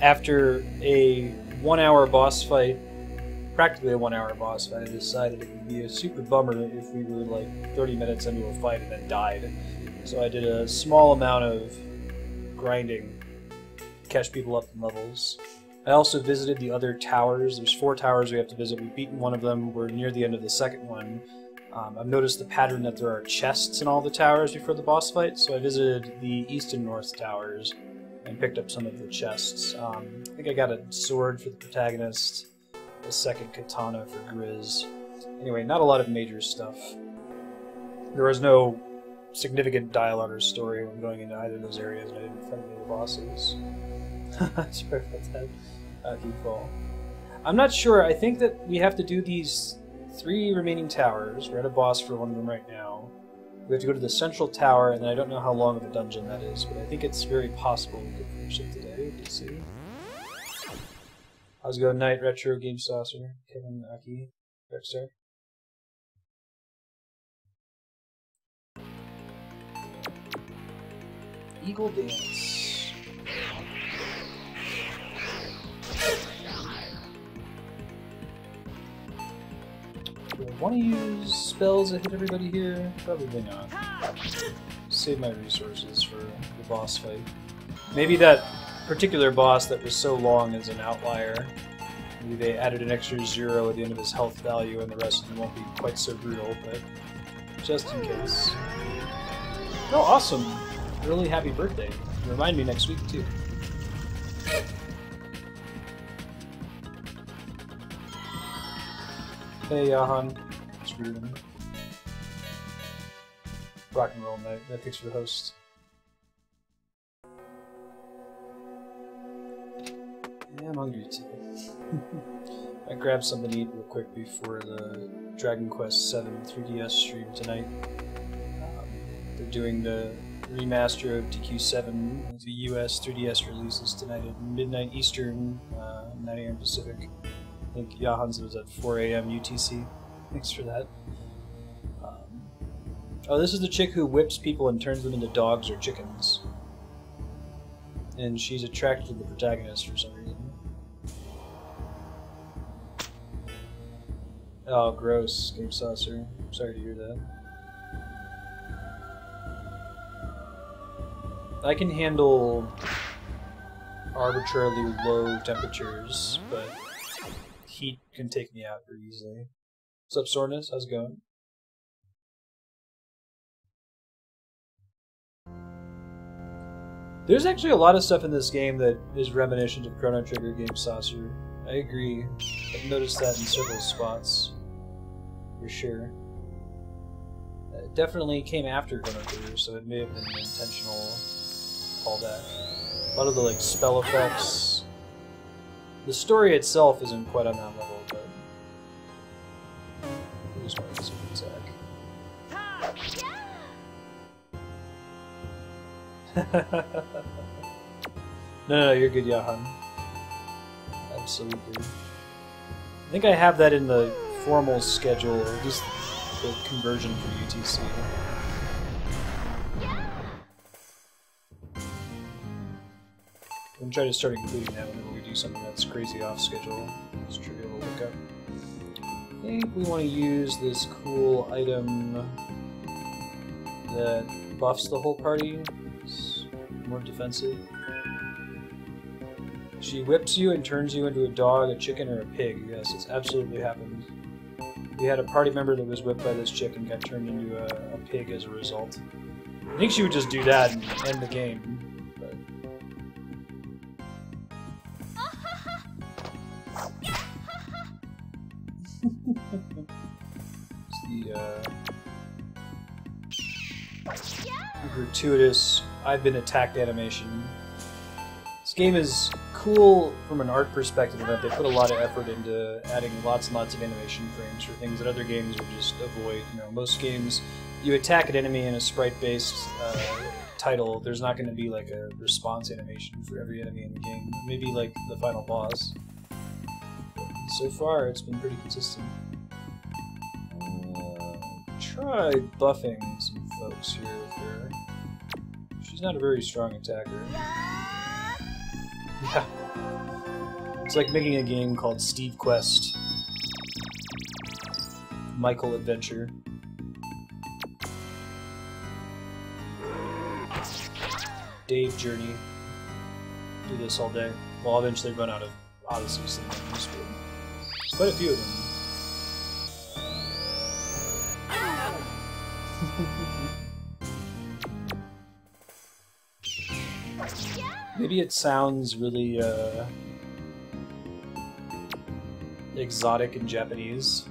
after a 1 hour boss fight, practically a 1 hour boss fight, I decided it would be a super bummer if we were like 30 minutes into a fight and then died. So I did a small amount of grinding to catch people up in levels. I also visited the other towers. There's 4 towers we have to visit. We've beaten one of them. We're near the end of the second one. I've noticed the pattern that there are chests in all the towers before the boss fight, so I visited the east and north towers and picked up some of the chests. I think I got a sword for the protagonist, a second katana for Grizz. Anyway, not a lot of major stuff. There was no significant dialogue or story when going into either of those areas, and I didn't fight any of the bosses. Sorry about that. Default. I'm not sure. I think that we have to do these 3 remaining towers. We're at a boss for one of them right now. We have to go to the central tower, and I don't know how long of a dungeon that is, but I think it's very possible we could finish it today. Let's see. How's it going, Night Retro Game Saucer, Kevin, Aki, Darkstar? Eagle Dance. Do I want to use spells that hit everybody here? Probably not. Save my resources for the boss fight. Maybe that particular boss that was so long is an outlier. Maybe they added an extra 0 at the end of his health value and the rest of them won't be quite so brutal, but just in case. Oh, awesome! Really happy birthday. Remind me next week, too. Hey, Jahan. Screw them. Rock and roll night. Thanks for the host. Yeah, I'm hungry, too. I grabbed something to eat real quick before the Dragon Quest VII 3DS stream tonight. They're doing the remaster of DQ7. The US 3DS releases tonight at midnight Eastern, 9 AM Pacific. I think Jahan's was at 4 AM UTC. Thanks for that. Oh, this is the chick who whips people and turns them into dogs or chickens. And she's attracted to the protagonist for some reason. Oh, gross, Game Saucer. Sorry to hear that. I can handle arbitrarily low temperatures, but heat can take me out pretty easily. What's up, Soreness? How's it going? There's actually a lot of stuff in this game that is reminiscent of Chrono Trigger, Game Saucer. I agree. I've noticed that in several spots. For sure. It definitely came after Chrono Trigger, so it may have been an intentional callback. A lot of the like spell effects. The story itself isn't quite on that level, but I just wanted to see the attack. No, you're good, Jahan. Absolutely. I think I have that in the formal schedule, or at least the conversion for UTC. I'm trying to start including that whenever we do something that's crazy off schedule. It's trivial to look up. I think we want to use this cool item that buffs the whole party. It's more defensive. She whips you and turns you into a dog, a chicken, or a pig. Yes, it's absolutely happened. We had a party member that was whipped by this chick and got turned into a pig as a result. I think she would just do that and end the game. But... it's the gratuitous I've been attacked animation. This game is cool from an art perspective in that they put a lot of effort into adding lots and lots of animation frames for things that other games would just avoid. You know, most games, you attack an enemy in a sprite-based title, there's not going to be like a response animation for every enemy in the game. Maybe like the final boss. But so far, it's been pretty consistent. Try buffing some folks here with her. She's not a very strong attacker. Yeah. It's like making a game called Steve Quest. Michael Adventure. Dave Journey. Do this all day. Well, eventually run out of Odysseys and there's quite a few of them. Maybe it sounds really exotic in Japanese.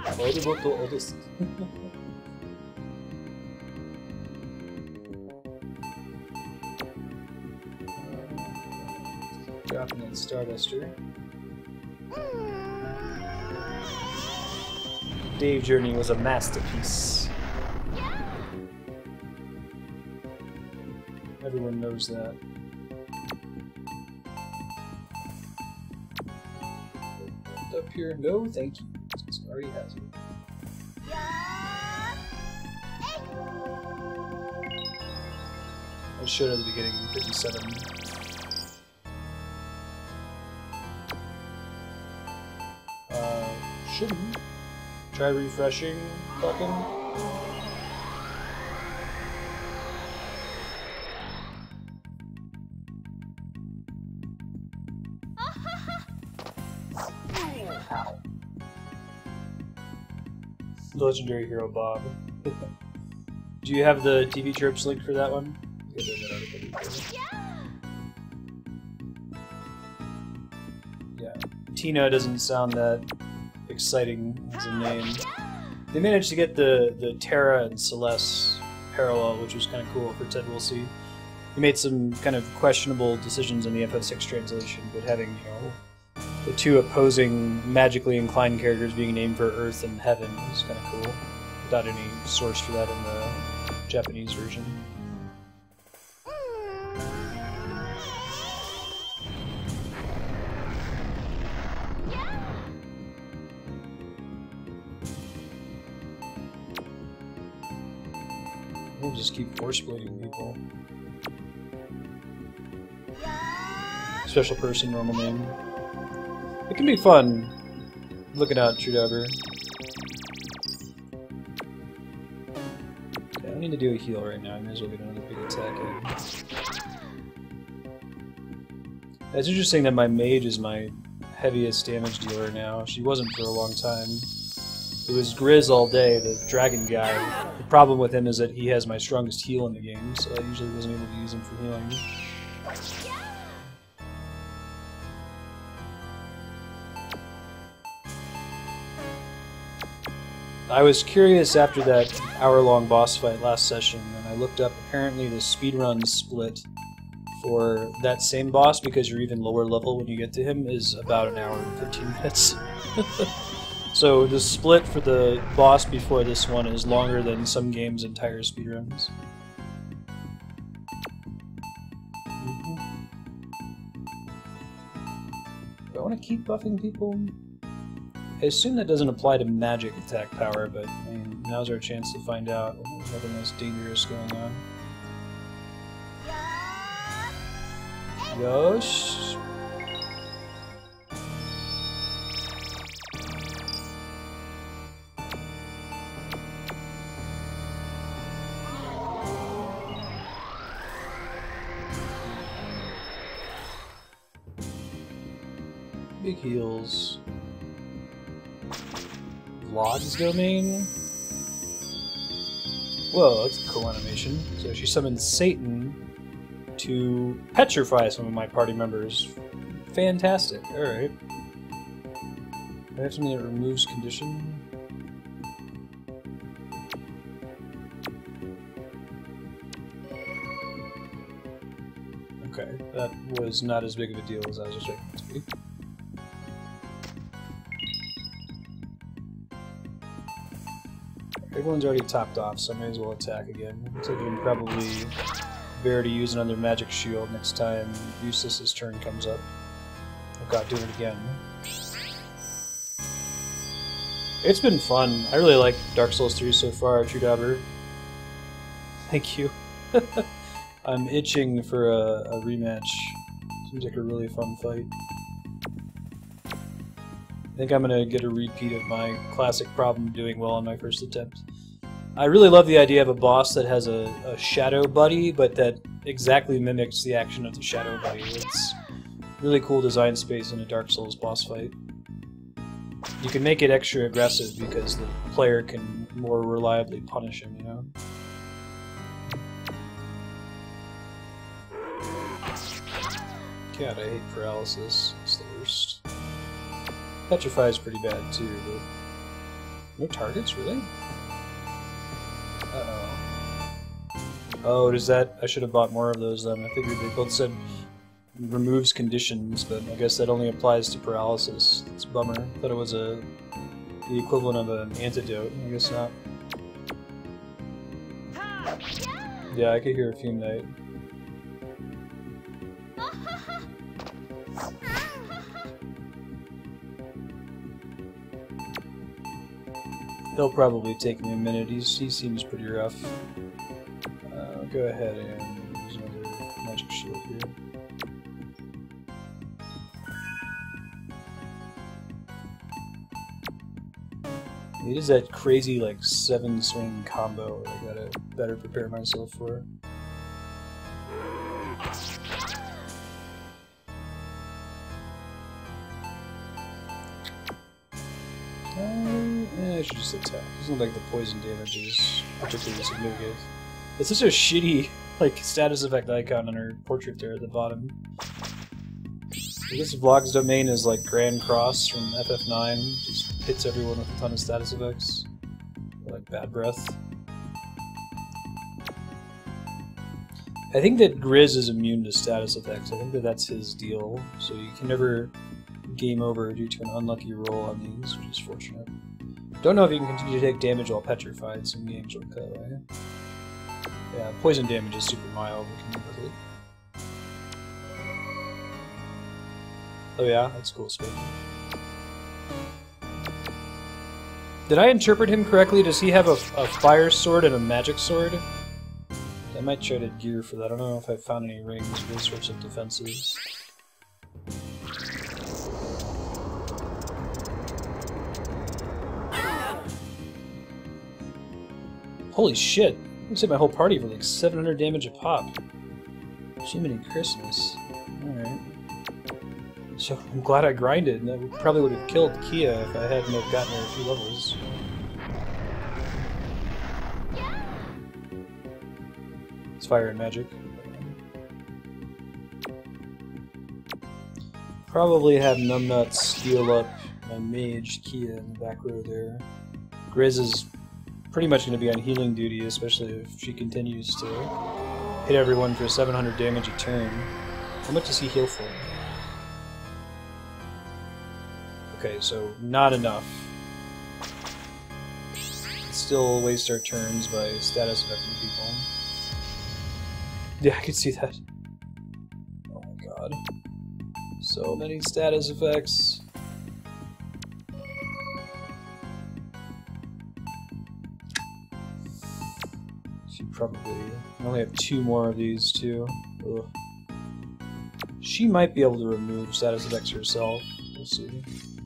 Dropping in Starduster. Dave Journey was a masterpiece. Everyone knows that. Up here, no, thank you. It already has it. I showed at the beginning, 57. Shouldn't. Try refreshing, fucking. Ow. Legendary Hero Bob. Do you have the TV Chirps link for that one? Yeah. Tina doesn't sound that exciting as a name. They managed to get the Terra and Celeste parallel, which was kind of cool for Ted Wilsey. He made some kind of questionable decisions in the FF6 translation, but having, you know, the two opposing magically inclined characters being named for Earth and Heaven is kind of cool, without any source for that in the Japanese version. We'll just keep force blading people. Special person, normal name. It can be fun. Looking out, Trudauber. Okay, I don't need to do a heal right now. I may as well get another big attack in. It's interesting that my mage is my heaviest damage dealer now. She wasn't for a long time. It was Grizz all day, the dragon guy. The problem with him is that he has my strongest heal in the game, so I usually wasn't able to use him for healing. I was curious after that hour-long boss fight last session, and I looked up, apparently the speedrun split for that same boss, because you're even lower level when you get to him, is about an hour and 15 minutes. So the split for the boss before this one is longer than some games' entire speedruns. Do I want to keep buffing people? I assume that doesn't apply to magic attack power, but I mean, now's our chance to find out if nothing else dangerous going on. Yosh. Big heals. Vlad's domain? Whoa, that's a cool animation. So she summons Satan to petrify some of my party members. Fantastic. Alright. I have something that removes condition. Okay, that was not as big of a deal as I was expecting it to be. Everyone's already topped off, so I may as well attack again. Looks like we can probably bear to use another magic shield next time Eustace's turn comes up. Oh god, doing it again. It's been fun. I really like Dark Souls 3 so far, Trudauber. Thank you. I'm itching for a rematch. Seems like a really fun fight. I think I'm gonna get a repeat of my classic problem doing well on my first attempt. I really love the idea of a boss that has a shadow buddy, but that exactly mimics the action of the shadow buddy. It's really cool design space in a Dark Souls boss fight. You can make it extra aggressive because the player can more reliably punish him, you know? God, I hate paralysis. It's the worst. Petrify is pretty bad too, but... No targets, really? Uh-oh. Oh, does that... I should have bought more of those then. I figured they both said removes conditions, but I guess that only applies to paralysis. It's a bummer. I thought it was the equivalent of an antidote. I guess not. Yeah, I could hear a Fume Knight. He'll probably take me a minute. He seems pretty rough. I'll go ahead and use another magic shield here. It is that crazy, like, 7-swing combo that I gotta better prepare myself for. I should just attack. It doesn't look like the poison damage is particularly significant. It's such a shitty, like, status effect icon on her portrait there at the bottom. I guess Vlog's domain is like Grand Cross from FF9, just hits everyone with a ton of status effects. Or like Bad Breath. I think that Grizz is immune to status effects. I think that that's his deal, so you can never game over due to an unlucky roll on these, which is fortunate. Don't know if you can continue to take damage while petrified. Some games work that way. Yeah, poison damage is super mild. We can live with it. Oh yeah, that's cool stuff. Did I interpret him correctly? Does he have a fire sword and a magic sword? I might try to gear for that. I don't know if I've found any rings or those sorts of defenses. Holy shit! Looks like my whole party for like 700 damage a pop. Jiminy Christmas. Alright. So I'm glad I grinded, and that probably would have killed Kia if I hadn't have gotten her a few levels. It's fire and magic. Probably have Numbnuts heal up my mage Kia in the back row there. Grizz is pretty much going to be on healing duty, especially if she continues to hit everyone for 700 damage a turn. How much does he heal for? Okay, so not enough. Still waste our turns by status affecting people. Yeah, I could see that. Oh my god. So many status effects. She probably... I only have 2 more of these, too. Ugh. She might be able to remove status effects herself. We'll see.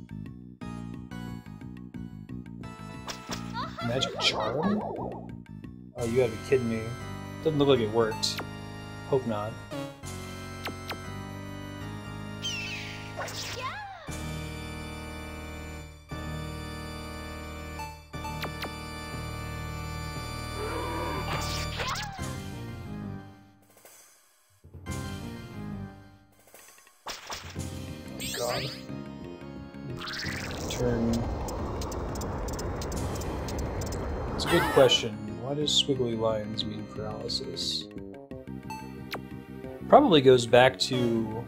Magic Charm? Oh, you gotta be kidding me. Doesn't look like it worked. Hope not. God. Turn. It's a good question. Why does squiggly lines mean paralysis? Probably goes back to...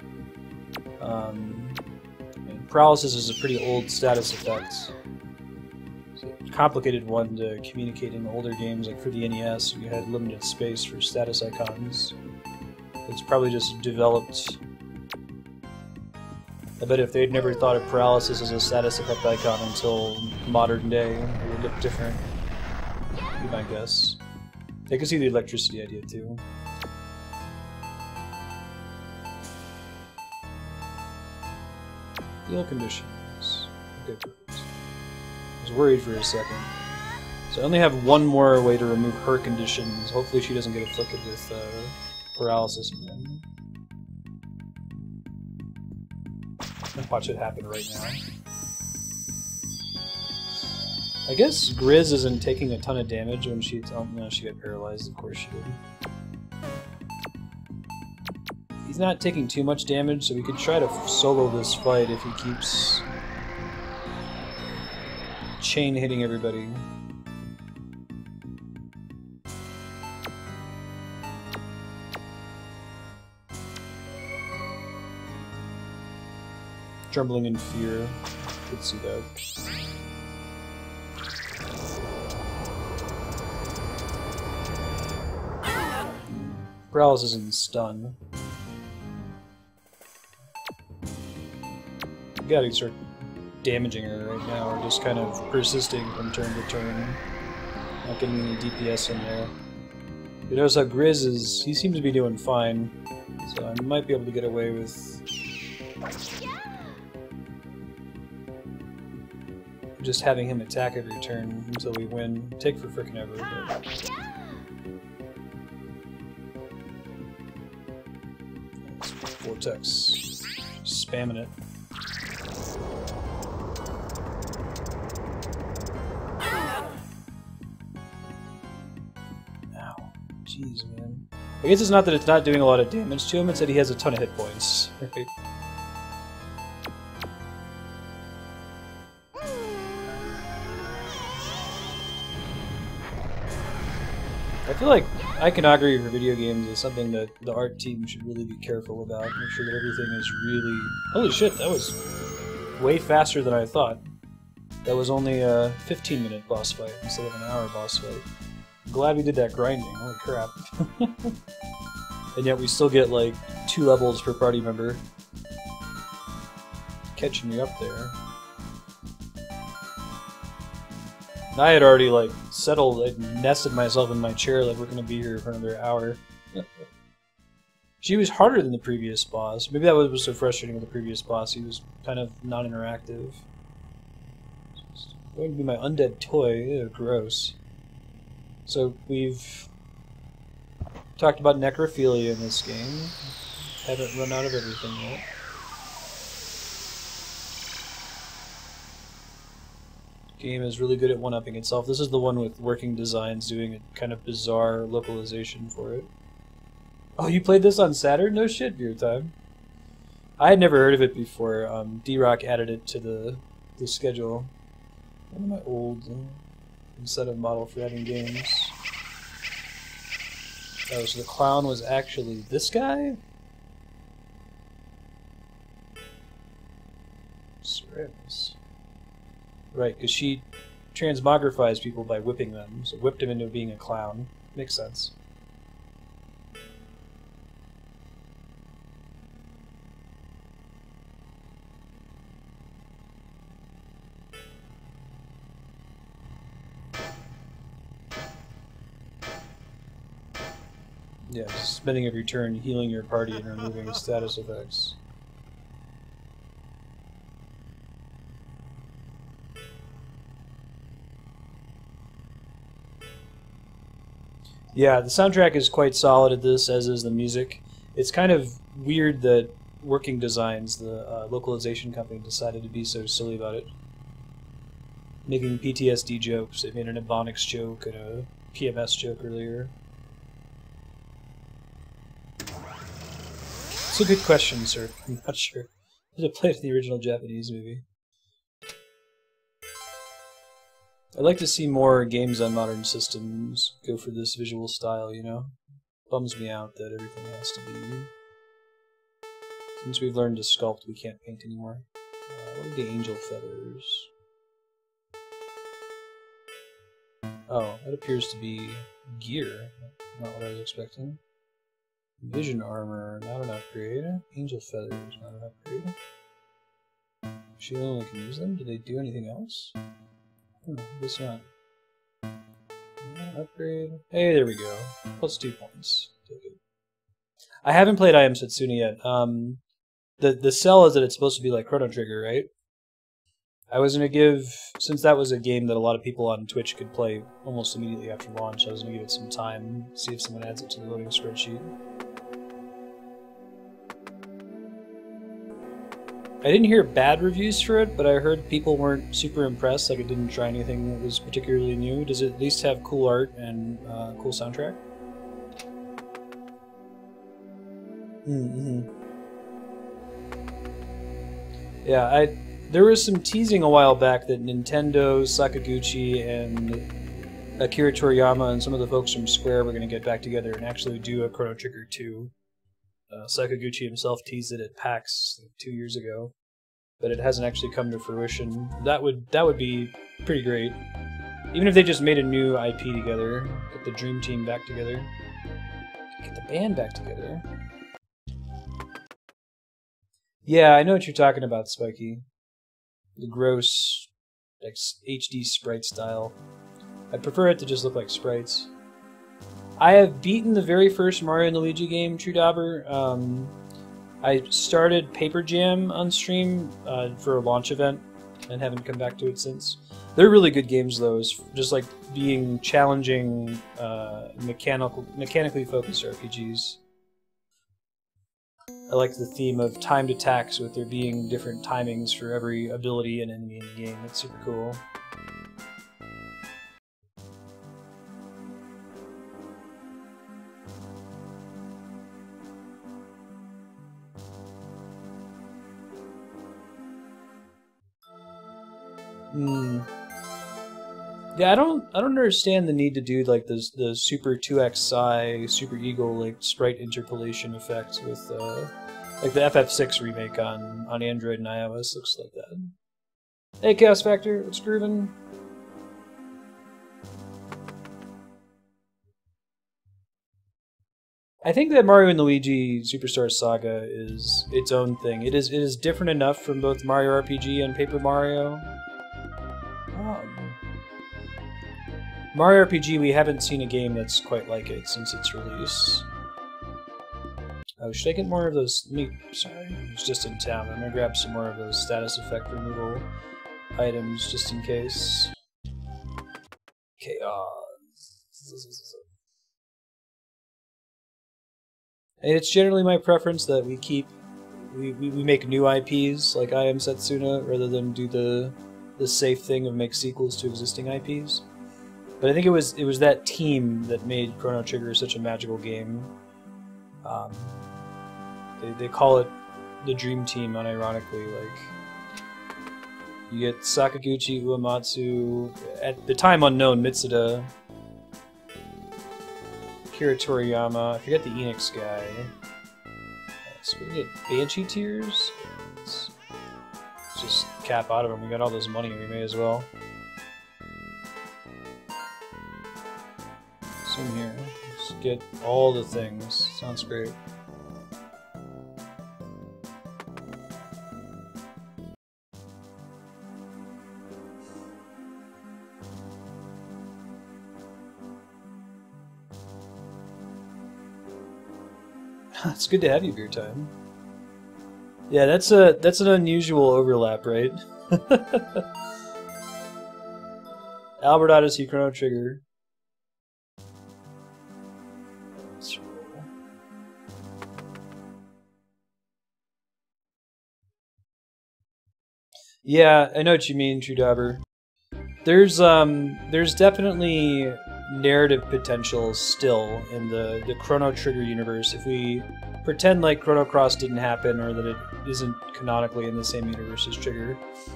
paralysis is a pretty old status effect. It's a complicated one to communicate in older games, like for the NES, you had limited space for status icons. It's probably just developed... I bet if they'd never thought of paralysis as a status effect icon until modern day, it would look different. Be my guess. I can see the electricity idea too. Heal conditions. Okay, perfect. I was worried for a second. So I only have one more way to remove her conditions. Hopefully she doesn't get afflicted with paralysis again. Watch it happen right now. I guess Grizz isn't taking a ton of damage when she... Oh, no, she got paralyzed. Of course she did. He's not taking too much damage, so we could try to solo this fight if he keeps chain hitting everybody. Trembling in fear. Could see that. Paralysis and stun. We gotta start damaging her right now, or just kind of persisting from turn to turn. Not getting any DPS in there. You notice how Grizz is... He seems to be doing fine, so I might be able to get away with... just having him attack every turn until we win. Take for frickin' ever, but... Vortex. Spamming it. Ow. Jeez, man. I guess it's not that it's not doing a lot of damage to him, it's that he has a ton of hit points. Right? I feel like iconography for video games is something that the art team should really be careful about. Make sure that everything is really... Holy shit, that was way faster than I thought. That was only a 15-minute boss fight instead of an hour boss fight. I'm glad we did that grinding, holy crap. And yet we still get like 2 levels per party member. Catching me up there. I had already, like, settled, I nested myself in my chair like we're gonna be here for another hour. She was harder than the previous boss. Maybe that was what was so frustrating with the previous boss. He was kind of non-interactive. Going to be my undead toy. Ew, gross. So, we've talked about necrophilia in this game. Haven't run out of everything yet. Game is really good at one-upping itself. This is the one with working designs doing a kind of bizarre localization for it. Oh, you played this on Saturn? No shit, Beer Time. I had never heard of it before. D-Rock added it to the schedule. One of my old incentive model for adding games. Oh, so the clown was actually this guy? Cerebrus. Right, because she transmogrifies people by whipping them, so whipped him into being a clown. Makes sense. Yeah, spending every turn healing your party and removing status effects. Yeah, the soundtrack is quite solid at this, as is the music. It's kind of weird that Working Designs, the localization company, decided to be so silly about it. Making PTSD jokes. They made an Ebonics joke and a PMS joke earlier. It's a good question, sir. I'm not sure. I should have played the original Japanese movie. I'd like to see more games on modern systems go for this visual style, you know? Bums me out that everything has to be... Since we've learned to sculpt, we can't paint anymore. What are the angel feathers? Oh, that appears to be gear. Not what I was expecting. Vision armor, not an upgrade. Angel feathers, not an upgrade. She only can use them? Do they do anything else? I guess not. Upgrade. Hey, there we go. Plus 2 points. Take it. I haven't played I Am Setsuna yet. The sell is that it's supposed to be like Chrono Trigger, right? I was going to give, since that was a game that a lot of people on Twitch could play almost immediately after launch, I was going to give it some time, see if someone adds it to the loading spreadsheet. I didn't hear bad reviews for it, but I heard people weren't super impressed, like it didn't try anything that was particularly new. Does it at least have cool art and cool soundtrack? Mm-hmm. Yeah, there was some teasing a while back that Nintendo, Sakaguchi, and Akira Toriyama and some of the folks from Square were going to get back together and actually do a Chrono Trigger 2. Sakaguchi himself teased it at PAX 2 years ago, but it hasn't actually come to fruition. That would be pretty great. Even if they just made a new IP together, get the Dream Team back together, get the band back together. Yeah, I know what you're talking about, Spiky. The gross, like, HD sprite style. I'd prefer it to just look like sprites. I have beaten the very first Mario and Luigi game, True Dauber. I started Paper Jam on stream for a launch event and haven't come back to it since. They're really good games, though. It's just like being challenging, mechanically focused RPGs. I like the theme of timed attacks with there being different timings for every ability and enemy in the game. It's super cool. Yeah, I don't understand the need to do like the Super 2x Psi, Super Eagle like sprite interpolation effect with like the FF6 remake on Android and iOS looks like that. Hey Chaos Factor, what's groovin'? I think that Mario and Luigi Superstar Saga is its own thing. It is different enough from both Mario RPG and Paper Mario. Mario RPG, we haven't seen a game that's quite like it since its release. Oh, should I get more of those? Sorry, I was just in town. I'm gonna grab some more of those status effect removal items just in case. Chaos. And it's generally my preference that we make new IPs like I Am Setsuna rather than do the safe thing of make sequels to existing IPs. But I think it was that team that made Chrono Trigger such a magical game. They call it the Dream Team, unironically. Like, you get Sakaguchi, Uematsu, at the time unknown Mitsuda, Akira Toriyama. I forget the Enix guy. So we get Banshee Tears. Let's just cap out of them. We got all this money, we may as well. So in here, just get all the things. Sounds great. It's good to have you, Beer Time. Yeah, that's an unusual overlap, right? Albert Odyssey, Chrono Trigger. Yeah, I know what you mean, True Dauber. There's definitely narrative potential still in the Chrono Trigger universe if we pretend like Chrono Cross didn't happen or that it isn't canonically in the same universe as Trigger.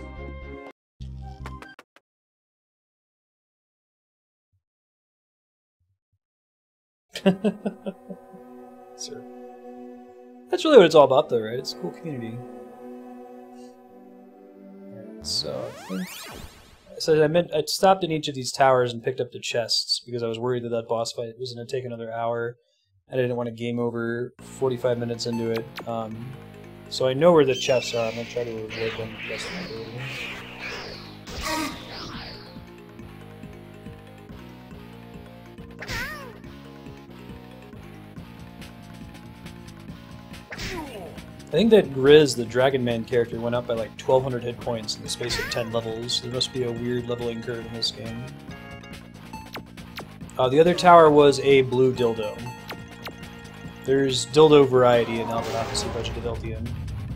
Sure. That's really what it's all about, though, right? It's a cool community. Alright, so I stopped in each of these towers and picked up the chests because I was worried that boss fight was going to take another hour. I didn't want to game over 45 minutes into it. So I know where the chests are. I'm going to try to avoid them the best I can. I think that Grizz, the Dragon Man character, went up by like 1,200 hit points in the space of 10 levels. There must be a weird leveling curve in this game. The other tower was a blue dildo. There's dildo variety in Albert Odyssey Legend of Eldian.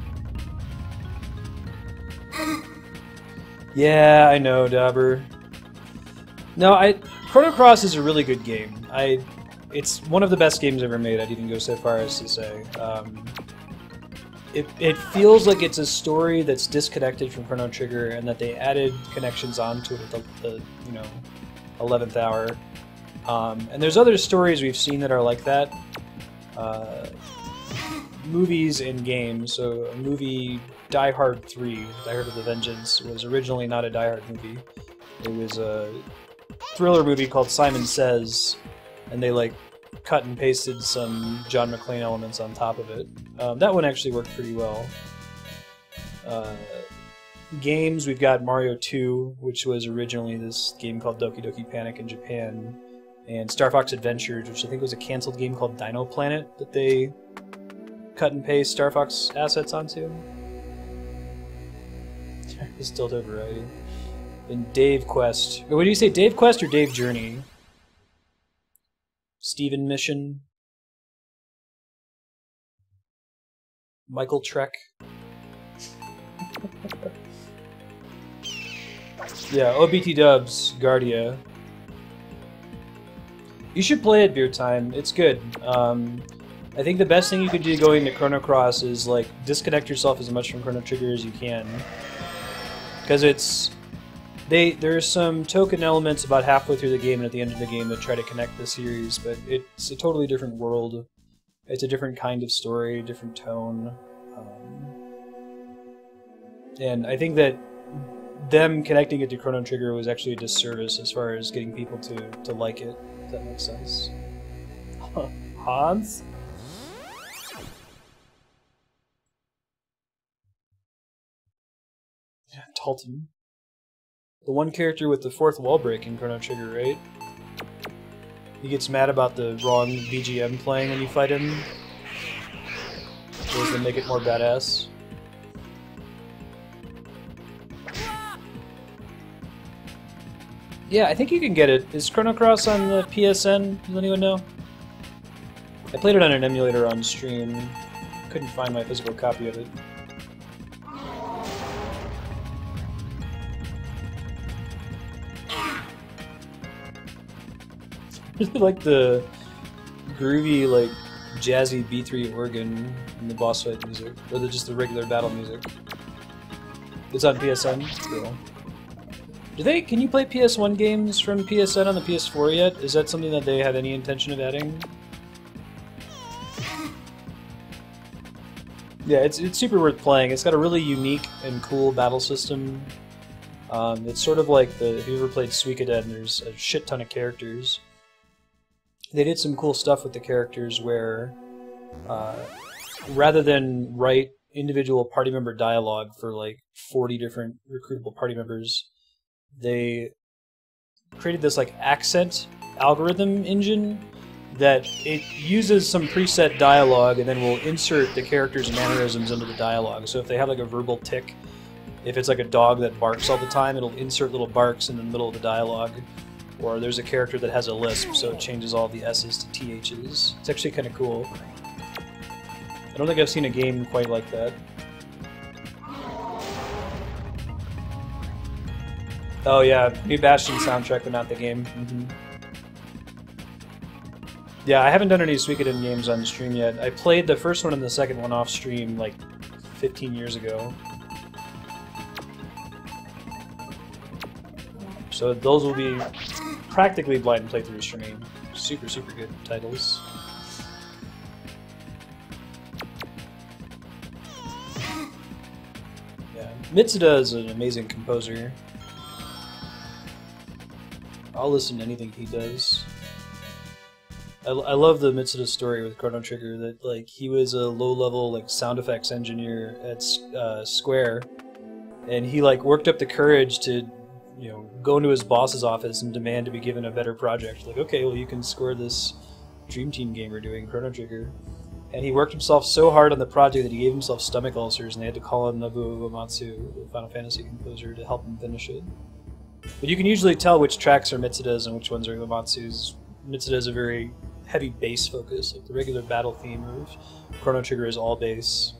Yeah, I know, Dauber. No, Chrono Cross is a really good game. It's one of the best games ever made, I'd even go so far as to say. It feels like it's a story that's disconnected from Chrono Trigger, and that they added connections onto it at the 11th hour. And there's other stories we've seen that are like that. Movies and games. So a movie, Die Hard 3, Die Hard with a Vengeance, was originally not a Die Hard movie. It was a thriller movie called Simon Says, and they like cut and pasted some John McClane elements on top of it. That one actually worked pretty well. Games, we've got Mario 2, which was originally this game called Doki Doki Panic in Japan, and Star Fox Adventures, which I think was a canceled game called Dino Planet that they cut and paste Star Fox assets onto. It's dildo variety. And Dave Quest. What do you say, Dave Quest or Dave Journey? Steven Mission. Michael Trek. Yeah, OBT Dubs, Guardia. You should play it, Beer Time. It's good. I think the best thing you could do going to Chrono Cross is like disconnect yourself as much from Chrono Trigger as you can, because there's some token elements about halfway through the game and at the end of the game that try to connect the series, but it's a totally different world. It's a different kind of story, different tone, and I think that them connecting it to Chrono Trigger was actually a disservice as far as getting people to like it. If that makes sense. Hans? Yeah, Talton. The one character with the fourth wall break in Chrono Trigger, right? He gets mad about the wrong BGM playing when you fight him. Goes to make it more badass. Yeah, I think you can get it. Is Chrono Cross on the PSN? Does anyone know? I played it on an emulator on stream. Couldn't find my physical copy of it. I really like the groovy, like, jazzy B3 organ in the boss fight music, or just the regular battle music. It's on PSN? Cool. Can you play PS1 games from PSN on the PS4 yet? Is that something that they have any intention of adding? Yeah, it's super worth playing. It's got a really unique and cool battle system. It's sort of like if you ever played Suikoden, there's a shit ton of characters. They did some cool stuff with the characters where, rather than write individual party member dialogue for like 40 different recruitable party members, they created this like accent algorithm engine that it uses some preset dialogue and then will insert the characters' mannerisms into the dialogue. So if they have like a verbal tick, if it's like a dog that barks all the time, it'll insert little barks in the middle of the dialogue. Or there's a character that has a lisp, so it changes all the S's to TH's. It's actually kind of cool. I don't think I've seen a game quite like that. Oh yeah, new Bastion soundtrack, but not the game. Yeah, I haven't done any Suikoden games on stream yet. I played the first one and the second one off stream like 15 years ago. So those will be practically blind playthroughs for me. Super, super good titles. Yeah, Mitsuda is an amazing composer. I'll listen to anything he does. I love the Mitsuda story with Chrono Trigger, that like he was a low-level like sound effects engineer at Square, and he like worked up the courage to, you know, go into his boss's office and demand to be given a better project. Like, okay, well you can score this Dream Team game we're doing, Chrono Trigger. And he worked himself so hard on the project that he gave himself stomach ulcers, and they had to call in Nobuo Uematsu, the Final Fantasy composer, to help him finish it. But you can usually tell which tracks are Mitsuda's and which ones are Uematsu's. Mitsuda is a very heavy bass focus, like the regular battle theme of Chrono Trigger is all bass.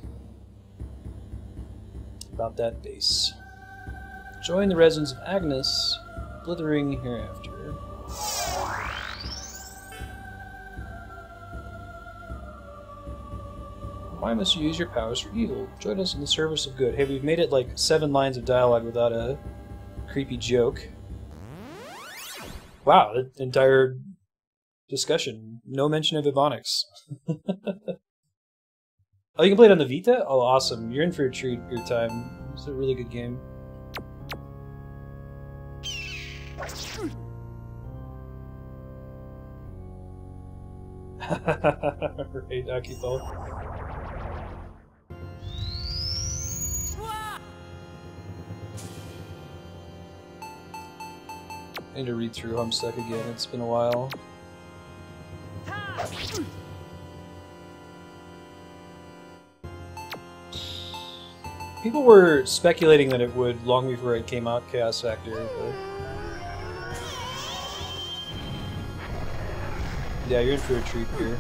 About that bass. Join the residents of Agnes, blithering hereafter. Why must you use your powers for evil? Join us in the service of good. Hey, we've made it like 7 lines of dialogue without a creepy joke. Wow, the entire discussion. No mention of Ebonics. Oh, you can play it on the Vita? Oh, awesome. You're in for a treat your time. It's a really good game. Right, Akito. I need to read through Homestuck again. It's been a while. People were speculating that it would long before it came out, Chaos Factor, but... Yeah, you're in for a treat here.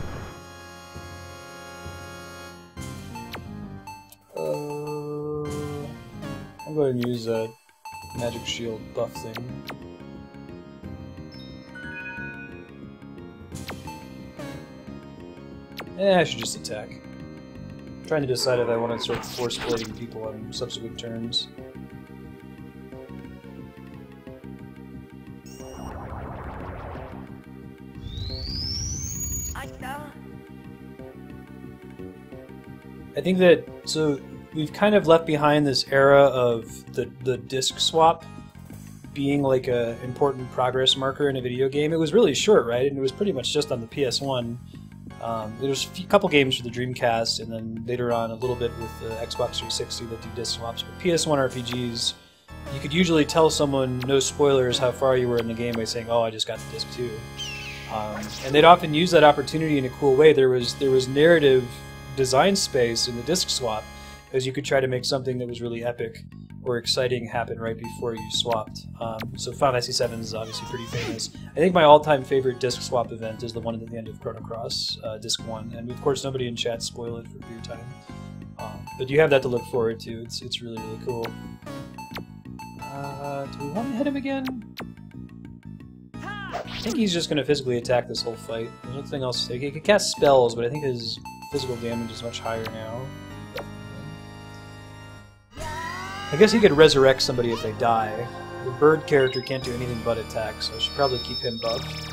I'm going to use that magic shield buff thing. I should just attack. I'm trying to decide if I want to start force blading people on subsequent turns. I think that, so we've kind of left behind this era of the disc swap being like a important progress marker in a video game. It was really short, right? And it was pretty much just on the PS1. There was a couple games for the Dreamcast, and then later on a little bit with the Xbox 360 that do disc swaps. But PS1 RPGs, you could usually tell someone, no spoilers, how far you were in the game by saying, "Oh, I just got the disc 2." And they'd often use that opportunity in a cool way. There was narrative design space in the disc swap, because you could try to make something that was really epic or exciting happen right before you swapped. So Final Fantasy VII is obviously pretty famous. I think my all-time favorite disc swap event is the one at the end of Chrono Cross, Disc 1, and of course nobody in chat spoiled it for your time. But you have that to look forward to. It's really, really cool. Do we want to hit him again? I think he's just going to physically attack this whole fight. There's nothing else to take. He can cast spells, but I think his physical damage is much higher now. I guess he could resurrect somebody if they die. The bird character can't do anything but attack, so I should probably keep him buffed.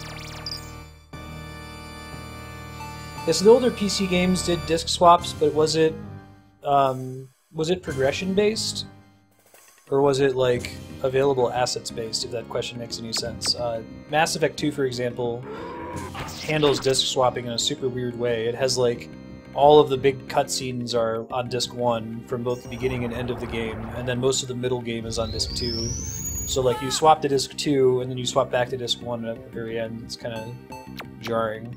Yes, the older PC games did disc swaps, but was it progression based, or was it like available assets based? If that question makes any sense. Mass Effect 2, for example, handles disc swapping in a super weird way. It has like all of the big cutscenes are on disc 1 from both the beginning and end of the game, and then most of the middle game is on disc 2. So like you swap to disc 2 and then you swap back to disc 1 at the very end. It's kind of jarring.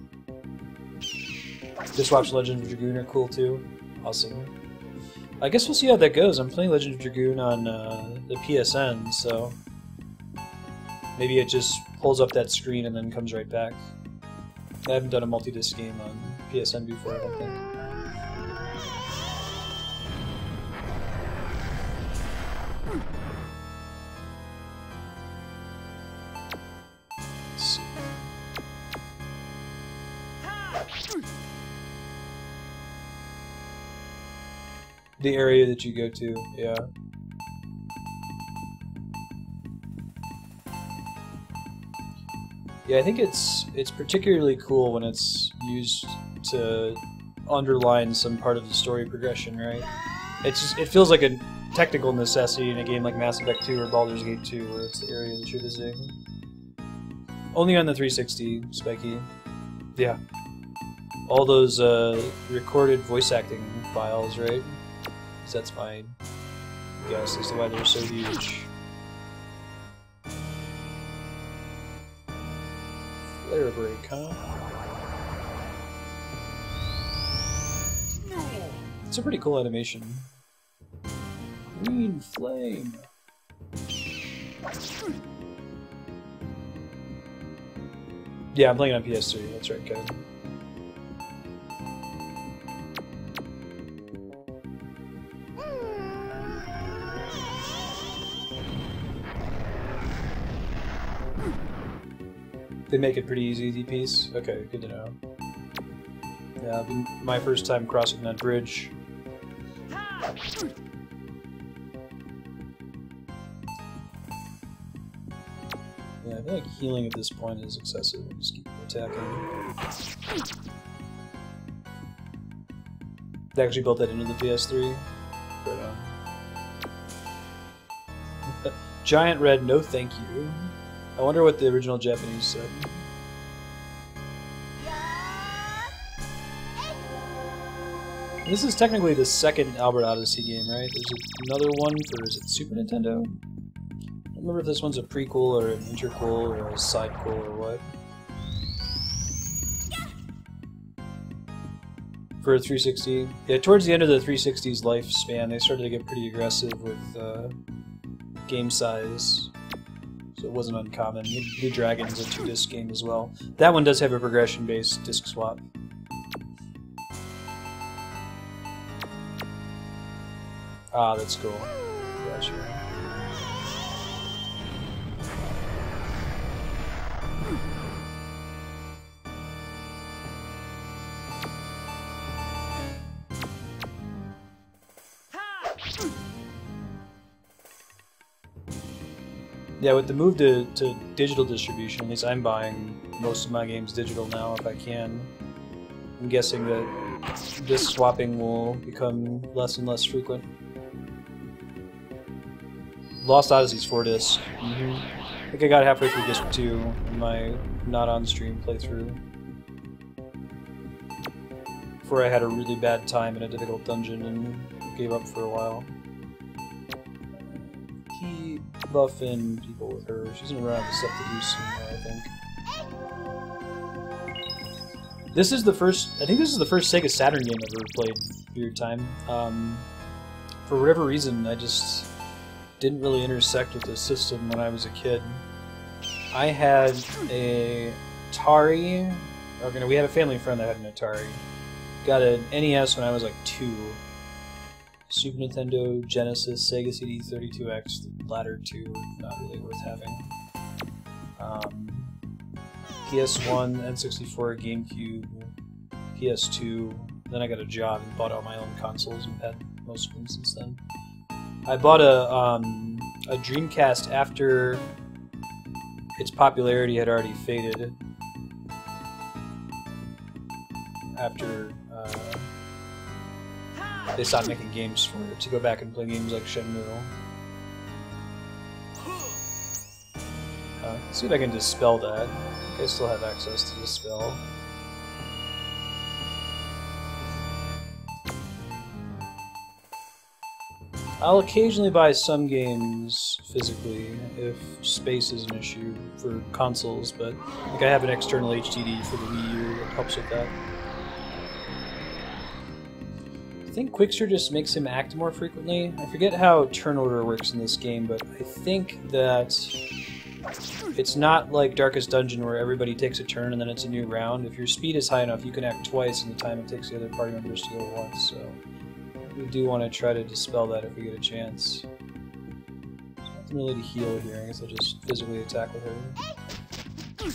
Disc swaps Legend of Dragoon are cool too. Awesome. I guess we'll see how that goes. I'm playing Legend of Dragoon on the PSN, so maybe it just pulls up that screen and then comes right back. I haven't done a multi-disc game on PSN before, I don't think. Let's see. The area that you go to, yeah. Yeah, I think it's particularly cool when it's used to underline some part of the story progression, right? It feels like a technical necessity in a game like Mass Effect 2 or Baldur's Gate 2, where it's the area that you're visiting. Only on the 360, Spiky. Yeah. All those recorded voice acting files, right? Because that's my guess as to why they're so huge. Flare break, huh? It's a pretty cool animation. Green flame. Yeah, I'm playing on PS3. That's right, Kevin. They make it pretty easy piece. Okay, good to know. Yeah, my first time crossing that bridge. Yeah, I feel like healing at this point is excessive. Just keep attacking. They actually built that into the PS3. Right on. Giant Red, no thank you. I wonder what the original Japanese said. This is technically the second Albert Odyssey game, right? There's another one for, is it Super Nintendo? I don't remember if this one's a prequel or an interquel or a sidequel or what. For a 360. Yeah, towards the end of the 360's lifespan, they started to get pretty aggressive with game size. So it wasn't uncommon. Blue Dragon's a 2-disc game as well. That one does have a progression-based disc swap. Ah, that's cool. Yeah, sure. Yeah, with the move to digital distribution, at least I'm buying most of my games digital now if I can. I'm guessing that disc swapping will become less and less frequent. Lost Odyssey's 4-disc. I think I got halfway through disc 2 in my not-on-stream playthrough. Before I had a really bad time in a difficult dungeon and gave up for a while. Keep buffing people with her. She's gonna run out of stuff to do soon, I think. This is the first... I think this is the first Sega Saturn game I've ever played. Weird time. For whatever reason, I just didn't really intersect with the system when I was a kid. I had a Atari. Okay, we had a family friend that had an Atari. Got an NES when I was like 2. Super Nintendo, Genesis, Sega CD 32X, the latter two not really worth having. PS1, N64, GameCube, PS2. Then I got a job and bought all my own consoles and had most of them since then. I bought a Dreamcast after its popularity had already faded. After they stopped making games for it, to go back and play games like Shenmue. Let's see if I can dispel that. I think I still have access to dispel. I'll occasionally buy some games physically if space is an issue for consoles, but I think I have an external HDD for the Wii U that helps with that. I think Quickster just makes him act more frequently. I forget how turn order works in this game, but I think that it's not like Darkest Dungeon where everybody takes a turn and then it's a new round. If your speed is high enough, you can act twice in the time it takes the other party members to go once, so we do want to try to dispel that if we get a chance. There's nothing really to heal here. I guess I'll just physically attack with her.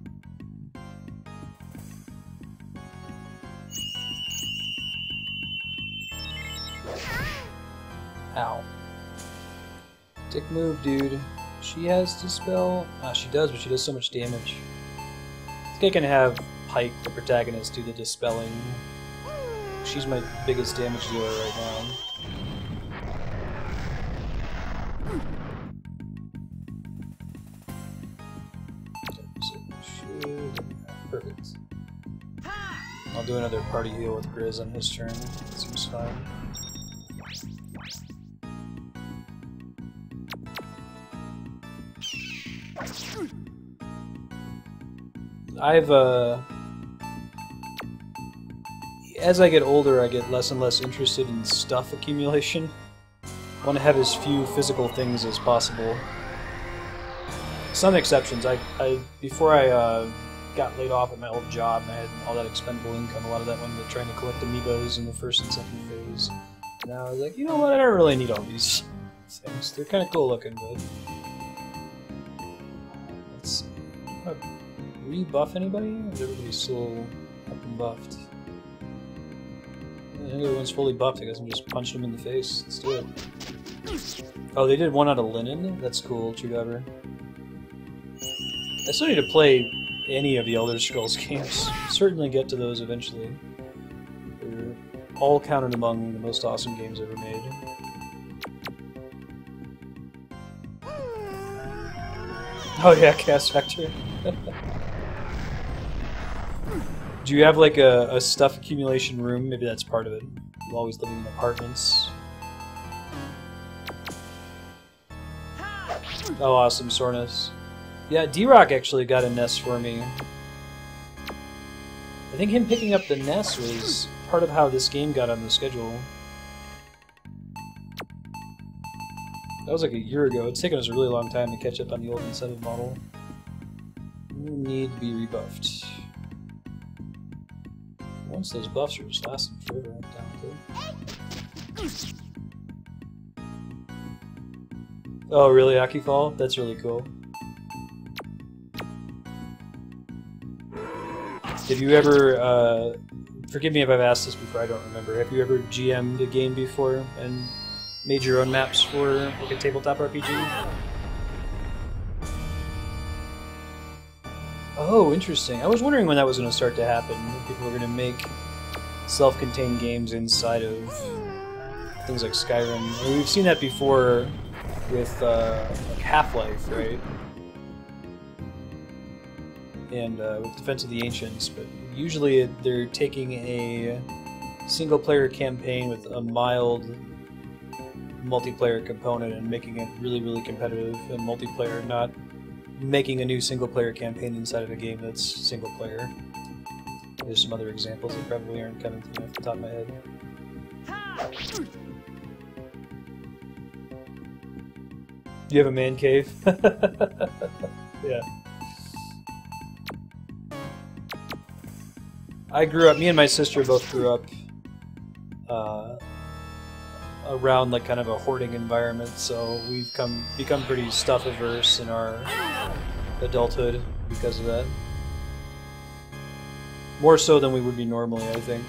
Ow. Dick move, dude. She has dispel? Ah, she does, but she does so much damage. I think I can have Pike, the protagonist, do the dispelling. She's my biggest damage dealer right now. Perfect. I'll do another party heal with Grizz on his turn. Seems fine. as I get older, I get less and less interested in stuff accumulation. I want to have as few physical things as possible. Some exceptions. Before I got laid off at my old job, and I had all that expendable income. A lot of that went into trying to collect amiibos in the first and second phase. Now I was like, you know what? I don't really need all these things. They're kind of cool looking, but let's see. Rebuff anybody? Is everybody still up and buffed? I think everyone's fully buffed. I guess I'm just punching them in the face. Let's do it. Oh, they did one out of linen? That's cool, Chugaber. I still need to play any of the Elder Scrolls games. Certainly get to those eventually. They're all counted among the most awesome games ever made. Oh yeah, Cast Factor. Do you have like a stuff accumulation room? Maybe that's part of it. You always living in apartments. Oh, awesome, Sornus. Yeah, D-Rock actually got a NES for me. I think him picking up the NES was part of how this game got on the schedule. That was like a year ago. It's taken us a really long time to catch up on the old incentive model. You need to be rebuffed. Once those buffs are just lasting forever, I'm down with it. Oh, really, Akifall? That's really cool. Have you ever, forgive me if I've asked this before, I don't remember. Have you ever GM'd a game before and made your own maps for like a tabletop RPG? Oh, interesting. I was wondering when that was going to start to happen. When people were going to make self-contained games inside of things like Skyrim. And we've seen that before with like Half-Life, right? And with Defense of the Ancients, but usually they're taking a single-player campaign with a mild multiplayer component and making it really, really competitive in multiplayer, not making a new single-player campaign inside of a game that's single-player. There's some other examples that probably aren't coming to me off the top of my head. You have a man cave? Yeah. I grew up, me and my sister both grew up around like kind of a hoarding environment, so we've become pretty stuff averse in our adulthood because of that. More so than we would be normally, I think.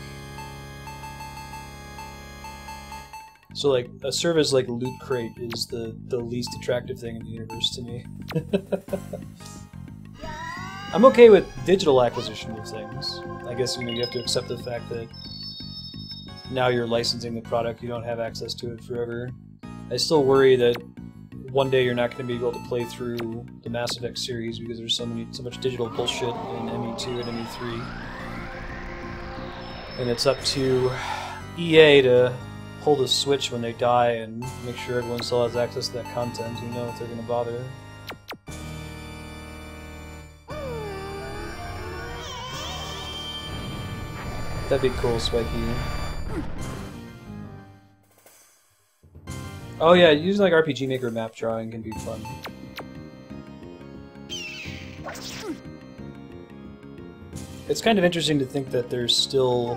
So like a service like Loot Crate is the least attractive thing in the universe to me. I'm okay with digital acquisition of things. I guess you have to accept the fact that now you're licensing the product, you don't have access to it forever. I still worry that one day you're not going to be able to play through the Mass Effect series because there's so much digital bullshit in ME2 and ME3. And it's up to EA to pull the switch when they die and make sure everyone still has access to that content. You know if they're going to bother. That'd be cool, Spiky. Oh yeah, using like RPG Maker map drawing can be fun. It's kind of interesting to think that there's still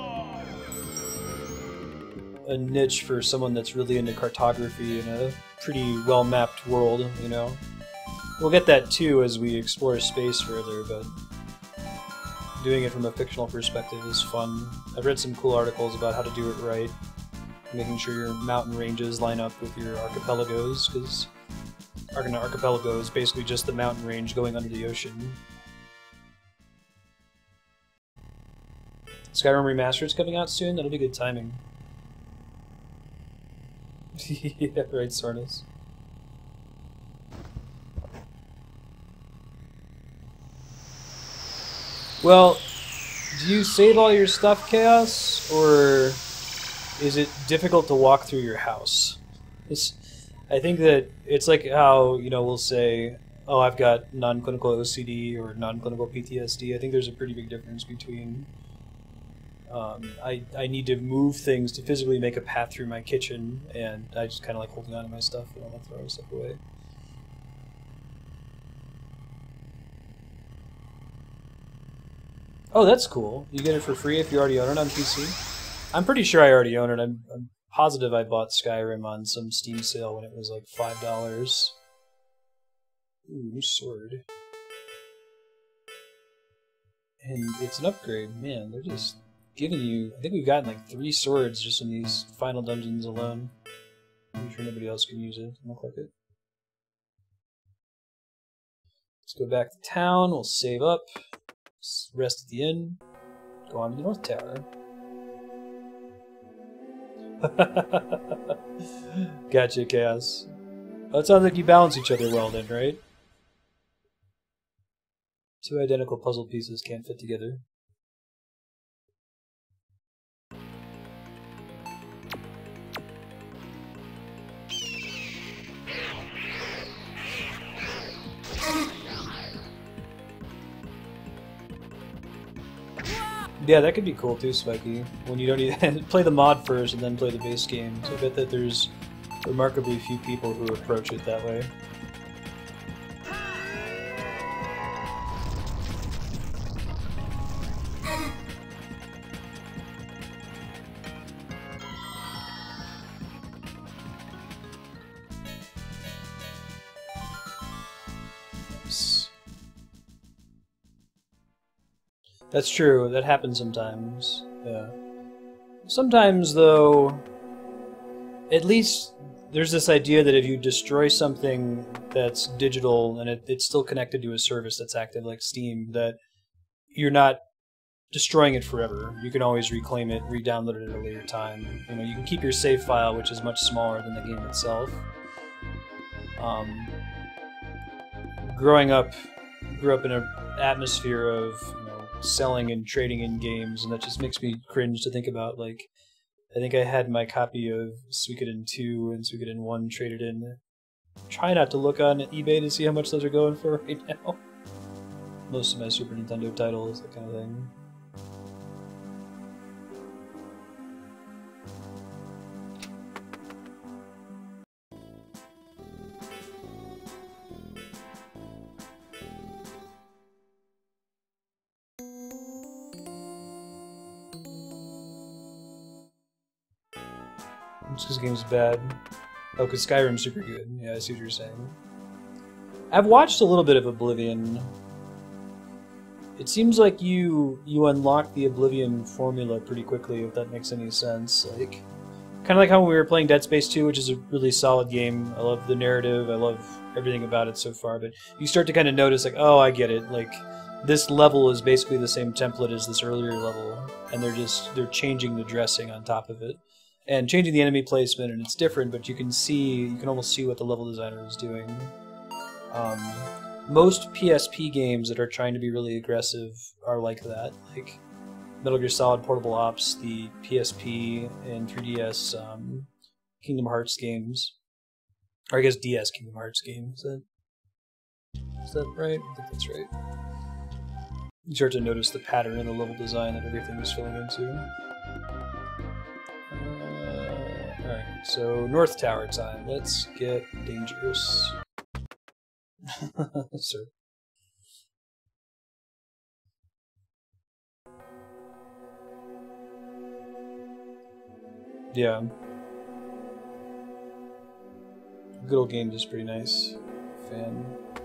a niche for someone that's really into cartography in a pretty well-mapped world, you know? We'll get that too as we explore space further, but doing it from a fictional perspective is fun. I've read some cool articles about how to do it right, making sure your mountain ranges line up with your archipelagos, because archipelago is basically just the mountain range going under the ocean. Skyrim Remastered's coming out soon? That'll be good timing. Yeah, right, Sornus. Well, do you save all your stuff, Chaos, or is it difficult to walk through your house? I think that it's like how, we'll say, oh, I've got non-clinical OCD or non-clinical PTSD. I think there's a pretty big difference between I need to move things to physically make a path through my kitchen, and I just kind of like holding on to my stuff. I don't want to throw stuff away. Oh, that's cool. You get it for free if you already own it on PC? I'm pretty sure I already own it. I'm positive I bought Skyrim on some Steam sale when it was like $5. Ooh, new sword. And it's an upgrade. Man, they're just giving you... I think we've gotten like 3 swords just in these final dungeons alone. I'm sure nobody else can use it. I'll click it. Let's go back to town. We'll save up. Rest at the inn. Go on to the North Tower. Gotcha, Chaos. Oh, it sounds like you balance each other well then, right? 2 identical puzzle pieces can't fit together. Yeah, that could be cool too, Spiky. When you don't even play the mod first and then play the base game. So I bet that there's remarkably few people who approach it that way. That's true, that happens sometimes. Yeah. Sometimes, though, at least there's this idea that if you destroy something that's digital and it's still connected to a service that's active like Steam, that you're not destroying it forever. You can always reclaim it, re-download it at a later time. You know, you can keep your save file, which is much smaller than the game itself. Growing up, grew up in an atmosphere of selling and trading in games, and that just makes me cringe to think about. Like, I think I had my copy of Suikoden 2 and Suikoden 1 traded in. Try not to look on eBay to see how much those are going for right now. Most of my Super Nintendo titles, that kind of thing. Because the game's bad. Oh, because Skyrim's super good. Yeah, I see what you're saying. I've watched a little bit of Oblivion. It seems like you unlock the Oblivion formula pretty quickly, if that makes any sense. Like, kind of like how we were playing Dead Space 2, which is a really solid game. I love the narrative. I love everything about it so far. But you start to kind of notice, like, oh, I get it. Like, this level is basically the same template as this earlier level, and they're changing the dressing on top of it. And changing the enemy placement, and it's different, but you can almost see what the level designer is doing. Most PSP games that are trying to be really aggressive are like that. Like Metal Gear Solid Portable Ops, the PSP and 3DS Kingdom Hearts games. Or I guess DS Kingdom Hearts games. Is that right? I think that's right. You start to notice the pattern in the level design that everything is filling into. Alright, so North Tower time. Let's get dangerous. Sir. Yeah. Good old game is pretty nice. Fan.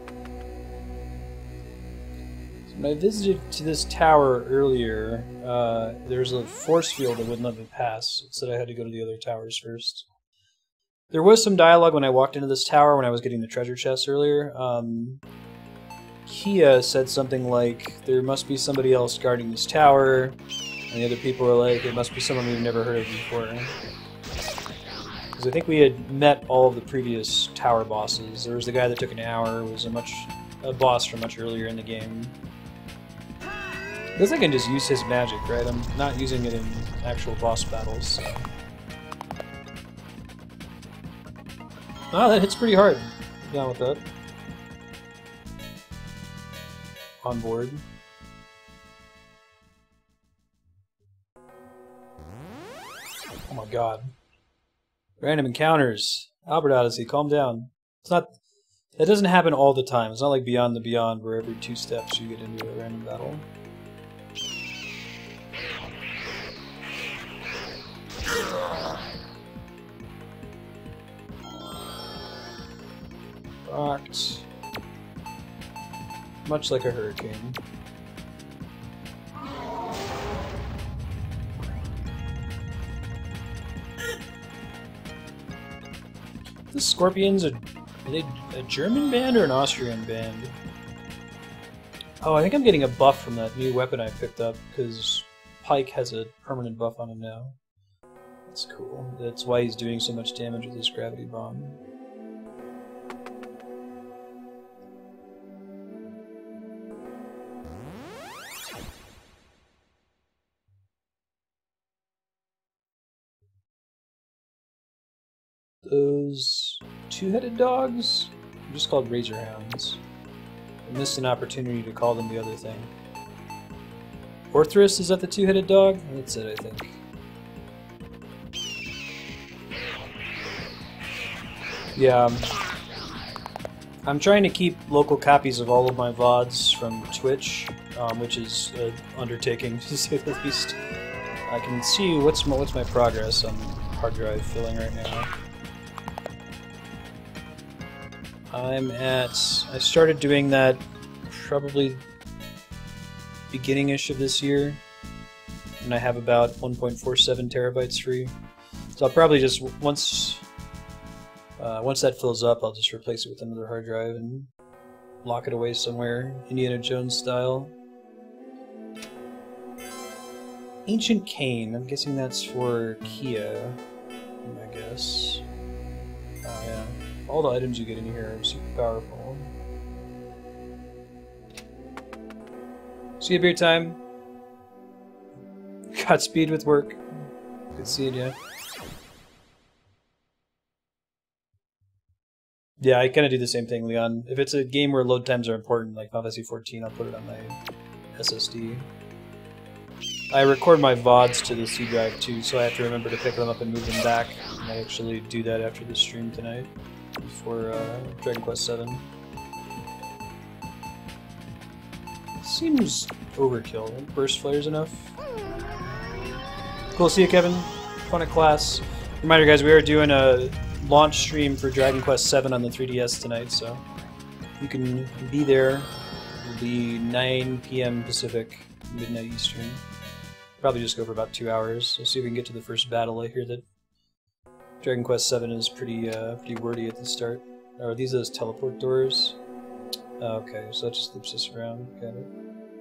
When I visited to this tower earlier, there was a force field that wouldn't let me pass. It said I had to go to the other towers first. There was some dialogue when I walked into this tower when I was getting the treasure chest earlier. Kia said something like, there must be somebody else guarding this tower, and the other people were like, it must be someone we've never heard of before. Because I think we had met all of the previous tower bosses. There was the guy that took an hour, who was a boss from much earlier in the game. I guess I can just use his magic, right? I'm not using it in actual boss battles, so. Oh, that hits pretty hard. I'm down with that. On board. God. Random encounters. Albert Odyssey, calm down. It's not... That doesn't happen all the time. It's not like Beyond the Beyond, where every 2 steps you get into a random battle. Rocked. Much like a hurricane. The Scorpions are they a German band or an Austrian band? Oh, I think I'm getting a buff from that new weapon I picked up, because Pike has a permanent buff on him now. That's cool. That's why he's doing so much damage with his gravity bomb. Those two-headed dogs? They're just called Razor Hounds. I missed an opportunity to call them the other thing. Orthrus, is that the two-headed dog? That's it, I think. Yeah, I'm trying to keep local copies of all of my VODs from Twitch, which is an undertaking, to say the least. I can see what's my progress on hard drive filling right now. I started doing that probably beginning-ish of this year, and I have about 1.47 terabytes free. So I'll probably just, once that fills up, I'll just replace it with another hard drive and lock it away somewhere, Indiana Jones style. Ancient Cane, I'm guessing that's for Kia, I guess. Oh yeah. All the items you get in here are super powerful. See you, beer time. Godspeed with work. Good seeing you. Yeah, I kind of do the same thing, Leon. If it's a game where load times are important, like Final Fantasy 14, I'll put it on my SSD. I record my VODs to the C drive too, so I have to remember to pick them up and move them back. And I actually do that after the stream tonight, for Dragon Quest VII. Seems overkill. Burst flares enough. Cool, see you, Kevin. Fun at class. Reminder, guys, we are doing a launch stream for Dragon Quest VII on the 3DS tonight, so you can be there. It'll be 9 p.m. Pacific, midnight Eastern. Probably just go for about 2 hours. We'll see if we can get to the first battle. I hear that Dragon Quest VII is pretty wordy at the start. Are these those teleport doors? Oh, okay, so that just loops us around. Got it.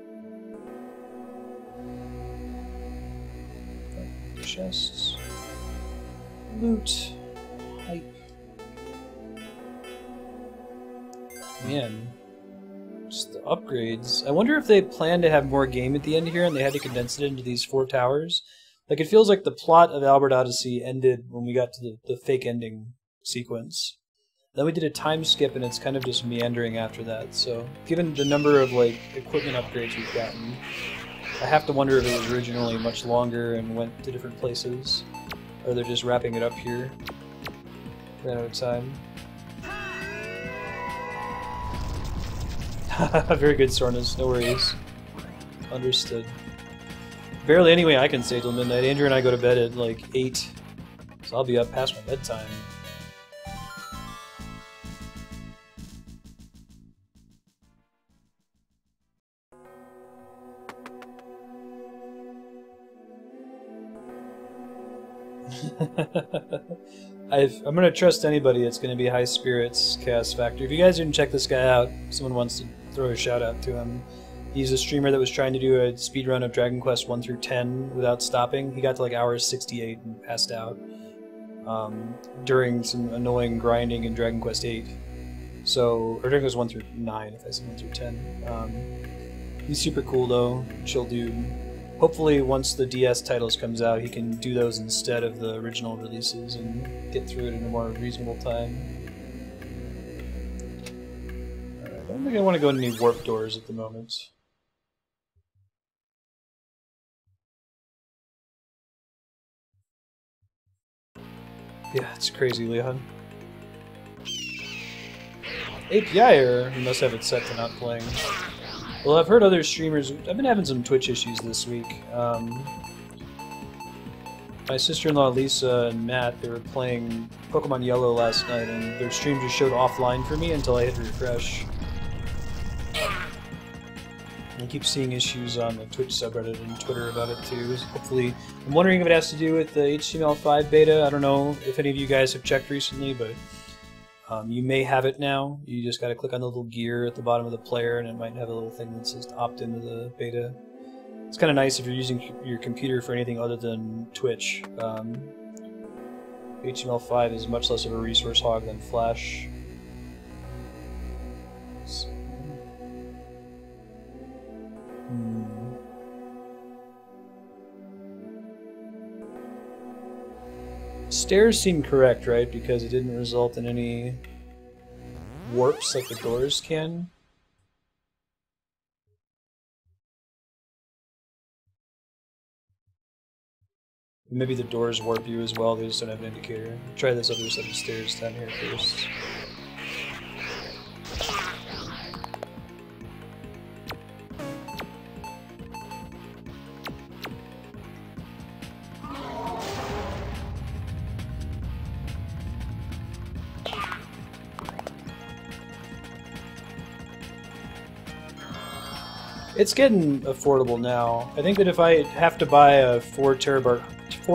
Chests. Loot. Hype. Man. Just the upgrades. I wonder if they plan to have more game at the end here and they had to condense it into these 4 towers. Like, it feels like the plot of Albert Odyssey ended when we got to the fake ending sequence. Then we did a time skip and it's kind of just meandering after that, so given the number of, like, equipment upgrades we've gotten, I have to wonder if it was originally much longer and went to different places, or they're just wrapping it up here. Ran out of time. Very good, Sornus, no worries. Understood. Barely any way I can stay till midnight. Andrew and I go to bed at like 8, so I'll be up past my bedtime. I'm gonna trust anybody that's gonna be high spirits, Chaos Factor. If you guys didn't check this guy out, someone wants to throw a shout out to him. He's a streamer that was trying to do a speedrun of Dragon Quest 1 through 10 without stopping. He got to like hour 68 and passed out during some annoying grinding in Dragon Quest 8. So, or Dragon Quest 1 through 9, if I said 1 through 10. He's super cool though, chill dude. Hopefully once the DS titles comes out, he can do those instead of the original releases and get through it in a more reasonable time. Alright, I don't think I want to go into any warp doors at the moment. Yeah, it's crazy, Leon. API error? You must have it set to not playing. Well, I've heard other streamers... I've been having some Twitch issues this week. My sister-in-law Lisa and Matt, they were playing Pokemon Yellow last night, and their stream just showed offline for me until I hit refresh. I keep seeing issues on the Twitch subreddit and Twitter about it too. Hopefully, I'm wondering if it has to do with the HTML5 beta. I don't know if any of you guys have checked recently, but you may have it now. You just got to click on the little gear at the bottom of the player, and it might have a little thing that says to opt into the beta. It's kind of nice if you're using your computer for anything other than Twitch. HTML5 is much less of a resource hog than Flash. Stairs seem correct, right? Because it didn't result in any warps like the doors can. Maybe the doors warp you as well, they just don't have an indicator. Try this other set of stairs down here first. It's getting affordable now. I think that if I have to buy a 4 terabyte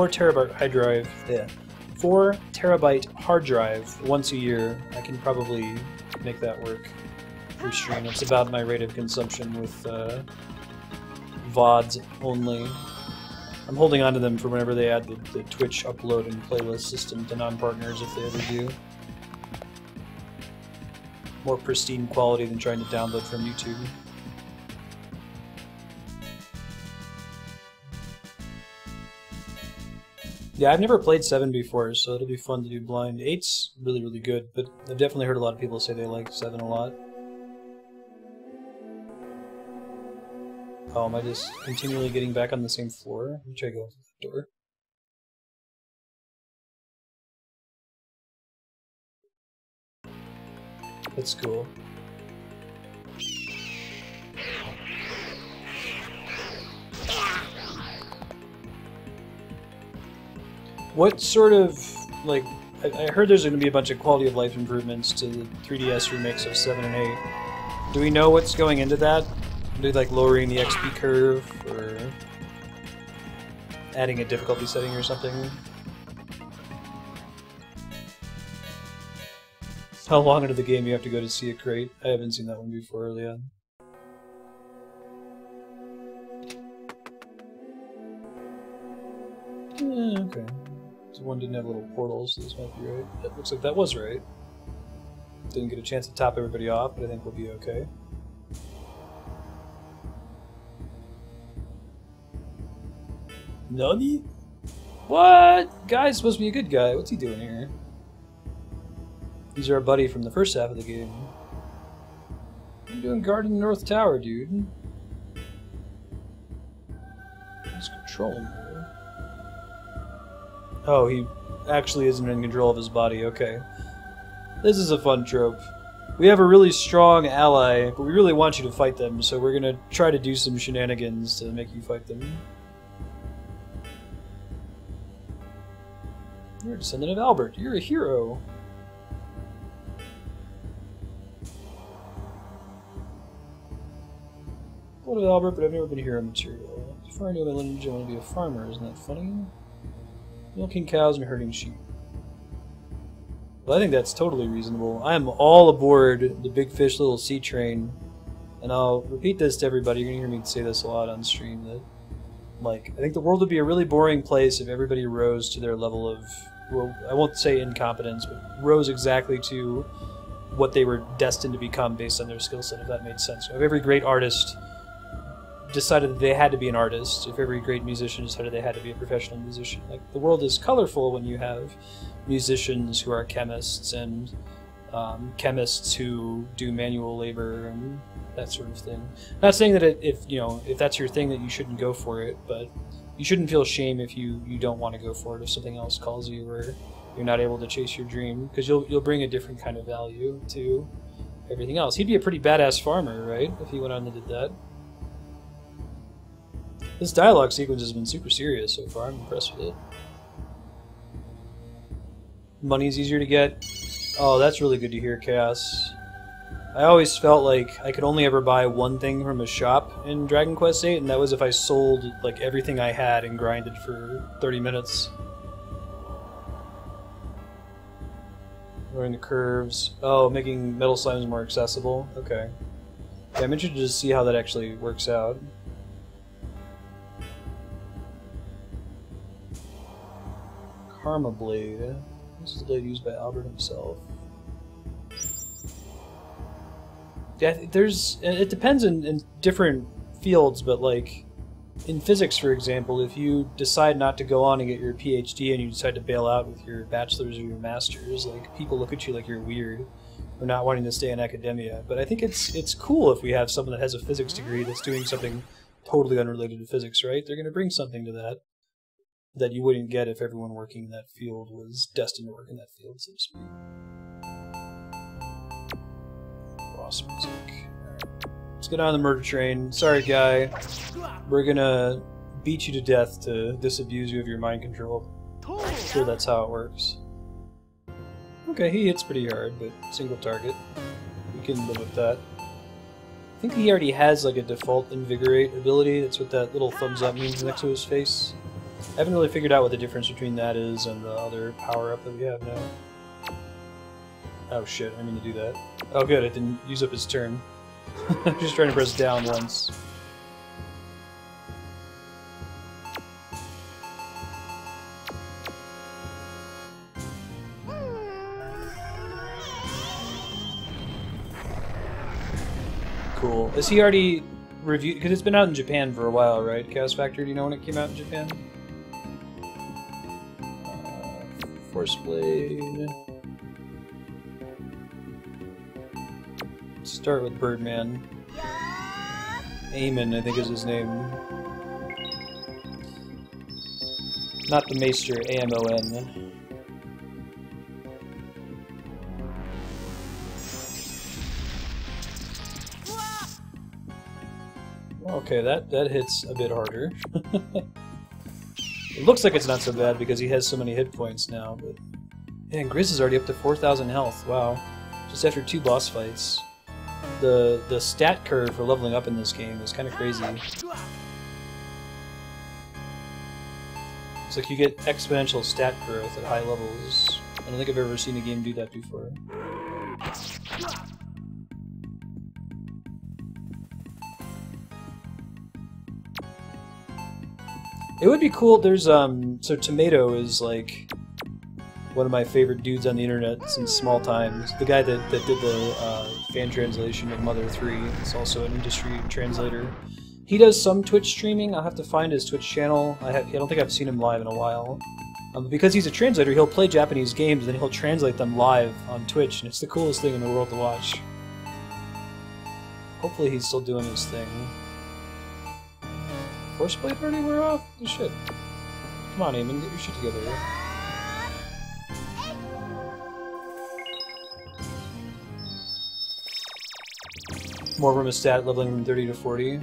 hard drive once a year, I can probably make that work for stream. It's about my rate of consumption with VODs only. I'm holding on to them for whenever they add the Twitch upload and playlist system to non-partners if they ever do. More pristine quality than trying to download from YouTube. Yeah, I've never played 7 before, so it'll be fun to do blind. 8's really, really good, but I've definitely heard a lot of people say they like 7 a lot. Oh, am I just continually getting back on the same floor? Let me try to go through the door. That's cool. What sort of, like, I heard there's going to be a bunch of quality of life improvements to the 3DS remakes of 7 and 8. Do we know what's going into that? Do like lowering the XP curve, or adding a difficulty setting or something? How long into the game you have to go to see a crate? I haven't seen that one before early on. Yeah, okay. So one didn't have little portals, so this might be right. It looks like that was right. Didn't get a chance to top everybody off, but I think we'll be okay. Nani? What? Guy's supposed to be a good guy. What's he doing here? He's our buddy from the first half of the game. What are you doing guarding the North Tower, dude? He's controlling her. Oh, he actually isn't in control of his body. Okay. This is a fun trope. We have a really strong ally, but we really want you to fight them, so we're gonna try to do some shenanigans to make you fight them. You're a descendant of Albert. You're a hero. What of Albert, but I've never been hero material. Before I knew my lineage, I want to be a farmer. Isn't that funny? Milking cows and herding sheep. Well, I think that's totally reasonable. I am all aboard the Big Fish Little Sea Train, and I'll repeat this to everybody. You're gonna hear me say this a lot on stream. That, like, I think the world would be a really boring place if everybody rose to their level of, well, I won't say incompetence, but rose exactly to what they were destined to become based on their skill set, if that made sense. If every great artist decided that they had to be an artist, if every great musician decided they had to be a professional musician. Like, the world is colorful when you have musicians who are chemists, and chemists who do manual labor and that sort of thing. Not saying that if that's your thing that you shouldn't go for it, but you shouldn't feel shame if you don't want to go for it, if something else calls you, or you're not able to chase your dream, because you'll bring a different kind of value to everything else. He'd be a pretty badass farmer, right, if he went on and did that. This dialogue sequence has been super serious so far. I'm impressed with it. Money's easier to get. Oh, that's really good to hear, Chaos. I always felt like I could only ever buy one thing from a shop in Dragon Quest VIII, and that was if I sold like everything I had and grinded for 30 minutes. Lowering the curves. Oh, making metal slimes more accessible. Okay. Yeah, I'm interested to see how that actually works out. Karma Blade. This is the blade used by Albert himself. Yeah, it depends in different fields, but like in physics, for example, if you decide not to go on and get your PhD and you decide to bail out with your bachelor's or your master's, like people look at you like you're weird for not wanting to stay in academia. But I think it's cool if we have someone that has a physics degree that's doing something totally unrelated to physics, right? They're going to bring something to that you wouldn't get if everyone working in that field was destined to work in that field, so to speak. Boss music. Alright. Let's get on the murder train. Sorry, guy. We're gonna beat you to death to disabuse you of your mind control. I'm sure that's how it works. Okay, he hits pretty hard, but single target. We can live with that. I think he already has like a default Invigorate ability. That's what that little thumbs up means next to his face. I haven't really figured out what the difference between that is and the other power-up that we have now. Oh shit, I mean to do that. Oh good, I didn't use up his turn. I'm just trying to press down once. Cool. Is he already reviewed? Because it's been out in Japan for a while, right? Chaos Factor, do you know when it came out in Japan? Force Blade. Start with Birdman. Eamon, I think is his name. Not the Maester, A-M-O-N. Okay, that hits a bit harder. It looks like it's not so bad because he has so many hit points now, but... Man, Grizz is already up to 4,000 health, wow. Just after 2 boss fights. The stat curve for leveling up in this game is kind of crazy. It's like you get exponential stat growth at high levels. I don't think I've ever seen a game do that before. It would be cool, there's, so Tomato is, like, one of my favorite dudes on the internet since small times. The guy that did the fan translation of Mother 3. He's also an industry translator. He does some Twitch streaming. I'll have to find his Twitch channel. I don't think I've seen him live in a while. Because he's a translator, he'll play Japanese games and then he'll translate them live on Twitch, and it's the coolest thing in the world to watch. Hopefully he's still doing his thing. Force Blade already wear off? Oh, shit. Come on, Eamon, get your shit together. More from a stat leveling from 30 to 40.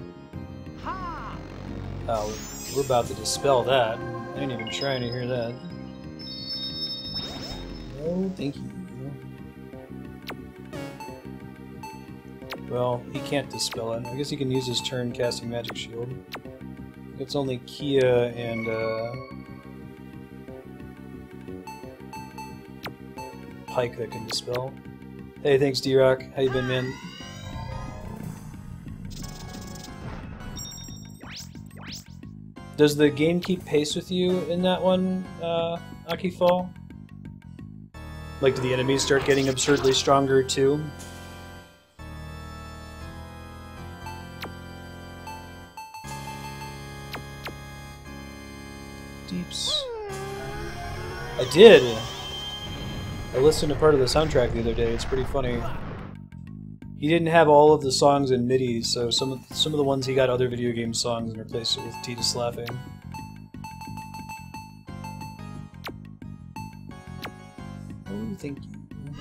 Oh, we're about to dispel that. I ain't even trying to hear that. No, thank you. Well, he can't dispel it. I guess he can use his turn casting Magic Shield. It's only Kia and, Pike that can dispel. Hey, thanks, D-Rock. How you been, man? Does the game keep pace with you in that one, Akifall? Like, do the enemies start getting absurdly stronger, too? Deeps. I did! I listened to part of the soundtrack the other day, it's pretty funny. He didn't have all of the songs in MIDI, so some of the ones he got other video game songs and replaced it with Tidus laughing. thank you.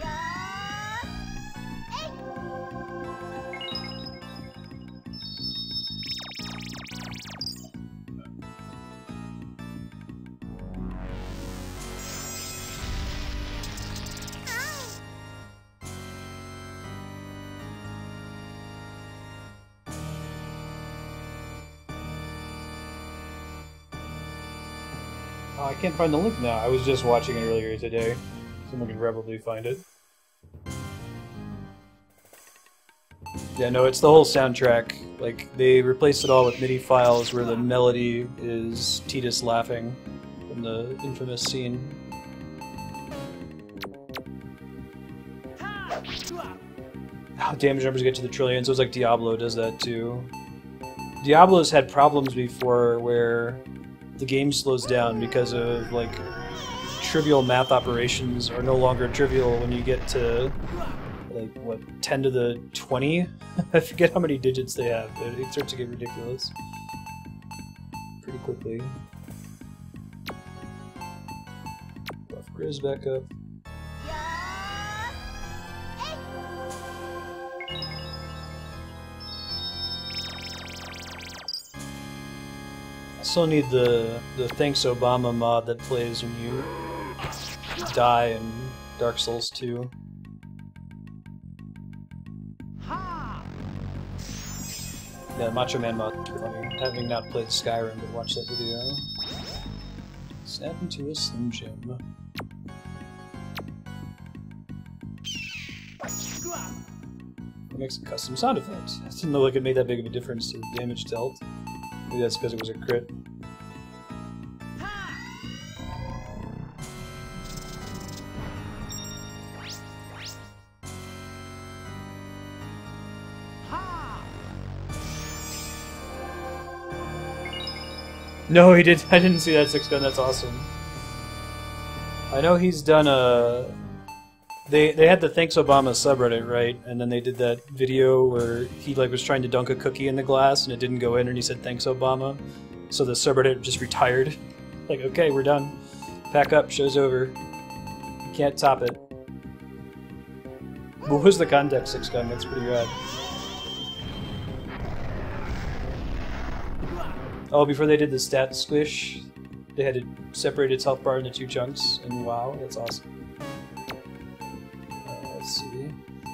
I can't find the link now. I was just watching it earlier today. Someone can probably find it. Yeah, no, it's the whole soundtrack. Like, they replaced it all with MIDI files where the melody is Tidus laughing from the infamous scene. Oh, damage numbers get to the trillions. It was like Diablo does that too. Diablo's had problems before where the game slows down because of, like, trivial math operations are no longer trivial when you get to, like, what, 10 to the 20? I forget how many digits they have, but it starts to get ridiculous pretty quickly. Buff Grizz back up. Still need the Thanks Obama mod that plays when you die in Dark Souls 2. Yeah, Macho Man mod is funny. Having not played Skyrim, but watch that video. Snap into a Slim Jim. It makes a custom sound effect. I didn't know like it made that big of a difference to the damage dealt. Maybe that's because it was a crit. No, he did. I didn't see that 6-gun. That's awesome. I know he's done a. They had the Thanks Obama subreddit, right? And then they did that video where he like was trying to dunk a cookie in the glass and it didn't go in, and he said Thanks Obama. So the subreddit just retired. Like, okay, we're done. Pack up. Show's over. You can't top it. What was the context 6-gun? That's pretty rad. Oh, before they did the stat squish, they had to separate its health bar into 2 chunks, and wow, that's awesome. Let's see.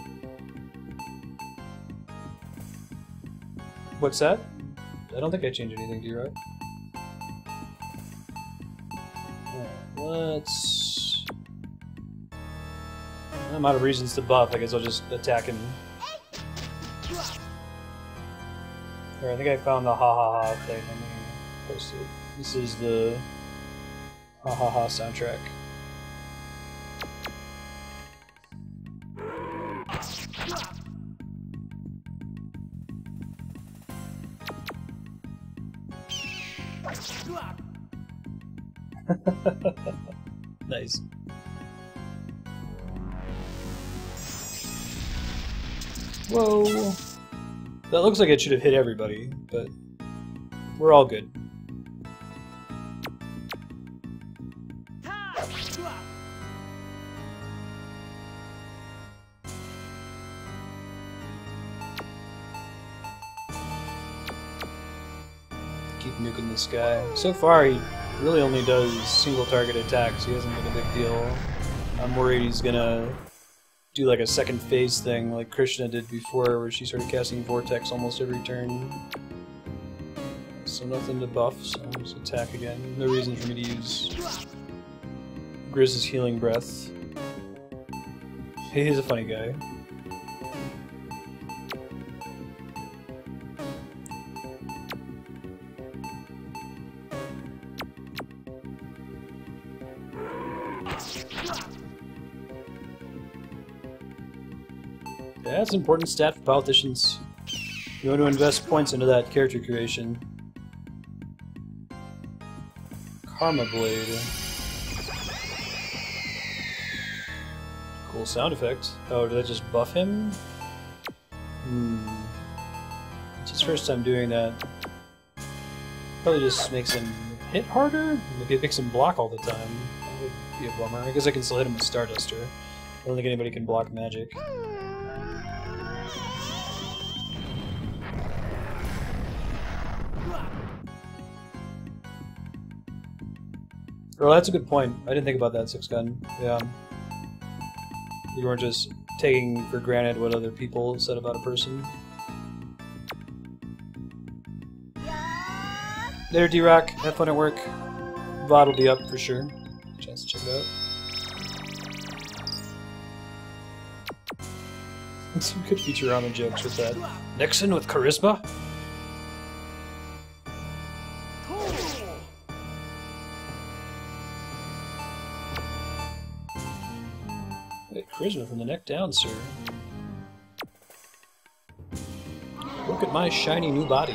What's that? I don't think I changed anything, D-Rock. Let's... I'm out of reasons to buff, I guess I'll just attack him. Here, I think I found the ha ha ha thing. Let me post it. This is the ha ha ha soundtrack. Nice. Whoa! That looks like it should have hit everybody, but we're all good. Keep nuking this guy. So far, he really only does single target attacks. He hasn't been a big deal. I'm worried he's gonna do like a second phase thing like Krishna did before, where she started casting Vortex almost every turn. So nothing to buff, so I'll just attack again. No reason for me to use Grizz's Healing Breath. He's a funny guy. Yeah, that's an important stat for politicians. You want to invest points into that character creation. Karma Blade. Cool sound effect. Oh, did I just buff him? It's his first time doing that. Probably just makes him hit harder? Maybe it makes him block all the time. That would be a bummer. I guess I can still hit him with Starduster. I don't think anybody can block magic. Oh, that's a good point. I didn't think about that, Six Gun. Yeah. You weren't just taking for granted what other people said about a person. There, D-Rock. Have fun at work. VOD will be up for sure. Chance to check it out. Some good Futurama jokes with that. Nixon with charisma? Wait, charisma from the neck down, sir. Look at my shiny new body.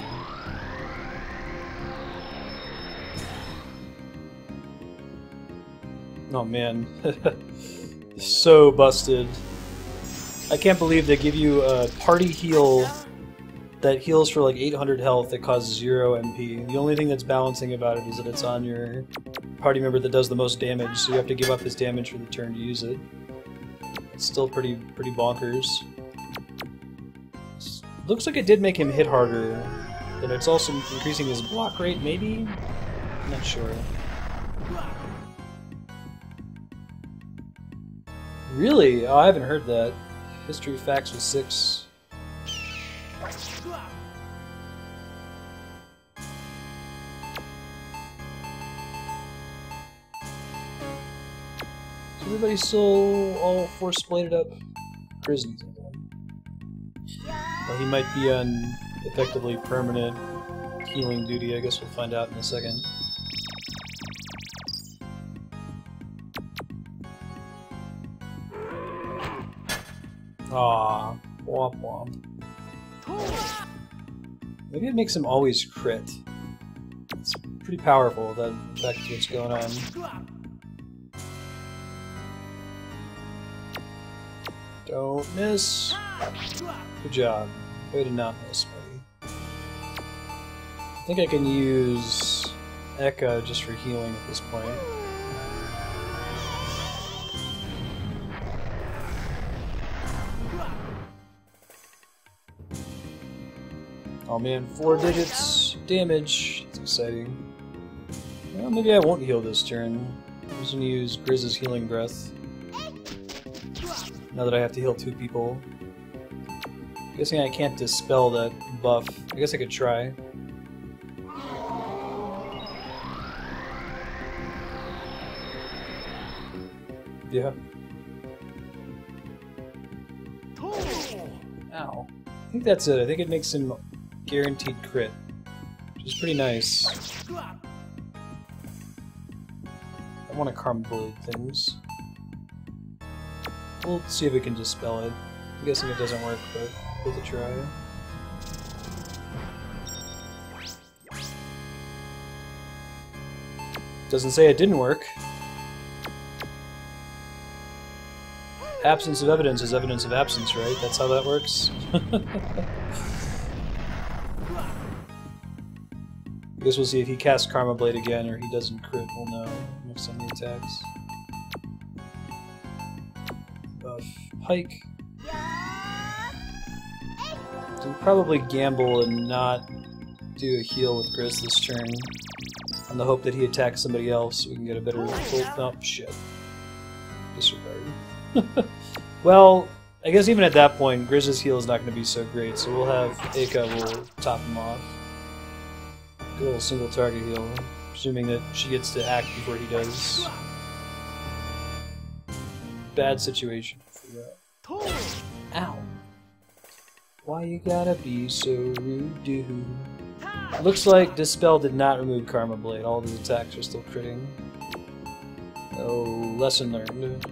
Oh man, so busted. I can't believe they give you a party heal that heals for like 800 health that causes 0 MP. The only thing that's balancing about it is that it's on your party member that does the most damage, so you have to give up his damage for the turn to use it. It's still pretty bonkers. Looks like it did make him hit harder, and it's also increasing his block rate, maybe? I'm not sure. Really? Oh, I haven't heard that. History facts with 6. Is everybody still all force bladed up? Grizzlies. Well, he might be on effectively permanent healing duty. I guess we'll find out in a second. Aww, womp womp. Maybe it makes him always crit. It's pretty powerful, that effect what's going on. Don't miss. Good job. Way to not miss, buddy. I think I can use Eka just for healing at this point. Oh man, 4 digits damage. That's exciting. Well, maybe I won't heal this turn. I'm just gonna use Grizz's Healing Breath. Now that I have to heal 2 people. I'm guessing I can't dispel that buff. I guess I could try. Yeah. Ow. I think that's it. I think it makes him guaranteed crit, which is pretty nice. I want to Karma Blade things. We'll see if we can dispel it. I'm guessing it doesn't work, but worth a try. Doesn't say it didn't work. Absence of evidence is evidence of absence, right? That's how that works. I guess we'll see if he casts Karma Blade again or he doesn't crit. We'll know next time he attacks. Buff Pike. So we'll probably gamble and not do a heal with Grizz this turn on the hope that he attacks somebody else so we can get a better full. Oh, shit. Disregard. Well, I guess even at that point, Grizz's heal is not going to be so great, so we'll have Eka will top him off. Good little single target heal, presuming that she gets to act before he does. Bad situation for that. Ow. Why you gotta be so rude, dude? Looks like Dispel did not remove Karma Blade. All of his attacks are still critting. Oh, lesson learned.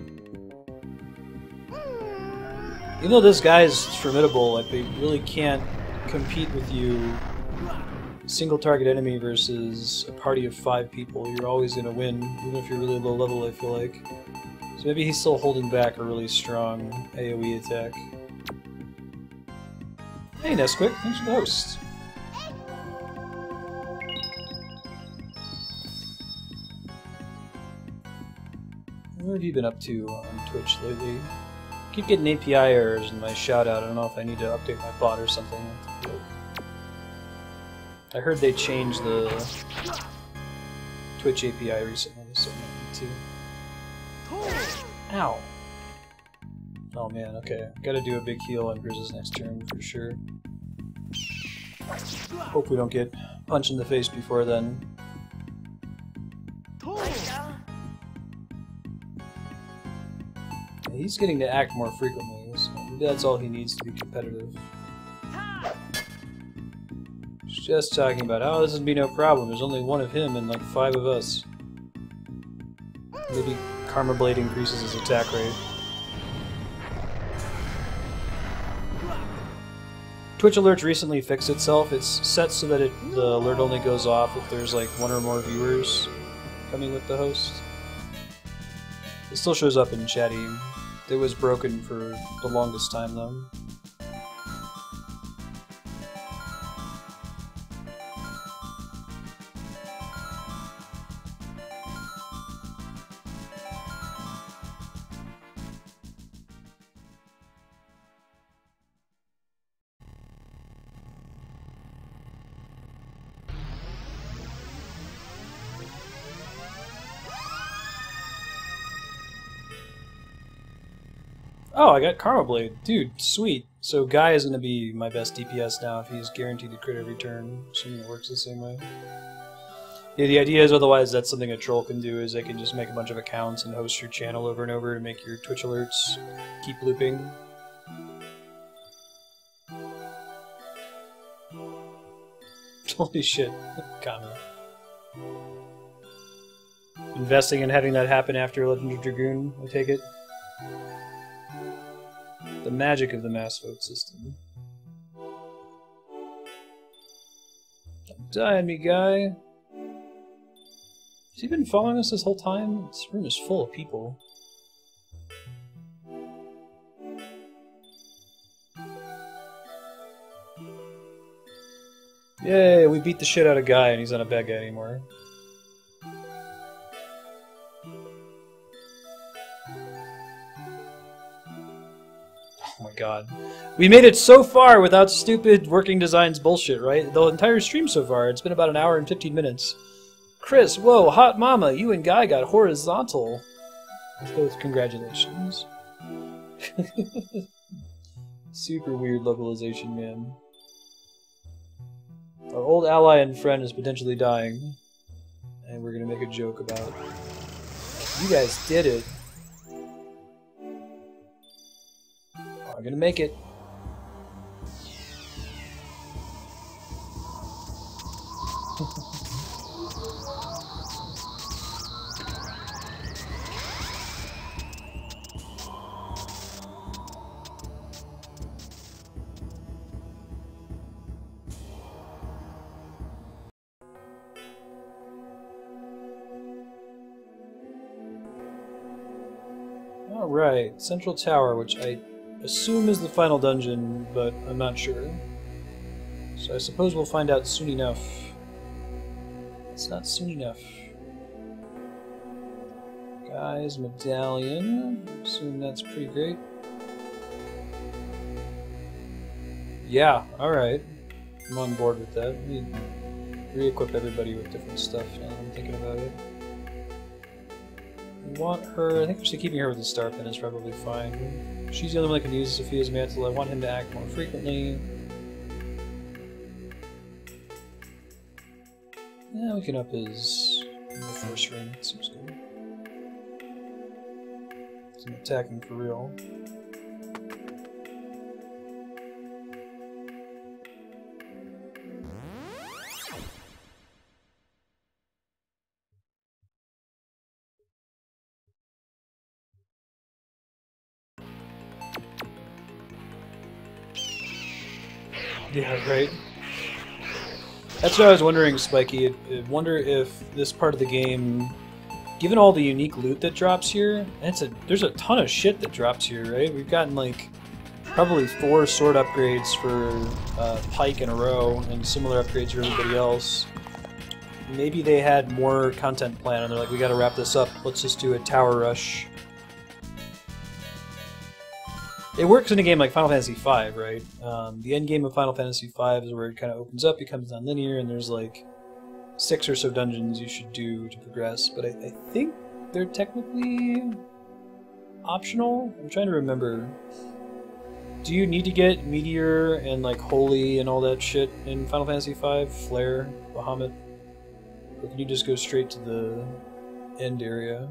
Even though this guy is formidable, like, they really can't compete with you single target enemy versus a party of 5 people. You're always going to win, even if you're really low level, I feel like. So maybe he's still holding back a really strong AoE attack. Hey Nesquik, thanks for the host. What have you been up to on Twitch lately? I keep getting API errors in my shout out. I don't know if I need to update my bot or something. I heard they changed the Twitch API recently, so I need to. Ow! Oh man, okay. Gotta do a big heal on Grizz's next turn for sure. Hope we don't get punched in the face before then. He's getting to act more frequently, so maybe that's all he needs to be competitive. Just talking about, oh, this would be no problem. There's only one of him and like 5 of us. Maybe Karma Blade increases his attack rate. Twitch alerts recently fixed itself. It's set so that the alert only goes off if there's like 1 or more viewers coming with the host. It still shows up in chatty. It was broken for the longest time though. Oh, I got Karma Blade. Dude, sweet. So Guy is going to be my best DPS now if he's guaranteed to crit every turn, assuming it works the same way. Yeah, the idea is otherwise that's something a troll can do, is they can just make a bunch of accounts and host your channel over and over to make your Twitch alerts keep looping. Holy shit. Kami. Investing in having that happen after Legend of Dragoon, I take it? The magic of the mass vote system. Don't die on me, Guy. Has he been following us this whole time? This room is full of people. Yay, we beat the shit out of Guy and he's not a bad guy anymore. Oh my god. We made it so far without stupid working designs bullshit, right? The entire stream so far, it's been about an hour and 15 minutes. Chris, whoa, hot mama, you and Guy got horizontal. Both congratulations. Super weird localization, man. Our old ally and friend is potentially dying. And we're gonna make a joke about it. You guys did it. I'm gonna make it. Alright, Central Tower, which I assume is the final dungeon, but I'm not sure. So I suppose we'll find out soon enough. It's not soon enough. Guy's medallion. I assume that's pretty great. Yeah, alright. I'm on board with that. Let me re-equip everybody with different stuff now that I'm thinking about it. I want her, I think actually keeping her with the star pin is probably fine. She's the only one that can use Sophia's mantle. I want him to act more frequently. Yeah, we can up his in the first ring. That seems good. He's attacking for real. Yeah, right. That's what I was wondering, Spiky. I wonder if this part of the game, given all the unique loot that drops here, and there's a ton of shit that drops here, right? We've gotten like probably 4 sword upgrades for Pike in a row, and similar upgrades for everybody else. Maybe they had more content planned, and they're like, we gotta wrap this up. Let's just do a tower rush it works in a game like Final Fantasy V, right? The end game of Final Fantasy V is where it kind of opens up, becomes non-linear, and there's like 6 or so dungeons you should do to progress. But I think they're technically optional. I'm trying to remember. Do you need to get Meteor and like Holy and all that shit in Final Fantasy V? Flare, Bahamut? Or can you just go straight to the end area?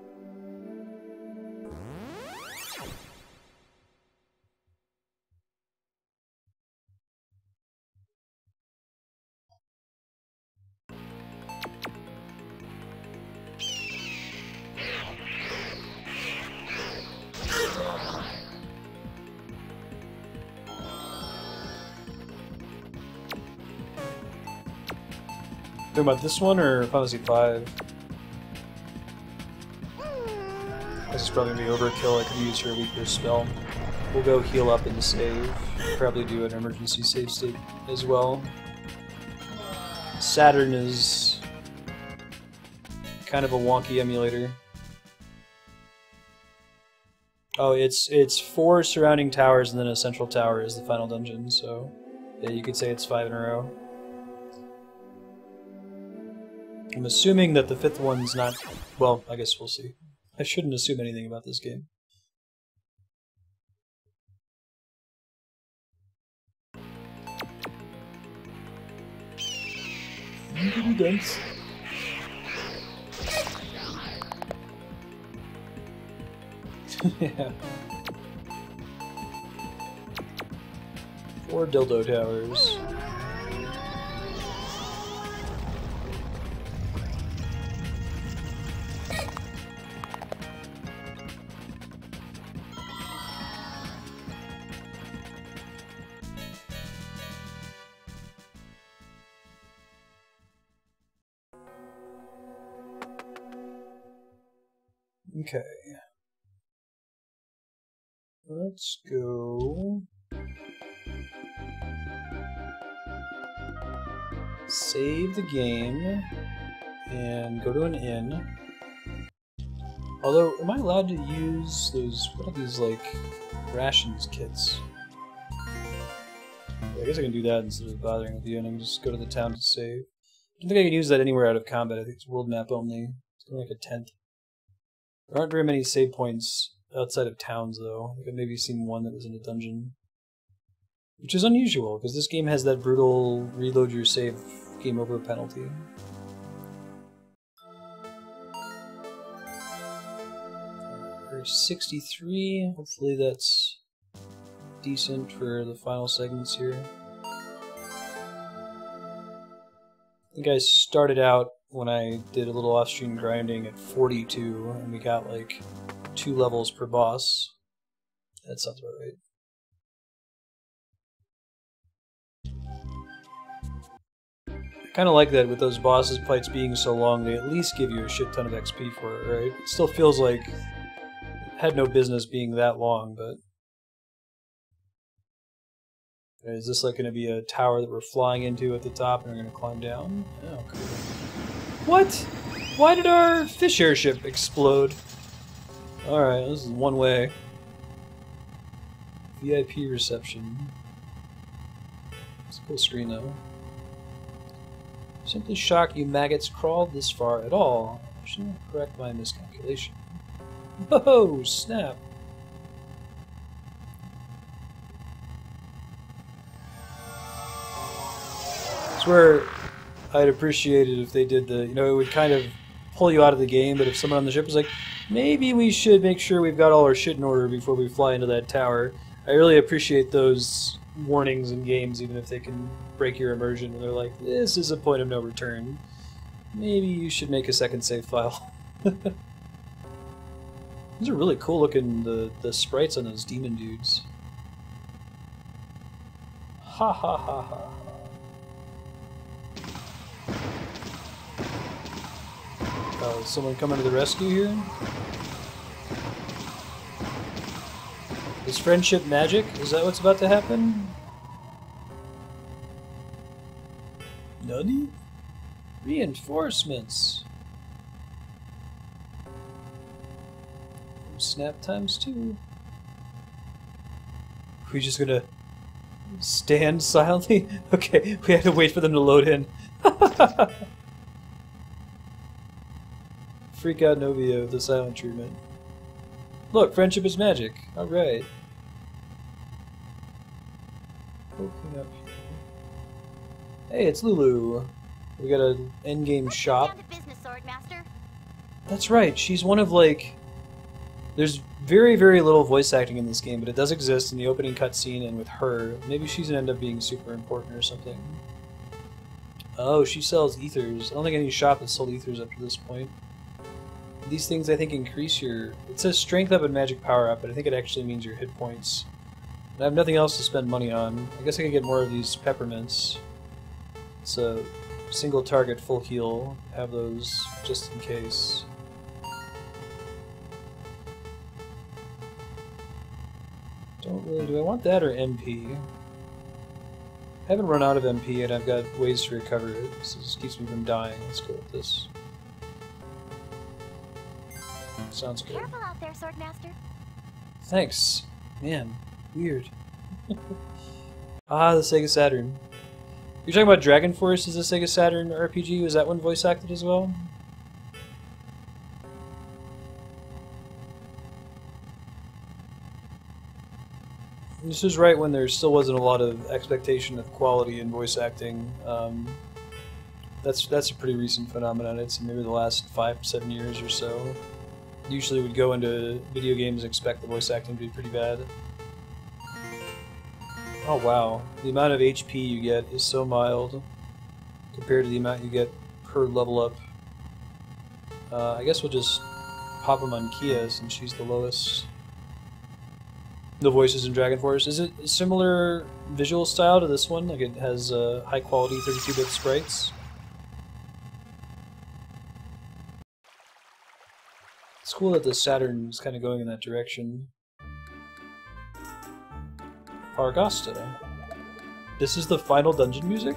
Talking about this one or Final Fantasy V? This is probably gonna be overkill. I could use her weaker spell. We'll go heal up and save. Probably do an emergency save state as well. Saturn is kind of a wonky emulator. Oh, it's 4 surrounding towers and then a central tower is the final dungeon, so yeah, you could say it's 5 in a row. I'm assuming that the 5th one's not... Well, I guess we'll see. I shouldn't assume anything about this game. Thanks. Yeah. 4 dildo towers. Okay. Let's go... Save the game and go to an inn. Although, am I allowed to use those, what are these, like, rations kits? I guess I can do that instead of bothering with the inn. I can just go to the town to save. I don't think I can use that anywhere out of combat. I think it's world map only. It's like a 10th. There aren't very many save points outside of towns, though. I've maybe seen one that was in a dungeon. Which is unusual, because this game has that brutal reload your save game over penalty. We're 63. Hopefully that's decent for the final segments here. I think I started out when I did a little off-stream grinding at 42, and we got like 2 levels per boss. That sounds about right. I kind of like that with those bosses fights being so long, they at least give you a shit ton of XP for it, right? It still feels like it had no business being that long, but... Is this like going to be a tower that we're flying into at the top and we're going to climb down? Oh, cool. What? Why did our fish airship explode? Alright, this is one way. VIP reception. It's a cool screen though. Simply shocked you maggots crawled this far at all. I should not correct my miscalculation. Whoa, snap! It's where I'd appreciate it if they did the, you know, it would kind of pull you out of the game, but if someone on the ship was like, maybe we should make sure we've got all our shit in order before we fly into that tower. I really appreciate those warnings in games, even if they can break your immersion, and they're like, this is a point of no return. Maybe you should make a second save file. These are really cool looking, the sprites on those demon dudes. Ha ha ha ha. Oh, is someone coming to the rescue here? Is friendship magic? Is that what's about to happen? Nani? Reinforcements! Snap times 2. We just gonna stand silently? Okay, we had to wait for them to load in. Freak out Novio with the silent treatment. Look, friendship is magic. Alright. Open up. Hey, it's Lulu. We got an endgame shop. That's right, she's one of like... There's very, very little voice acting in this game, but it does exist in the opening cutscene and with her. Maybe she's gonna end up being super important or something. Oh, she sells ethers. I don't think any shop has sold ethers up to this point. These things, I think, increase your... It says strength up and magic power up, but I think it actually means your hit points. And I have nothing else to spend money on. I guess I could get more of these peppermints. It's a single target full heal. Have those just in case. Don't really... Do I want that or MP? I haven't run out of MP and I've got ways to recover it, so this keeps me from dying. Let's go with this. Sounds good. Careful out there, Swordmaster. Thanks. Man, weird. Ah, the Sega Saturn. You're talking about Dragon Force as a Sega Saturn RPG? Was that one voice acted as well? This was right when there still wasn't a lot of expectation of quality in voice acting. That's a pretty recent phenomenon. It's maybe the last 5-7 years or so. Usually would go into video games and expect the voice acting to be pretty bad. Oh wow, the amount of HP you get is so mild compared to the amount you get per level up. I guess we'll just pop them on Kia since she's the lowest. The voices in Dragon Force. Is it a similar visual style to this one? Like it has high quality 32-bit sprites? It's cool that the Saturn is kind of going in that direction. Fargasta. This is the final dungeon music?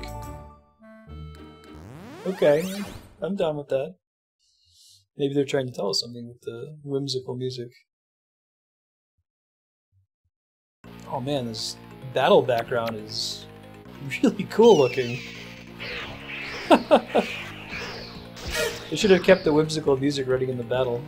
Okay, I'm down with that. Maybe they're trying to tell us something with the whimsical music. Oh man, this battle background is really cool looking. They should have kept the whimsical music running in the battle.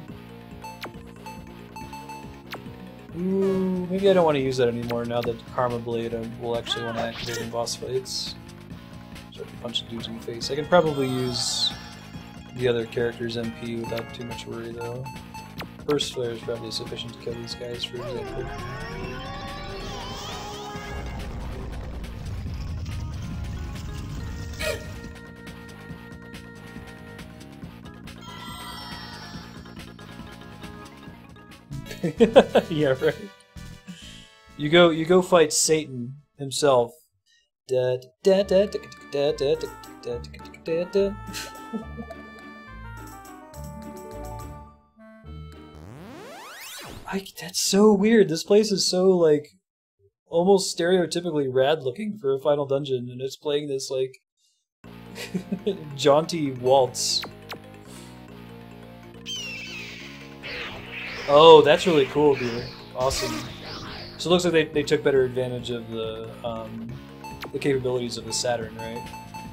Ooh, maybe I don't want to use that anymore now that Karma Blade will actually want to activate in boss fights. Start to punch the dudes in the face. I can probably use the other character's MP without too much worry though. Burst Flare is probably sufficient to kill these guys, for example. Yeah, right. You go fight Satan himself. Da, da, da, da, da, da, da, da, da. That's so weird. This place is so like almost stereotypically rad looking for a final dungeon, and it's playing this like jaunty waltz. Oh, that's really cool, dude. Awesome. So it looks like they took better advantage of the capabilities of the Saturn, right?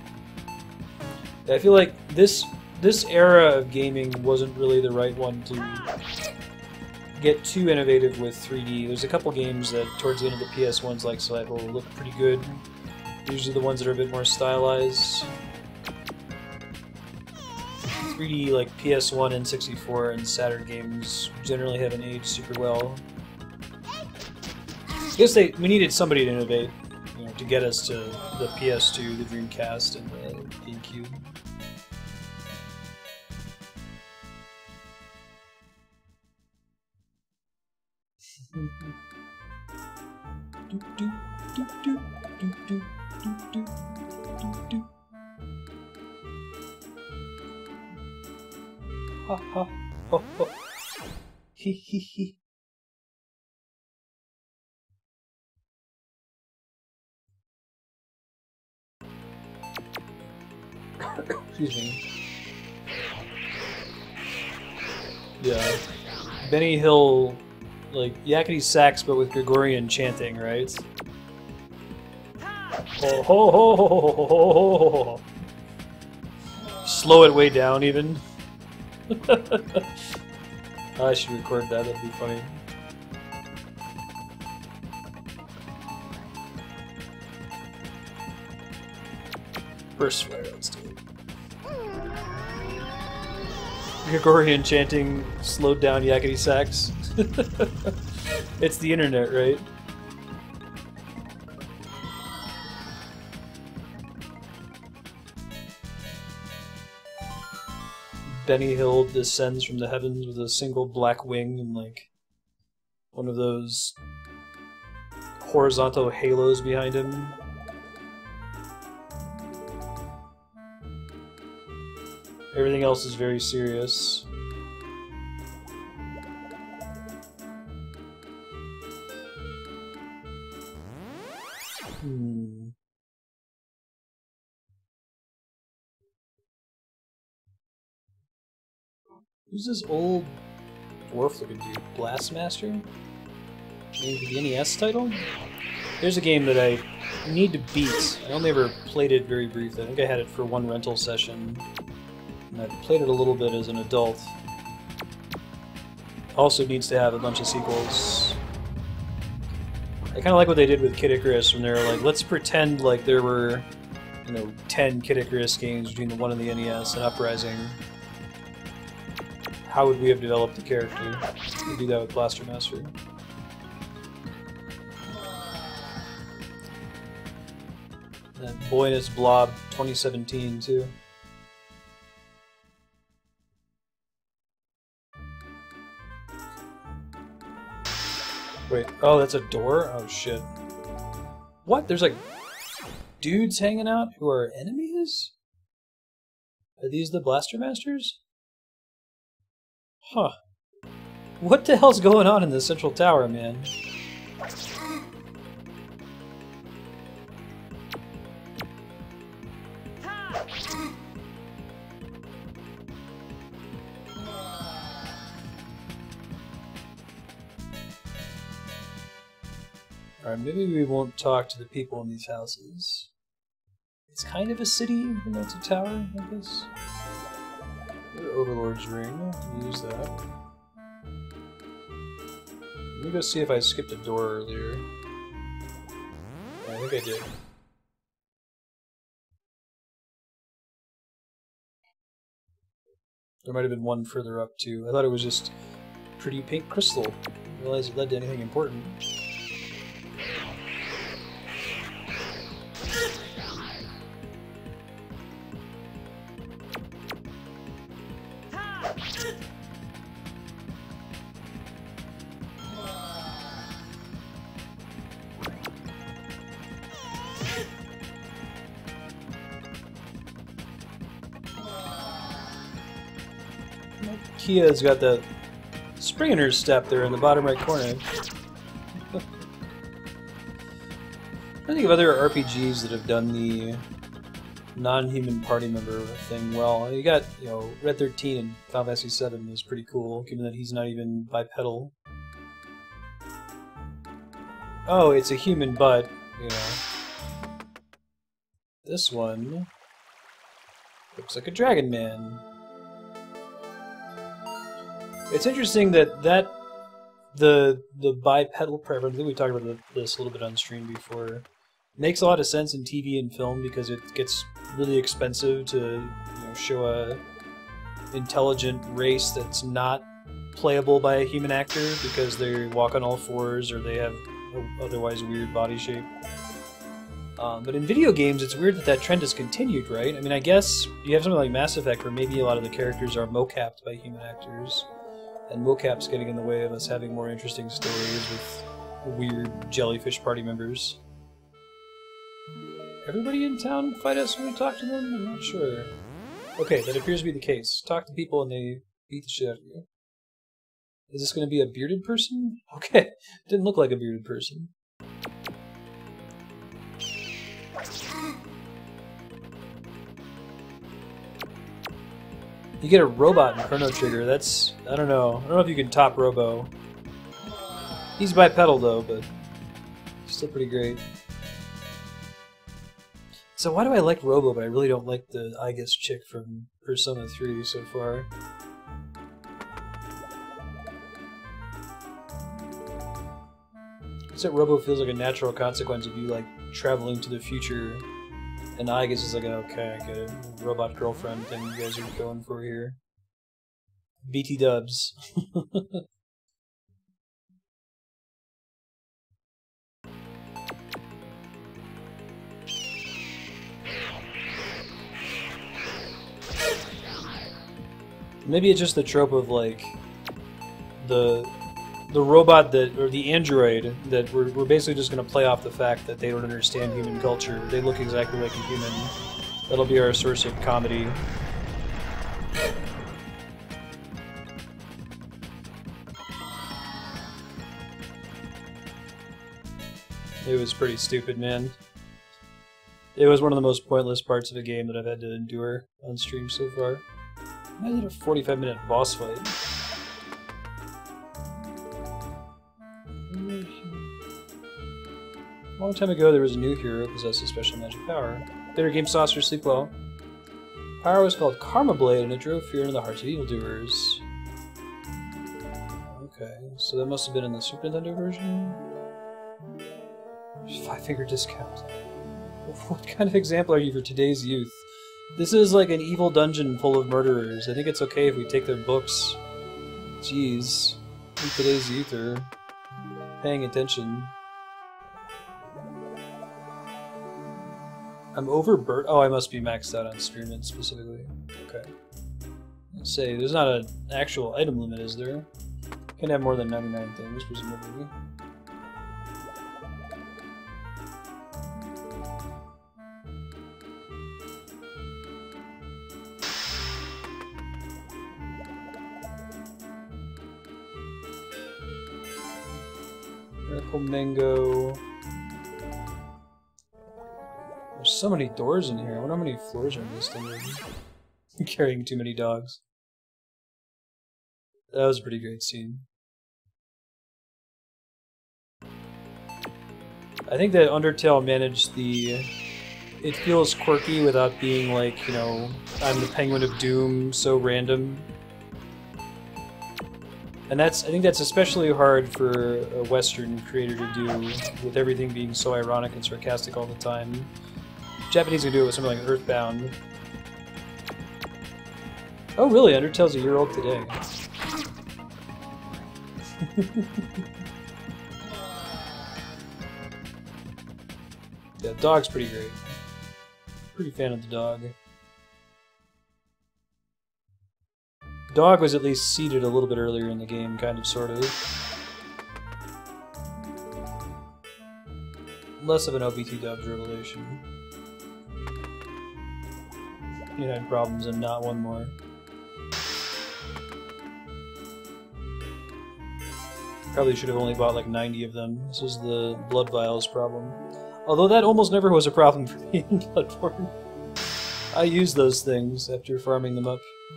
I feel like this era of gaming wasn't really the right one to get too innovative with 3D. There's a couple games that towards the end of the PS1's like cycle look pretty good. Usually the ones that are a bit more stylized. 3D like PS1 and 64 and Saturn games generally haven't aged super well. I guess we needed somebody to innovate, you know, to get us to the PS2, the Dreamcast, and the GameCube. Ha ha ho ho. He he he. Excuse me. Yeah. Benny Hill like yakety sax, but with Gregorian chanting, right? Ho ho ho ho ho ho ho ho. Slow it way down, even. I should record that. That'd be funny. Burst fire. Let's do it. Gregorian chanting, slowed down yakety sax. It's the internet, right? Benny Hill descends from the heavens with a single black wing and like one of those horizontal halos behind him. Everything else is very serious. Who's this old dwarf-looking dude? Blastmaster? Maybe the NES title? There's a game that I need to beat. I only ever played it very briefly. I think I had it for one rental session. And I played it a little bit as an adult. Also needs to have a bunch of sequels. I kind of like what they did with Kid Icarus when they were like, let's pretend like there were, 10 Kid Icarus games between the one and the NES and Uprising. How would we have developed the character? We do that with Blaster Master. That Boy and His Blob 2017 too. Wait, oh, that's a door? Oh shit. What? There's like dudes hanging out who are enemies? Are these the Blaster Masters? Huh. What the hell's going on in the central tower, man? Alright, maybe we won't talk to the people in these houses. It's kind of a city, even though it's a tower, I guess. Overlord's Ring. Use that. Let me go see if I skipped a door earlier. Yeah, I think I did. There might have been one further up too. I thought it was just pretty pink crystal. I didn't realize it led to anything important. Kia's got that spring in her step there in the bottom right corner. I think of other RPGs that have done the non-human party member thing well. You got, Red 13 and Final Fantasy 7 is pretty cool, given that he's not even bipedal. Oh, it's a human butt, This one looks like a Dragon Man. It's interesting that the bipedal preference, I think we talked about this a little bit on stream before, makes a lot of sense in TV and film because it gets really expensive to show a intelligent race that's not playable by a human actor because they walk on all fours or they have an otherwise weird body shape. But in video games, it's weird that trend has continued, right? I mean, I guess you have something like Mass Effect where maybe a lot of the characters are mocapped by human actors. And mocap's getting in the way of us having more interesting stories with weird jellyfish party members. Everybody in town fight us when we talk to them? I'm not sure. Okay, that appears to be the case. Talk to people and they beat the shit out of you. Is this going to be a bearded person? Okay, didn't look like a bearded person. You get a robot in Chrono Trigger. That's... I don't know. I don't know if you can top Robo. He's bipedal though, but still pretty great. So why do I like Robo, but I really don't like the I guess chick from Persona 3 so far? Except Robo feels like a natural consequence of you like traveling to the future, and I guess is like an okay, I get it, robot girlfriend thing you guys are going for here. BT dubs. Maybe it's just the trope of like the robot that, or the android that we're basically just going to play off the fact that they don't understand human culture. They look exactly like a human. That'll be our source of comedy. It was pretty stupid, man. It was one of the most pointless parts of the game that I've had to endure on stream so far. I did a 45-minute boss fight. A long time ago, there was a new hero who possessed a special magic power. Bitter game saucer, sleep well. Power was called Karma Blade, and it drove fear into the hearts of evildoers. Okay, so that must have been in the Super Nintendo version? 5-finger discount. What kind of example are you for today's youth? This is like an evil dungeon full of murderers. I think it's okay if we take their books. Jeez. I think today's youth are paying attention. I'm overburdened. Oh, I must be maxed out on spearmint specifically. Okay. Let's say, there's not an actual item limit, is there? Can have more than 99 things, presumably. Miracle Mango. There's so many doors in here. I wonder how many floors are in this thing. I'm carrying too many dogs. That was a pretty great scene. I think that Undertale managed the... It feels quirky without being like, you know, I'm the Penguin of Doom, so random. And I think that's especially hard for a Western creator to do, with everything being so ironic and sarcastic all the time. Japanese can do it with something like Earthbound. Oh really? Undertale's a year old today. Yeah, dog's pretty great. Pretty fan of the dog. Dog was at least seated a little bit earlier in the game, kind of, sort of. Less of an OBT Dubs revelation. You had problems and not one more. Probably should have only bought like 90 of them. This was the Blood Vials problem. Although that almost never was a problem for me in Bloodborne. I used those things after farming them up.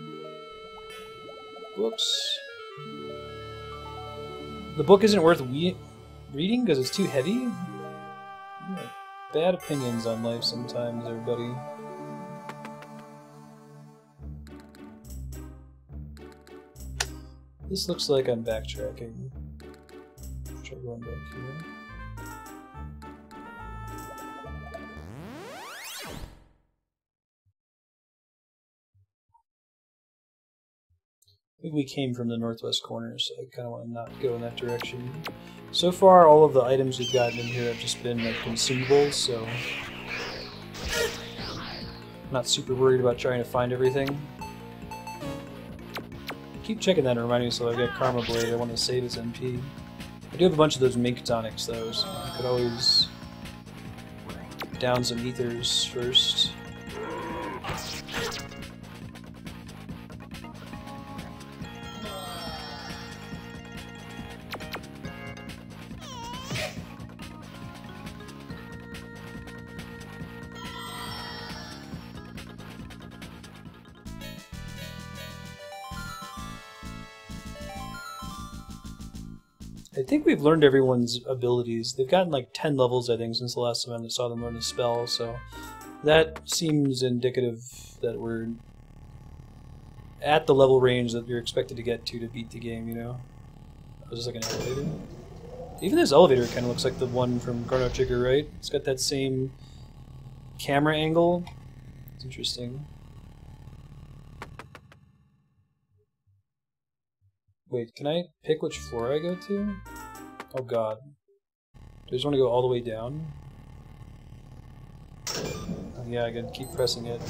Whoops. The book isn't worth reading because it's too heavy? Bad opinions on life sometimes, everybody. This looks like I'm backtracking. Try going back here. I think we came from the northwest corner, so I kind of want to not go in that direction. So far, all of the items we've gotten in here have just been like consumables, so I'm not super worried about trying to find everything. Keep checking that and remind me, so I've got Karma Blade, I want to save its MP. I do have a bunch of those mink tonics though, so I could always down some ethers first. I think we've learned everyone's abilities. They've gotten like 10 levels, I think, since the last time I saw them learn a spell, so that seems indicative that we're at the level range that you're expected to get to beat the game, you know? Oh, is this like an elevator? Even this elevator kind of looks like the one from Chrono Trigger, right? It's got that same camera angle. It's interesting. Wait, can I pick which floor I go to? Oh god. Do I just want to go all the way down? Oh, yeah, I gotta keep pressing it.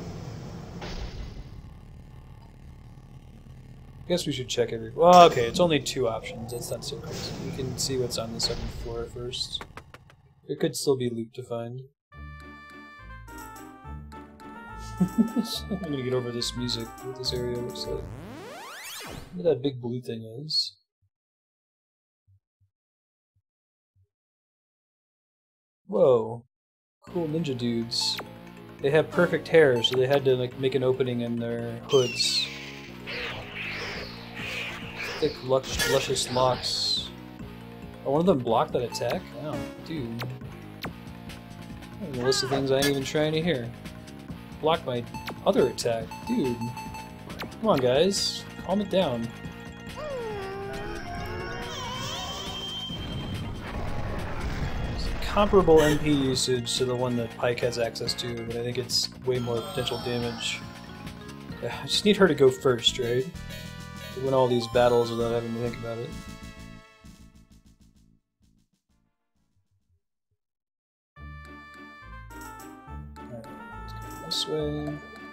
I guess we should check every... Well, okay, it's only 2 options. That's not so crazy. We can see what's on the 7th floor first. There could still be loot to find. I'm gonna get over this music, what this area looks like. What that big blue thing is. Whoa. Cool ninja dudes. They have perfect hair, so they had to like make an opening in their hoods. Thick, luscious locks. Oh, one of them blocked that attack? Oh, dude. There's a list of things I ain't even trying to hear. Blocked my other attack. Dude. Come on, guys. Calm it down. It's comparable MP usage to the one that Pike has access to, but I think it's way more potential damage. I just need her to go first, right? To win all these battles without having to think about it. Alright, let's go this way.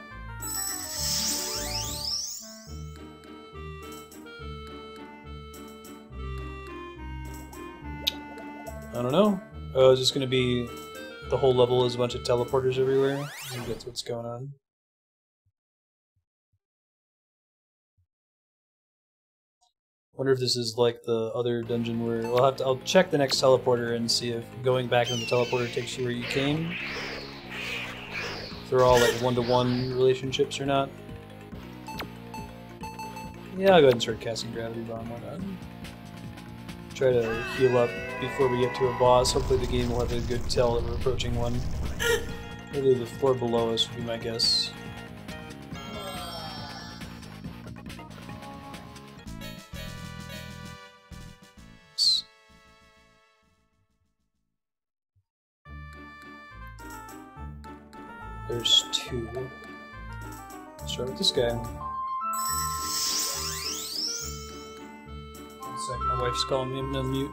I don't know. Oh, is this going to be the whole level is a bunch of teleporters everywhere? I think that's what's going on. Wonder if this is like the other dungeon where I'll check the next teleporter and see if going back into the teleporter takes you where you came. If they're all like one-to-one relationships or not. Yeah, I'll go ahead and start casting Gravity Bomb. Why not? Try to heal up before we get to a boss. Hopefully the game will have a good tell that we're approaching one. Maybe the floor below us would be my guess. There's 2. Let's start with this guy. One sec, my wife's calling me. I'm gonna mute.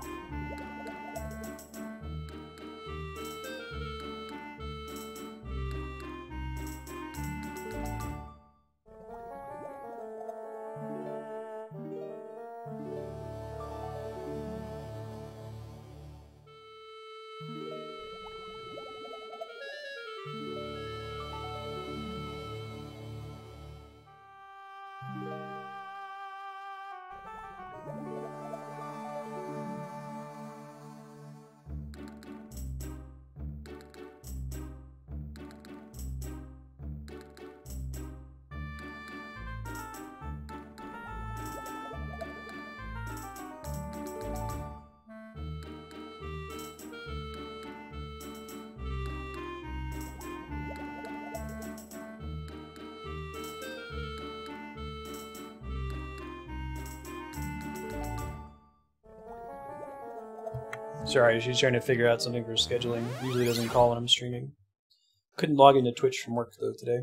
Sorry, she's trying to figure out something for scheduling. Usually doesn't call when I'm streaming. Couldn't log into Twitch from work though today.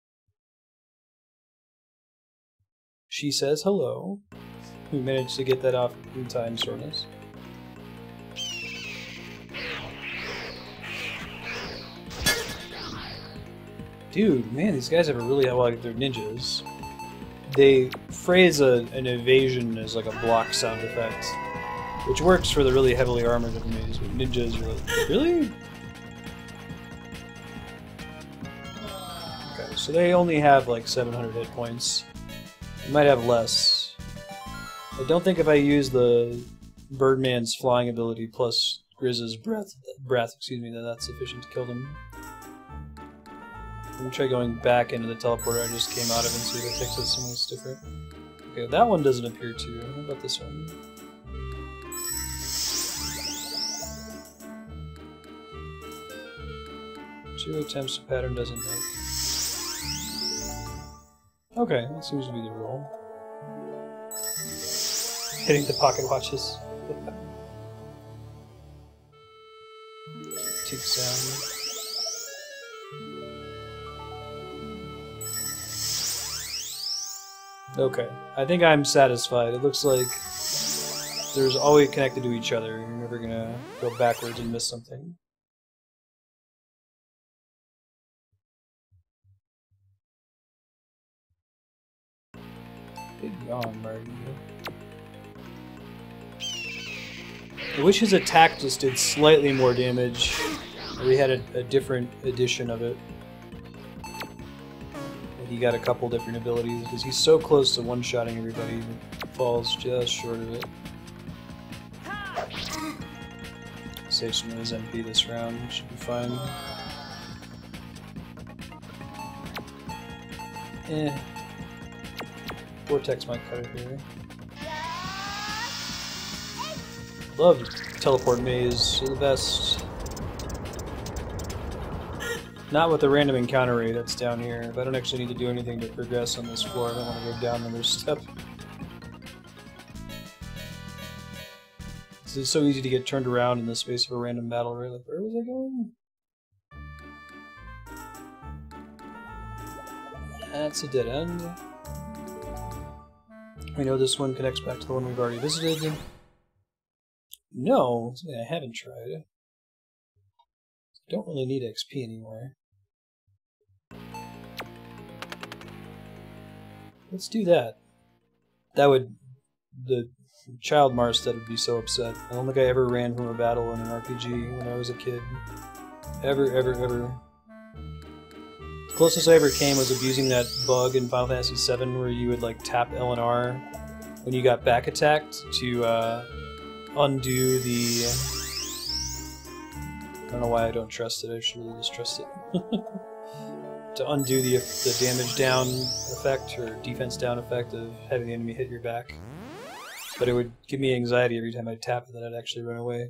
She says hello. We managed to get that off in time, Sornus. Dude, man, these guys have a really well, they're ninjas. They phrase an evasion as like a block sound effect. Which works for the really heavily armored enemies, but ninjas are like, really? Okay, so they only have like 700 hit points. They might have less. I don't think if I use the Birdman's flying ability plus Grizz's breath, then that's sufficient to kill them. Let me try going back into the teleporter I just came out of and see if it fixes something that's different. Okay, that one doesn't appear to. How about this one? 2 attempts a pattern doesn't hit. Okay, that seems to be the rule. Hitting the pocket watches. Tick sound. Okay, I think I'm satisfied. It looks like there's always connected to each other. You're never gonna go backwards and miss something. Good yawn, Marty. I wish his attack just did slightly more damage. We had a different edition of it. He got a couple different abilities because he's so close to one-shotting everybody, he falls just short of it. Save some of his MP this round, should be fine. Vortex might cut it here. Love teleport maze, they're the best. Not with the random encounter rate that's down here. If I don't actually need to do anything to progress on this floor, I don't want to go down another step. It's so easy to get turned around in the space of a random battle, right? Like, where was I going? That's a dead end. We know this one connects back to the one we've already visited. No, something I haven't tried. I don't really need XP anymore. Let's do that. That would... the child Marstead would be so upset. I don't think I ever ran from a battle in an RPG when I was a kid. Ever. The closest I ever came was abusing that bug in Final Fantasy VII where you would like tap L and R when you got back attacked to undo the... I don't know why I don't trust it, I should really just trust it. To undo the damage down effect, or defense down effect of having the enemy hit your back. But it would give me anxiety every time I tap it that I'd actually run away.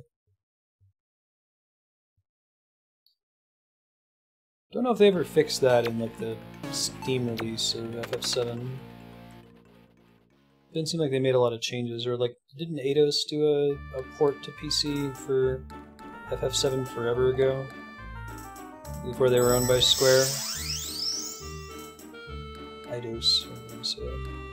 Don't know if they ever fixed that in like the Steam release of FF7. Didn't seem like they made a lot of changes, or like, didn't Eidos do a port to PC for FF7 forever ago? Before they were owned by Square? Eidos, I'm gonna say.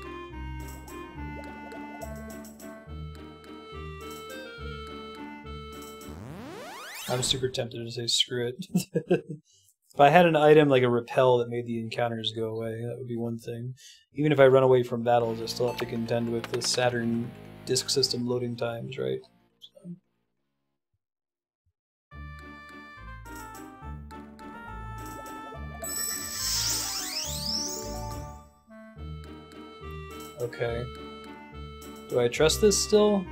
I'm super tempted to say screw it. If I had an item like a repel that made the encounters go away, that would be one thing. Even if I run away from battles, I still have to contend with the Saturn disk system loading times, right? Okay. Do I trust this still?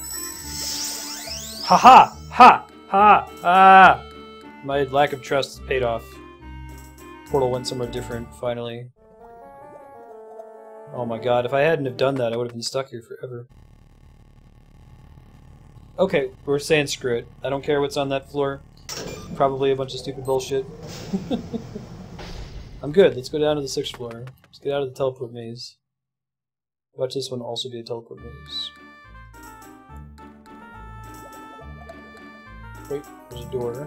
Ha-ha! Ha! Ha! Ah! My lack of trust paid off. Portal went somewhere different, finally. Oh my god, if I hadn't have done that, I would have been stuck here forever. Okay, we're saying screw it. I don't care what's on that floor. Probably a bunch of stupid bullshit. I'm good, let's go down to the 6th floor. Let's get out of the teleport maze. Watch this one also be a teleport maze. Wait, there's a door.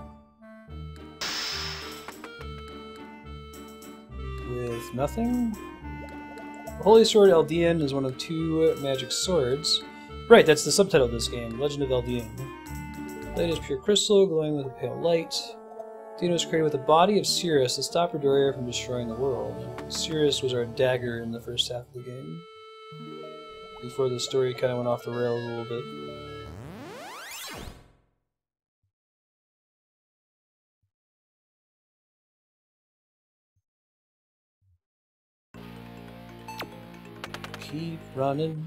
With nothing? The Holy Sword Eldian is one of 2 magic swords. Right, that's the subtitle of this game, Legend of Eldian. The blade is pure crystal, glowing with a pale light. Eldian was created with the body of Sirius to stop Redoria from destroying the world. Sirius was our dagger in the first half of the game, before the story kind of went off the rails a little bit. Keep running.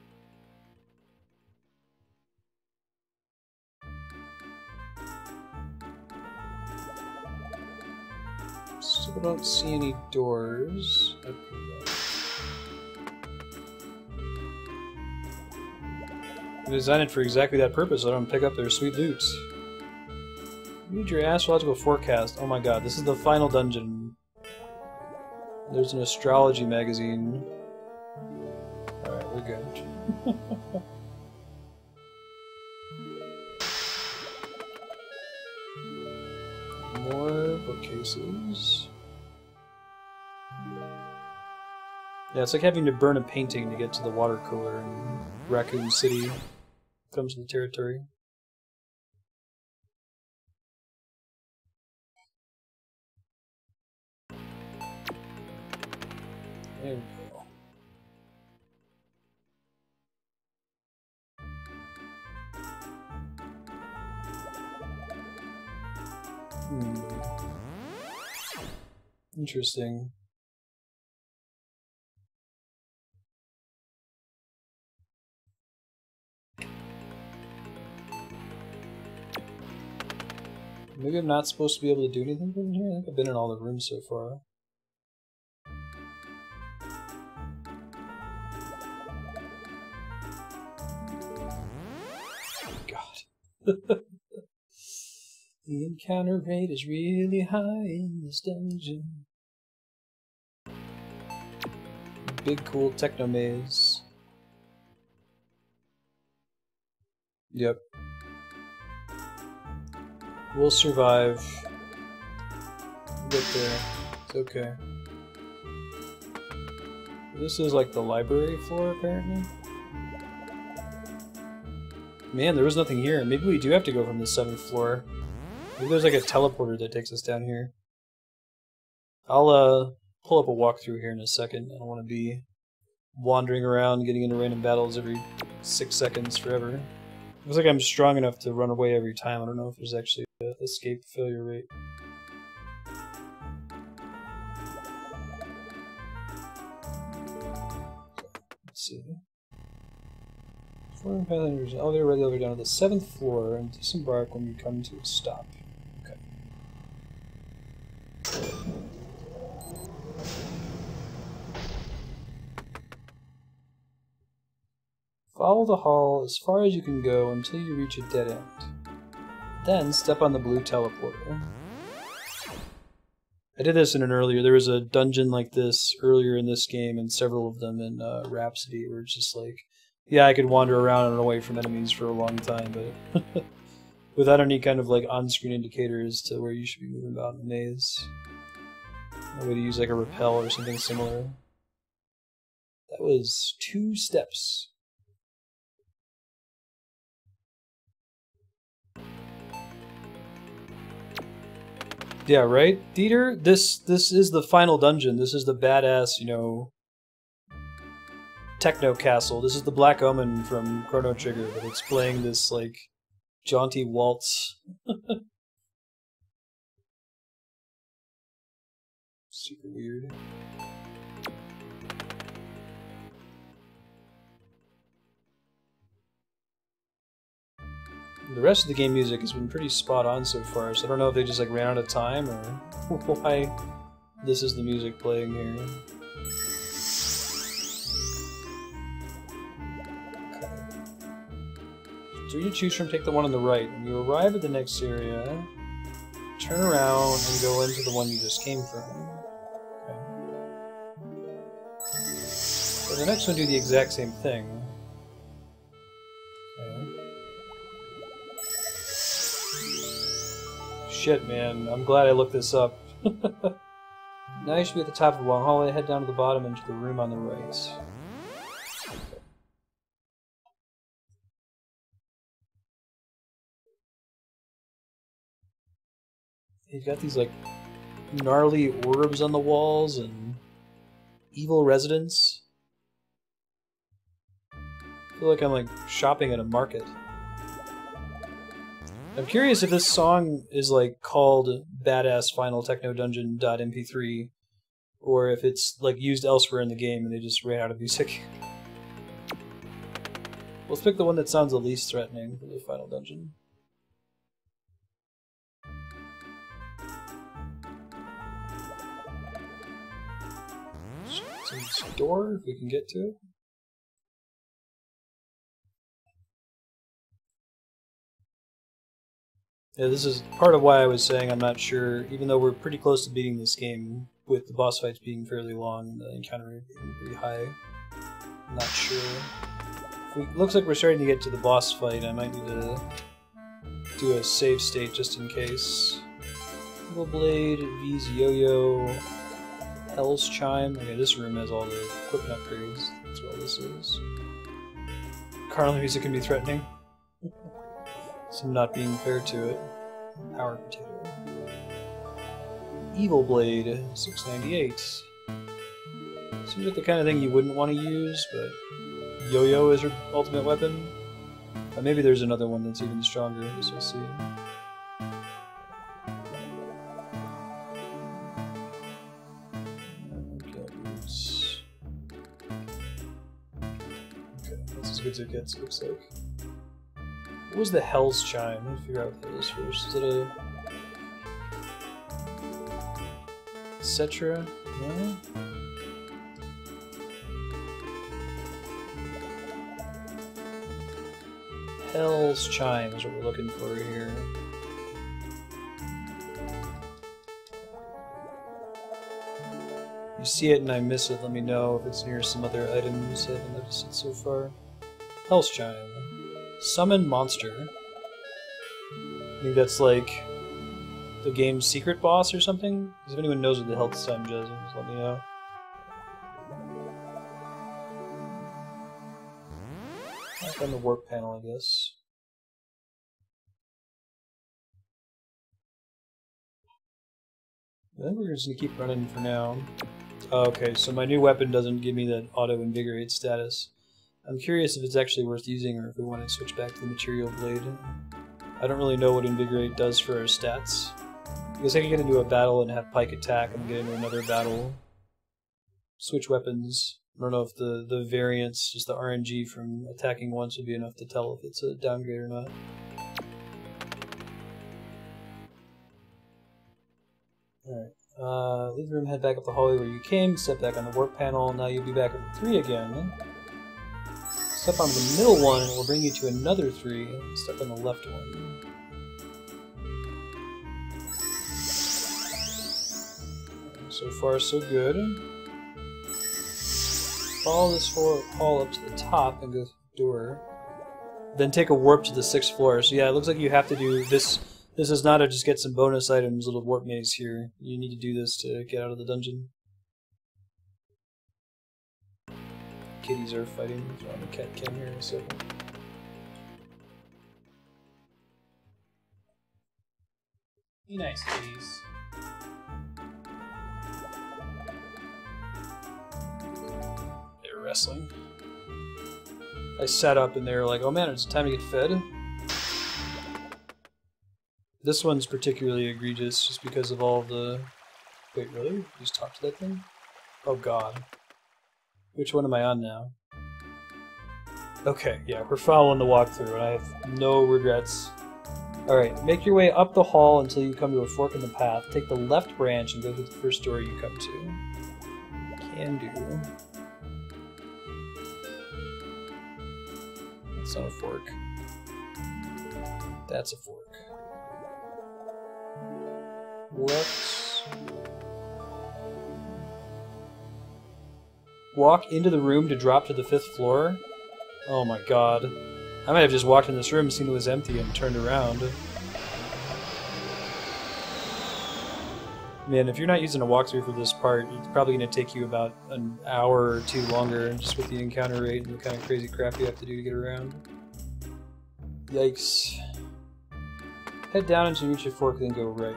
Still don't see any doors. They designed it for exactly that purpose. I don't pick up their sweet loot. Read your astrological forecast. Oh my god, this is the final dungeon. There's an astrology magazine. Alright, we're good. More bookcases. Yeah, it's like having to burn a painting to get to the water cooler in Raccoon City. Comes to the territory. There we go. Interesting. Maybe I'm not supposed to be able to do anything from here? I think I've been in all the rooms so far. God. The encounter rate is really high in this dungeon. Big cool techno maze. Yep. We'll survive. We'll get there. It's okay. This is like the library floor, apparently. Man, there was nothing here. Maybe we do have to go from the 7th floor. Maybe there's like a teleporter that takes us down here. I'll pull up a walkthrough here in a second. I don't want to be wandering around getting into random battles every 6 seconds forever. Looks like I'm strong enough to run away every time. I don't know if there's actually an escape failure rate. Let's see. Foreign passengers, elevator, right elevator down to the 7th floor and disembark when you come to a stop. Okay. Follow the hall as far as you can go until you reach a dead end. Then step on the blue teleporter. I did this in an earlier, there was a dungeon like this earlier in this game and several of them in Rhapsody where it's just like, yeah, I could wander around and away from enemies for a long time, but without any kind of like on-screen indicators to where you should be moving about in the maze. I would use like a rappel or something similar. That was 2 steps. Yeah, right, Dieter? This is the final dungeon. This is the badass, you know, techno castle. This is the Black Omen from Chrono Trigger, but it's playing this like jaunty waltz. Super weird. The rest of the game music has been pretty spot on so far, so I don't know if they just like ran out of time or why this is the music playing here. So you choose from, take the one on the right. When you arrive at the next area, turn around and go into the one you just came from. Okay. So the next one, do the exact same thing. Okay. Shit, man. I'm glad I looked this up. Now you should be at the top of the long hallway. Head down to the bottom into the room on the right. You've got these, like, gnarly orbs on the walls and evil residents. I feel like I'm, like, shopping at a market. I'm curious if this song is, like, called Badass Final Techno Dungeon.mp3, or if it's, like, used elsewhere in the game and they just ran out of music. Let's pick the one that sounds the least threatening for the final dungeon. This door, if we can get to it. Yeah, this is part of why I was saying I'm not sure, even though we're pretty close to beating this game, with the boss fights being fairly long and the encounter rate being pretty high. I'm not sure. Looks like we're starting to get to the boss fight. I might need to do a save state just in case. Evil Blade, V's Yo-Yo, Hell's Chime. Okay, this room has all the equipment upgrades. That's what this is. Carnival music can be threatening. Some not being fair to it. Power Potato. Evil Blade, 698. Seems like the kind of thing you wouldn't want to use, but Yo-Yo is your ultimate weapon. Maybe there's another one that's even stronger, as we'll see. Okay, that's as good as it gets, looks like. What was the Hell's Chime? Let me figure out what that is first. Is it a... Cetra? No? Hell's Chime is what we're looking for here. If you see it and I miss it, let me know if it's near some other items. I haven't noticed it so far. Hell's Chime. Summon Monster. I think that's like the game's secret boss or something? If anyone knows what the Hell's Chime does, just let me know. Back on the warp panel, I guess. I think we're just gonna keep running for now. Oh, okay, so my new weapon doesn't give me that auto-invigorate status. I'm curious if it's actually worth using or if we want to switch back to the Material Blade. I don't really know what Invigorate does for our stats. I guess I can get into a battle and have Pike attack and get into another battle. Switch weapons. I don't know if the variance, just the RNG from attacking once would be enough to tell if it's a downgrade or not. Alright, leave the room, head back up the hallway where you came, step back on the warp panel, now you'll be back at 3 again. Step on the middle one and it will bring you to another 3. Step on the left one. So far, so good. Follow this hall up to the top and go through the door. Then take a warp to the 6th floor. So yeah, it looks like you have to do this. This is not to just get some bonus items, little warp maze here. You need to do this to get out of the dungeon. Kitties are fighting. Throw on the cat cam here in a second. Be nice, kitties. They're wrestling. I sat up and they were like, oh man, it's time to get fed. This one's particularly egregious just because of all the... Wait, really? Just talk to that thing? Oh god. Which one am I on now? Okay, yeah, we're following the walkthrough, and I have no regrets. Alright, make your way up the hall until you come to a fork in the path. Take the left branch and go through the first door you come to. Can do. That's not a fork. That's a fork. Left. Walk into the room to drop to the 5th floor? Oh my god. I might have just walked in this room, seen it was empty, and turned around. Man, if you're not using a walkthrough for this part, it's probably going to take you about an hour or 2 longer, just with the encounter rate and the kind of crazy crap you have to do to get around. Yikes. Head down until you reach a fork, then go right.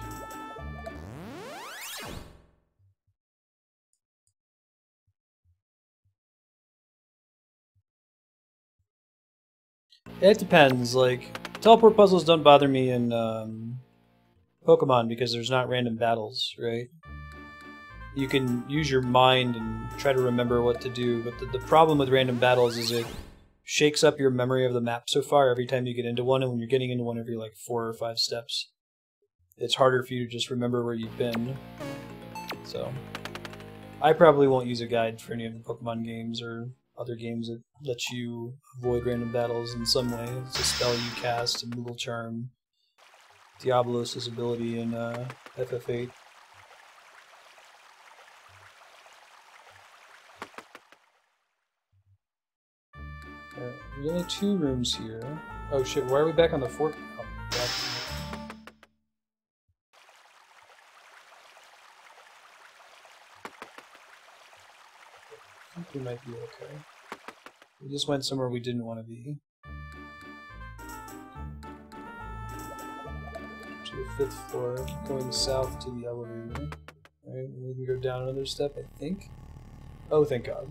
It depends, like, teleport puzzles don't bother me in Pokemon because there's not random battles, right? You can use your mind and try to remember what to do, but the problem with random battles is it shakes up your memory of the map so far every time you get into one, and when you're getting into one every like 4 or 5 steps, it's harder for you to just remember where you've been. So, I probably won't use a guide for any of the Pokemon games or other games that let you avoid random battles in some way. It's a spell you cast, a Moogle Charm, Diablos' ability in FF8. There's only 2 rooms here. Oh shit, why are we back on the 4th? Oh, back. I think we might be okay. We just went somewhere we didn't want to be. To the 5th floor, going south to the elevator. Right, we can go down another step, I think. Oh, thank God.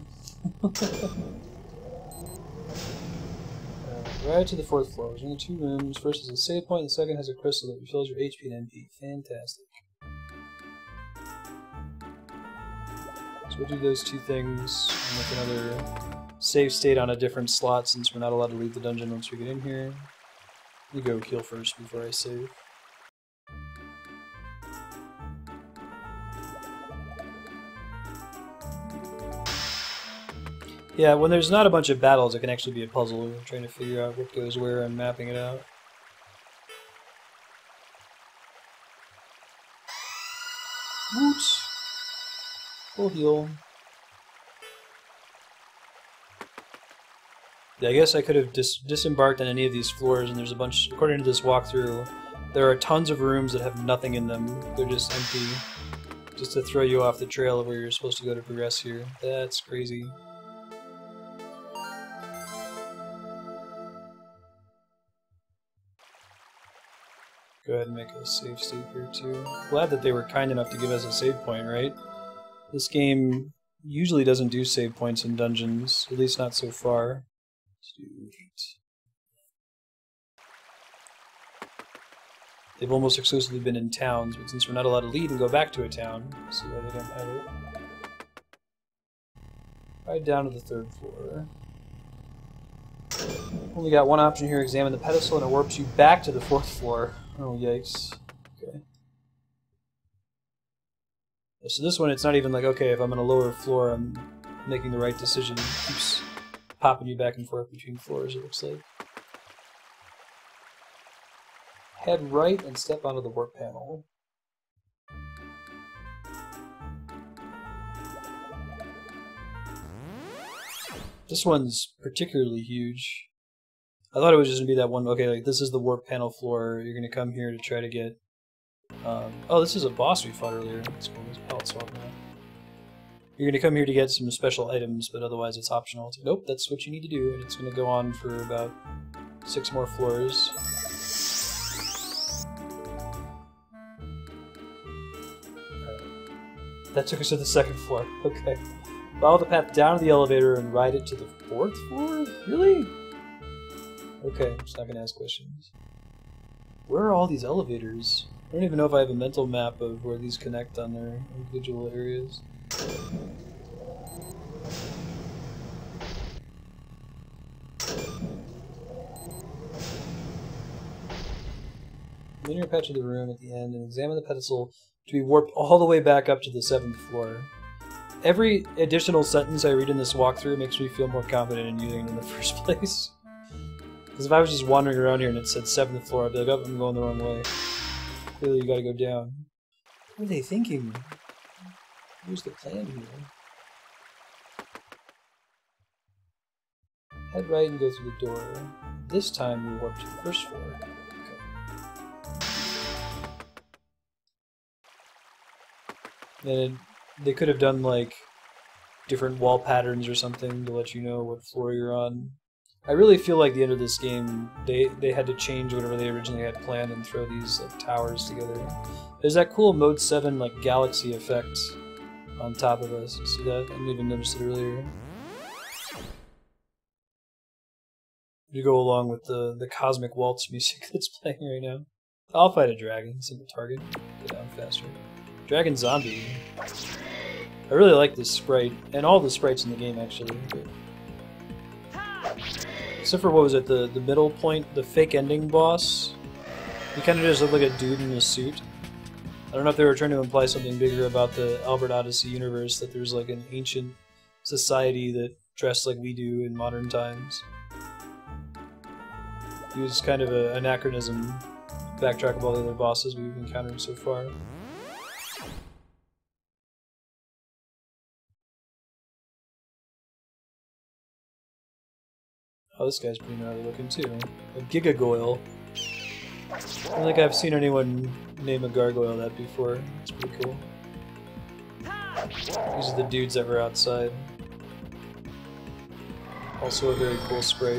Right to the 4th floor. There's only 2 rooms. First is a save point, and the second has a crystal that refills your HP and MP. Fantastic. So we'll do those 2 things, and make another save state on a different slot since we're not allowed to leave the dungeon once we get in here. You go heal first before I save. Yeah, when there's not a bunch of battles, it can actually be a puzzle. You're trying to figure out what goes where and mapping it out. Whoops! Full heal. Yeah, I guess I could have disembarked on any of these floors, and there's a bunch, according to this walkthrough, there are tons of rooms that have nothing in them. They're just empty. Just to throw you off the trail of where you're supposed to go to progress here. That's crazy. Go ahead and make a save state here too. Glad that they were kind enough to give us a save point, right? This game usually doesn't do save points in dungeons, at least not so far. Let's do 8. They've almost exclusively been in towns, but since we're not allowed to leave and go back to a town, let's see why they don't have it. Right down to the 3rd floor. Only got one option here, examine the pedestal, and it warps you back to the 4th floor. Oh, yikes. Okay. So this one, it's not even like, okay, if I'm on a lower floor, I'm making the right decision. It keeps popping you back and forth between floors, it looks like. Head right and step onto the warp panel. This one's particularly huge. I thought it was just going to be that one, okay, like this is the warp panel floor, you're going to come here to try to get... oh, this is a boss we fought earlier. Let's go with palette swap now. You're going to come here to get some special items, but otherwise it's optional. It's like, nope, that's what you need to do, and it's going to go on for about 6 more floors. That took us to the 2nd floor. Okay. Follow the path down the elevator and ride it to the 4th floor? Really? Okay, I'm just not going to ask questions. Where are all these elevators? I don't even know if I have a mental map of where these connect on their individual areas. Linear patch of the room at the end and examine the pedestal to be warped all the way back up to the 7th floor. Every additional sentence I read in this walkthrough makes me feel more confident in using it in the first place. Because if I was just wandering around here and it said 7th floor, I'd be like, oh, I'm going the wrong way. Clearly you gotta go down. What are they thinking? Where's the plan here? Head right and go through the door. This time we warp to the 1st floor. Okay. And they could have done like different wall patterns or something to let you know what floor you're on. I really feel like the end of this game, they had to change whatever they originally had planned and throw these like towers together. There's that cool Mode 7 like galaxy effect on top of us. You see that? I didn't even notice it earlier. You go along with the cosmic waltz music that's playing right now. I'll fight a dragon, simple target, get down faster. Dragon zombie. I really like this sprite, and all the sprites in the game actually. Except for, what was it, the middle point, the fake ending boss? He kind of just looked like a dude in a suit. I don't know if they were trying to imply something bigger about the Albert Odyssey universe, that there's like an ancient society that dressed like we do in modern times. He was kind of an anachronism backtrack of all the other bosses we've encountered so far. Oh, this guy's pretty gnarly looking too. A Gigagoyle. I don't think I've seen anyone name a gargoyle that before. It's pretty cool. These are the dudes that were outside. Also a very cool sprite.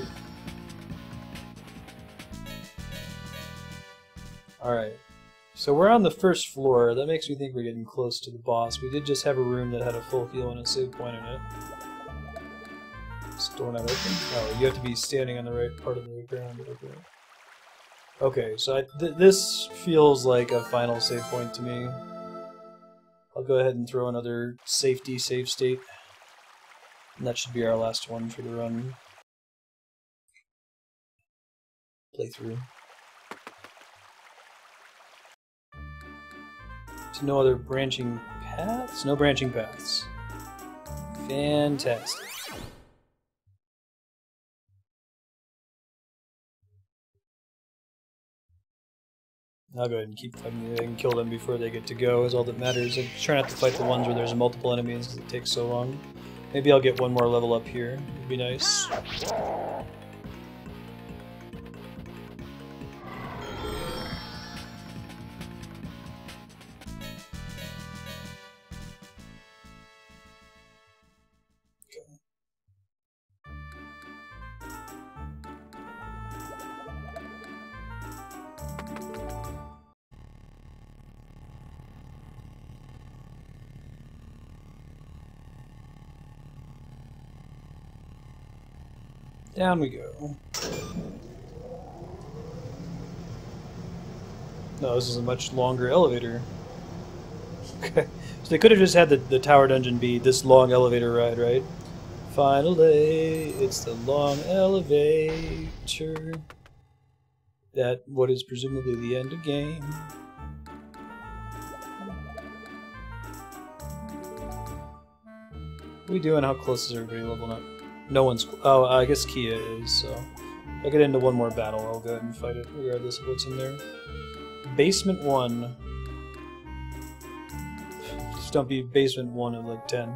Alright. So we're on the first floor. That makes me think we're getting close to the boss. We did just have a room that had a full heal and a save point in it. Is the door not open? Oh, you have to be standing on the right part of the ground. Okay, so this feels like a final save point to me. I'll go ahead and throw another safety save state. And that should be our last one for the run. Playthrough. So no other branching paths? No branching paths. Fantastic. I'll go ahead and keep fighting. I can kill them before they get to go, is all that matters. I try not to fight the ones where there's multiple enemies because it takes so long. Maybe I'll get one more level up here. It'd be nice. Down we go. No, this is a much longer elevator. Okay. So they could have just had the tower dungeon be this long elevator ride, right? Finally, it's the long elevator. That what is presumably the end of game. What are we doing? How close is everybody leveling up? No one's... Oh, I guess Kia is, so... If I get into one more battle, I'll go ahead and fight it, regardless of what's in there. Basement 1. Just don't be basement 1 of, like, 10.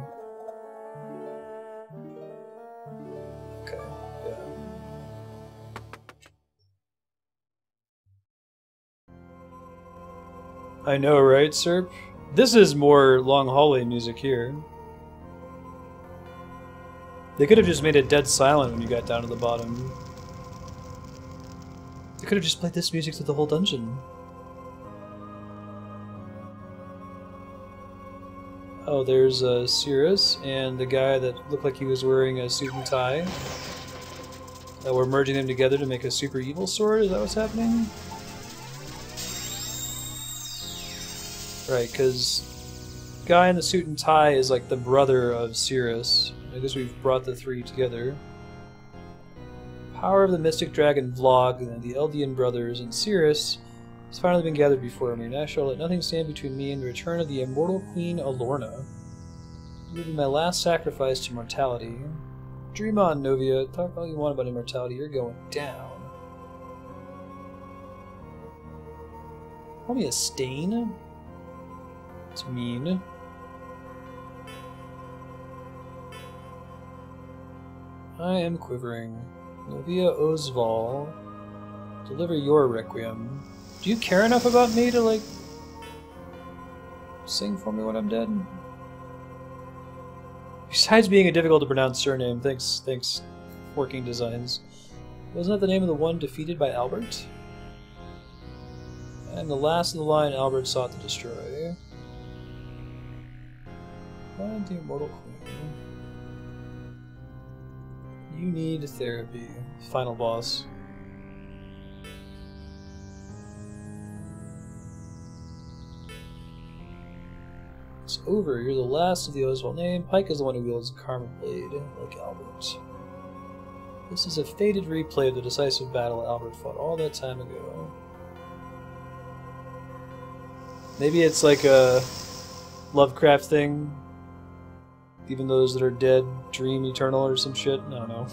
Okay, yeah. I know, right, Serp? This is more long hallway music here. They could have just made it dead silent when you got down to the bottom. They could have just played this music through the whole dungeon. Oh, there's Cirrus and the guy that looked like he was wearing a suit and tie. We're merging them together to make a super evil sword? Is that what's happening? Right, because the guy in the suit and tie is like the brother of Cirrus. I guess we've brought the three together. Power of the Mystic Dragon Vlog and the Eldian brothers and Cirrus has finally been gathered before me. Now shall let nothing stand between me and the return of the immortal Queen Alorna. It will be my last sacrifice to mortality. Dream on, Novia. Talk all you want about immortality. You're going down. Call me a stain? It's mean. I am quivering. Novia Osval, deliver your requiem. Do you care enough about me to, like, sing for me when I'm dead? Besides being a difficult to pronounce surname, thanks, Working Designs. Wasn't that the name of the one defeated by Albert? And the last of the line Albert sought to destroy. Find the immortal queen. You need therapy. Final boss. It's over. You're the last of the Oswald name. Pike is the one who wields the Karma Blade, like Albert. This is a faded replay of the decisive battle Albert fought all that time ago. Maybe it's like a Lovecraft thing. Even those that are dead dream eternal or some shit. I don't know.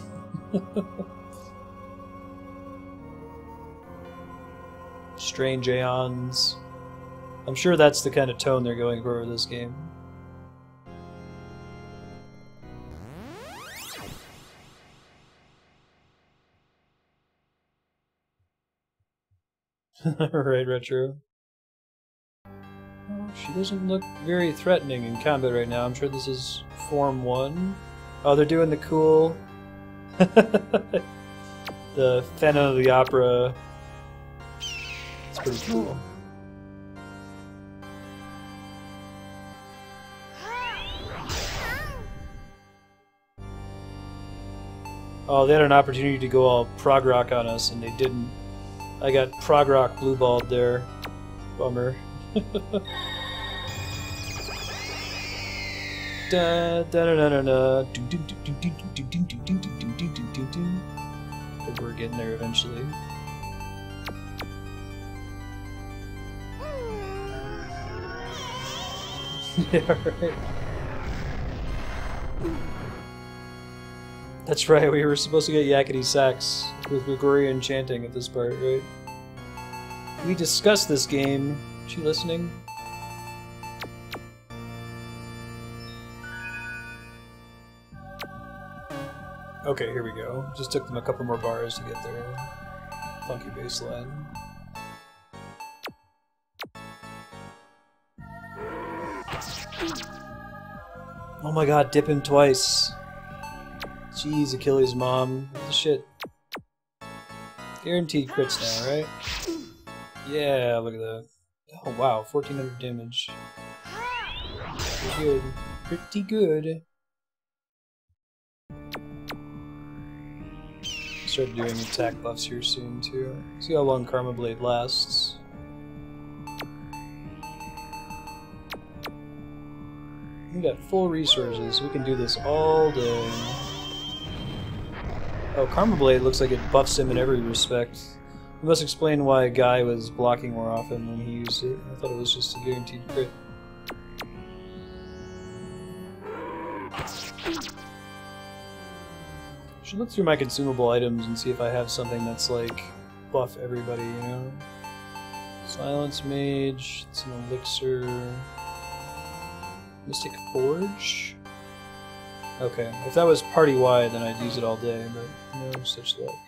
strange aeons. I'm sure that's the kind of tone they're going for this game. Right, Retro. Oh, she doesn't look very threatening in combat right now. I'm sure this is Form 1. Oh, they're doing the cool... the Phantom of the Opera. It's pretty cool. Oh, they had an opportunity to go all prog rock on us, and they didn't. I got prog rock blue balled there. Bummer. Da da da da da. I think we're getting there eventually. Yeah, right. That's right, we were supposed to get yakety sax with Gregorian chanting at this part, right? We discussed this game. Is she listening? Okay, here we go. Just took them a couple more bars to get there. Funky bass line. Oh my god, dip him twice. Jeez, Achilles' mom. What the shit? Guaranteed crits now, right? Yeah, look at that. Oh wow, 1400 damage. Pretty good. Pretty good. Start doing attack buffs here soon too. See how long Karma Blade lasts. We got full resources. We can do this all day. Oh, Karma Blade looks like it buffs him in every respect. We must explain why Guy was blocking more often when he used it. I thought it was just a guaranteed crit. Should look through my consumable items and see if I have something that's like buff everybody, you know? Silence Mage, it's an elixir. Mystic Forge? Okay, if that was party-wide then I'd use it all day, but no such luck.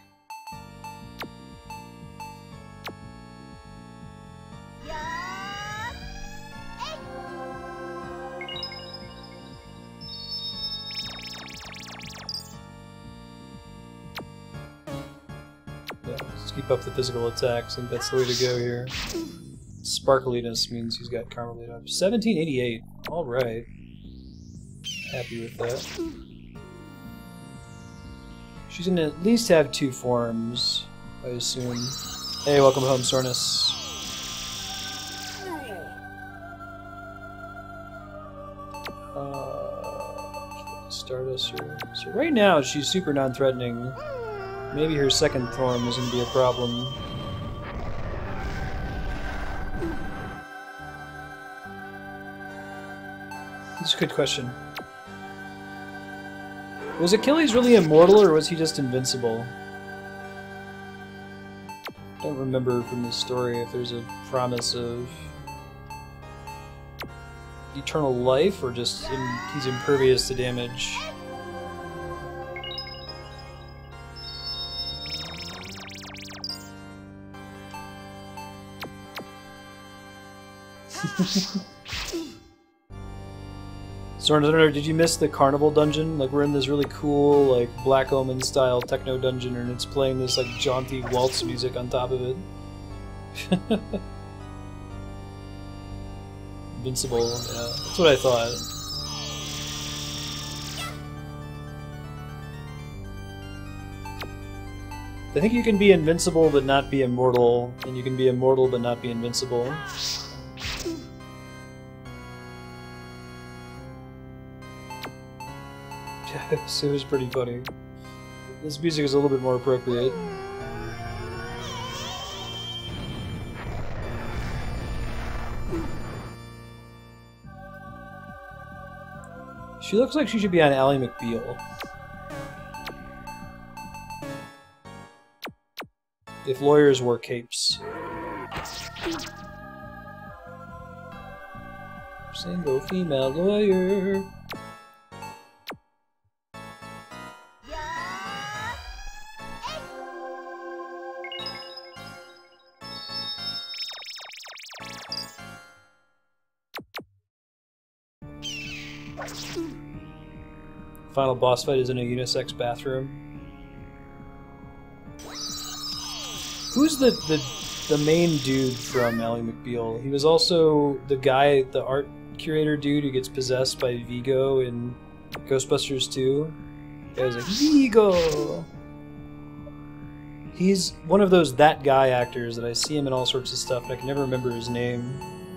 Keep up the physical attacks. I think that's the way to go here. Sparkliness means he's got Karma Blade up. 1788. Alright. Happy with that. She's gonna at least have 2 forms, I assume. Hey, welcome home, Sornus. Stardust or... So right now, she's super non-threatening. Maybe her second form is going to be a problem. That's a good question. Was Achilles really immortal, or was he just invincible? I don't remember from the story if there's a promise of eternal life, or just he's impervious to damage. Soren, I don't know, did you miss the Carnival dungeon? Like, we're in this really cool, like, Black Omen style techno dungeon, and it's playing this, like, jaunty waltz music on top of it. Invincible, yeah. That's what I thought. I think you can be invincible but not be immortal, and you can be immortal but not be invincible. It was pretty funny. This music is a little bit more appropriate. She looks like she should be on Ally McBeal. If lawyers wore capes. Single female lawyer. Final boss fight is in a unisex bathroom. Who's the main dude from Ally McBeal? He was also the guy, the art curator dude who gets possessed by Vigo in Ghostbusters 2. Guy was like, Vigo! He's one of those that guy actors that I see him in all sorts of stuff, and I can never remember his name.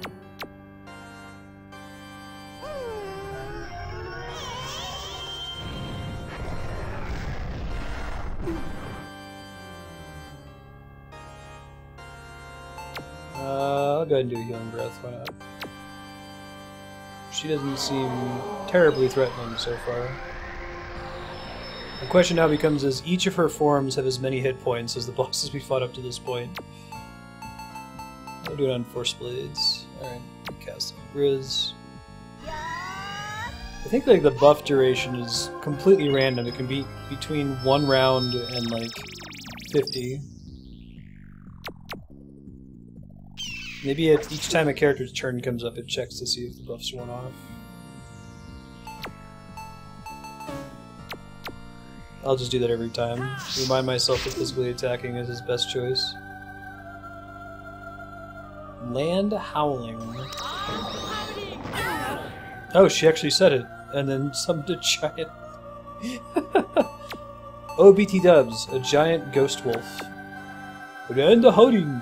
I'll go ahead and do a healing breath, why not? She doesn't seem terribly threatening so far. The question now becomes, does each of her forms have as many hit points as the bosses we fought up to this point? I'll do it on Force Blades. Alright, cast Grizz. I think like the buff duration is completely random. It can be between 1 round and like 50. Maybe each time a character's turn comes up, it checks to see if the buff's worn off. I'll just do that every time. Remind myself that physically attacking is his best choice. Land Howling. Oh, she actually said it, and then summoned a giant... OBT Dubs, a giant ghost wolf. Land Howling!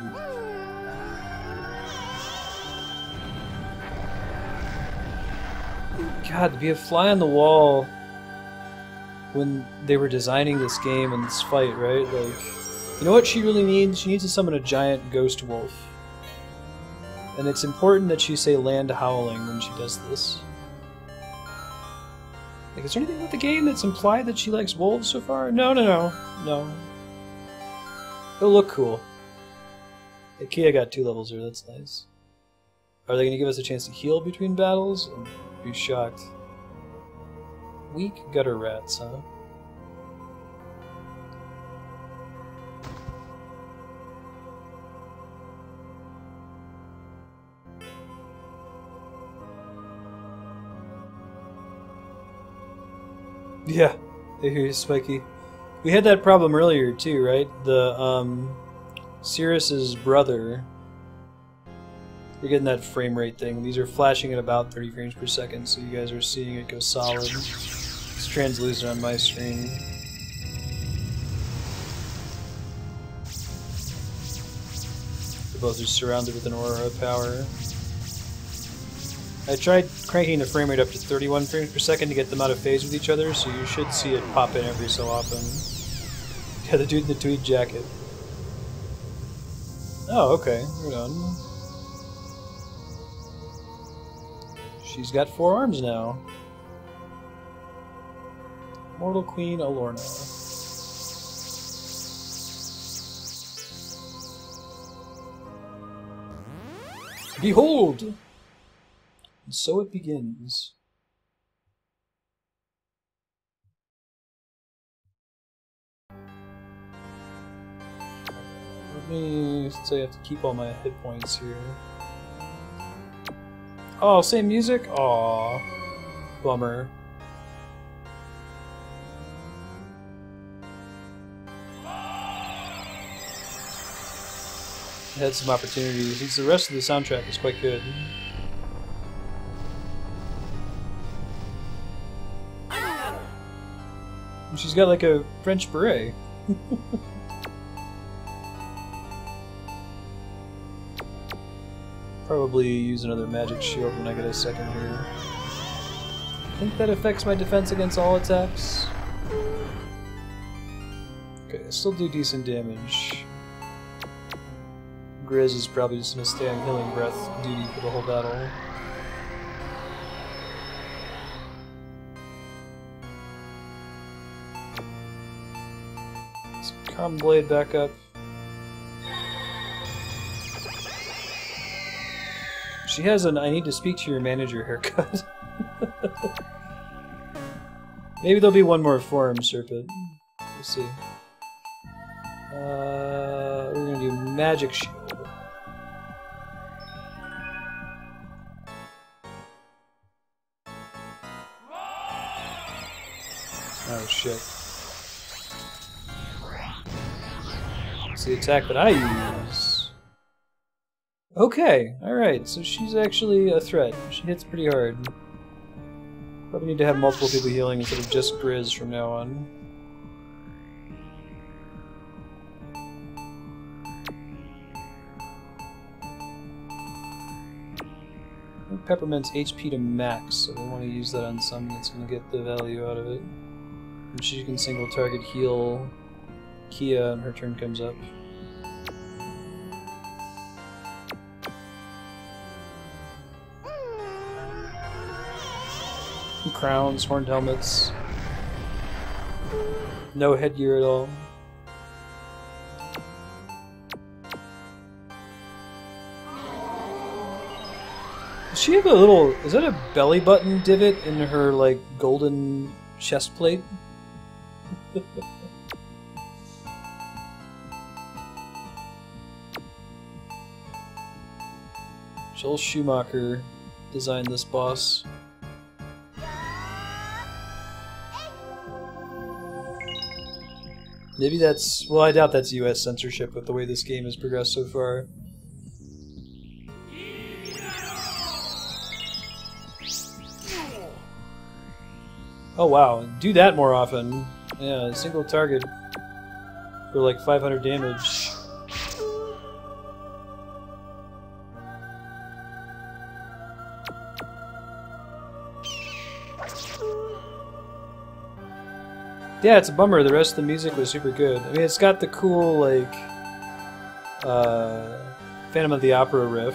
God, to be a fly on the wall when they were designing this game and this fight, right? Like, you know what she really needs? She needs to summon a giant ghost wolf. And it's important that she say Land Howling when she does this. Like, is there anything about the game that's implied that she likes wolves so far? No. It'll look cool. Hey, Kia got 2 levels here, that's nice. Are they going to give us a chance to heal between battles? I'd be shocked. Weak gutter rats, huh? Yeah, I hear you, Spiky. We had that problem earlier too, right? The Cirrus's brother. We're getting that frame rate thing. These are flashing at about 30 frames per second, so you guys are seeing it go solid. It's translucent on my screen. They both are surrounded with an aura of power. I tried cranking the frame rate up to 31 frames per second to get them out of phase with each other, so you should see it pop in every so often. Yeah, the dude in the tweed jacket. Oh, okay. Right on. She's got 4 arms now. Mortal Queen Alorna. Behold! And so it begins. Let me say I have to keep all my hit points here. Oh, same music? Aw, bummer. I had some opportunities, since the rest of the soundtrack is quite good. And she's got like a French beret. Probably use another magic shield when I get a second here. I think that affects my defense against all attacks. Okay, I still do decent damage. Grizz is probably just going to stay on healing breath duty for the whole battle. Let's Common Blade back up. She has an I need to speak to your manager haircut. Maybe there'll be one more form, Serpent. We'll see. We're gonna do Magic Shield. Oh shit. It's the attack that I use. Okay, alright, so she's actually a threat. She hits pretty hard. Probably need to have multiple people healing instead of just Grizz from now on. Peppermint's HP to max, so we want to use that on something that's going to get the value out of it. And she can single target heal Kia and her turn comes up. Crowns, horned helmets. No headgear at all. Does she have a little... is that a belly button divot in her, like, golden chest plate? Joel Schumacher designed this boss. Maybe that's... well, I doubt that's US censorship with the way this game has progressed so far. Oh wow, do that more often. Yeah, single target for like 500 damage. Yeah, it's a bummer. The rest of the music was super good. I mean, it's got the cool, like, Phantom of the Opera riff.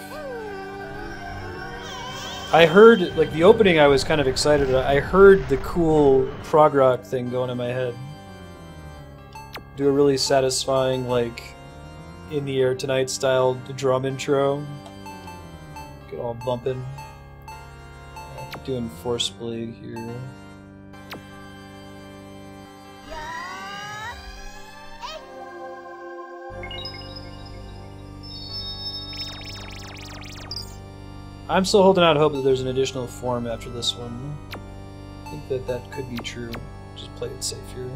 I heard, like, the opening I was kind of excited about. I heard the cool prog rock thing going in my head. Do a really satisfying, like, In the Air Tonight style drum intro. Get all bumping. Doing Force Blade here. I'm still holding out hope that there's an additional form after this one. I think that that could be true. Just play it safe here.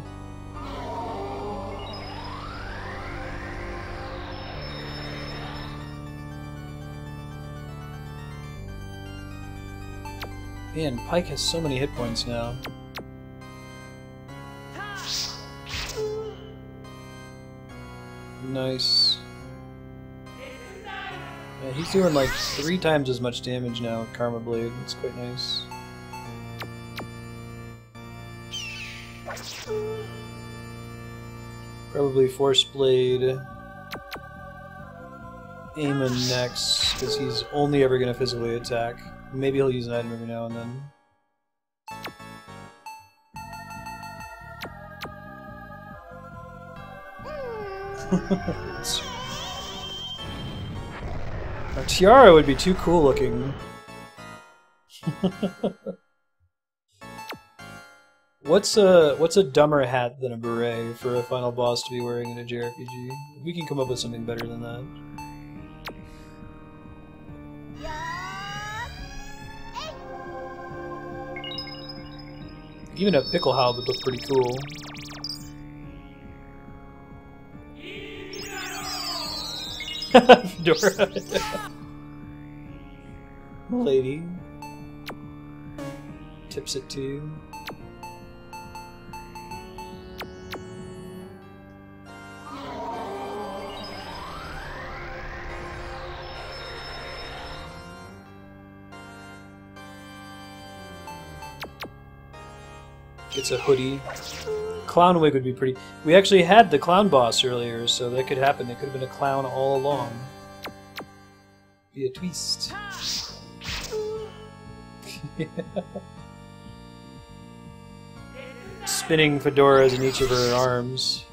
Man, Pike has so many hit points now. Nice. Yeah, he's doing like 3 times as much damage now with Karma Blade. It's quite nice. Probably Force Blade Eamon next, because he's only ever going to physically attack. Maybe he'll use an item every now and then. A tiara would be too cool looking. What's a dumber hat than a beret for a final boss to be wearing in a JRPG? We can come up with something better than that. Even a pickle halb would look pretty cool. Fedora. Lady. Tips it too. Gets a hoodie. Clown wig would be pretty... We actually had the clown boss earlier, so that could happen. It could have been a clown all along. Be a twist. Spinning fedoras in each of her arms.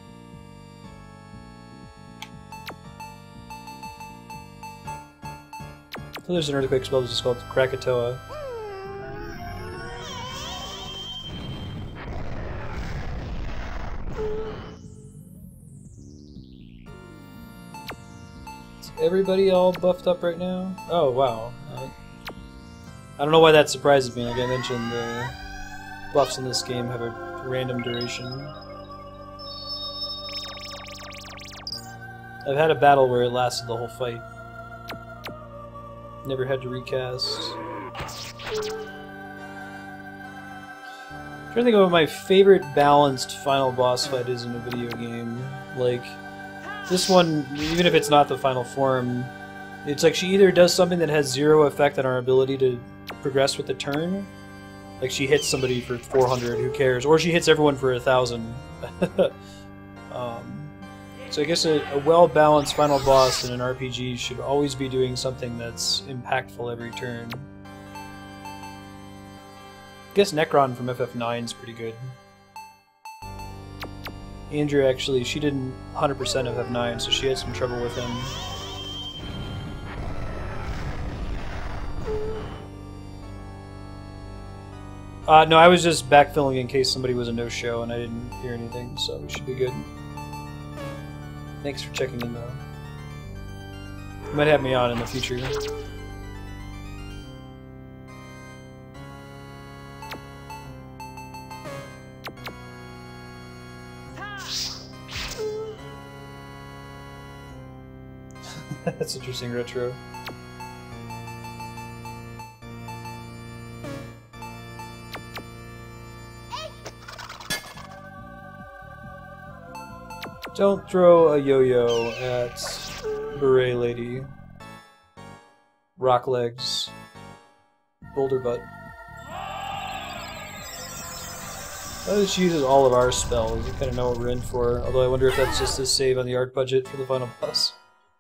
So there's an earthquake spell that's just called Krakatoa. Is everybody all buffed up right now? Oh, wow. I don't know why that surprises me. Like I mentioned, the buffs in this game have a random duration. I've had a battle where it lasted the whole fight. Never had to recast. I'm trying to think of what my favorite balanced final boss fight is in a video game. Like, this one, even if it's not the final form, it's like she either does something that has zero effect on our ability to progress with the turn. Like she hits somebody for 400, who cares? Or she hits everyone for 1,000. So I guess a well-balanced final boss in an RPG should always be doing something that's impactful every turn. I guess Necron from FF9 is pretty good. Andrew actually, she didn't 100% FF9, so she had some trouble with him. No, I was just backfilling in case somebody was a no-show and I didn't hear anything, so we should be good. Thanks for checking in, though. You might have me on in the future. That's interesting, Retro. Don't throw a yo-yo at Beret Lady. Rock Legs. Boulder Butt. She uses all of our spells. You kind of know what we're in for. Although I wonder if that's just a save on the art budget for the final boss.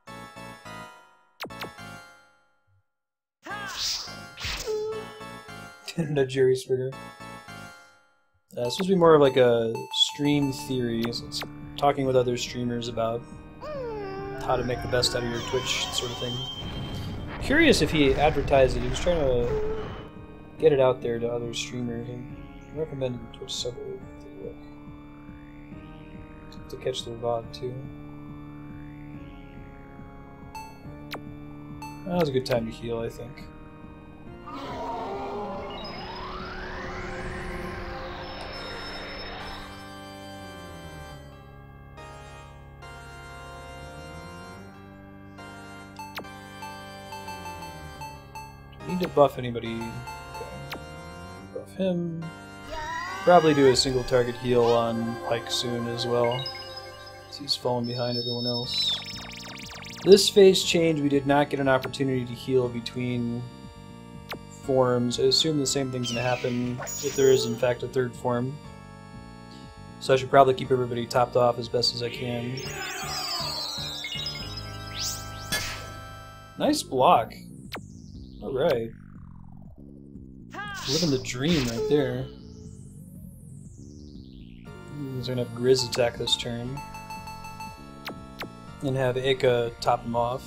No Jerry Springer. It's supposed to be more of like a stream theory. So it's talking with other streamers about how to make the best out of your Twitch sort of thing. Curious if he advertised it. He was trying to get it out there to other streamers. And recommended the Twitch sub to catch their VOD too. That was a good time to heal, I think. Need to buff anybody. Okay. Buff him. Probably do a single target heal on Pike soon as well. He's falling behind everyone else. This phase change, we did not get an opportunity to heal between forms. I assume the same thing's going to happen if there is in fact a third form. So I should probably keep everybody topped off as best as I can. Nice block. Alright. Living the dream right there. He's gonna have Grizz attack this turn. And have Ika top him off.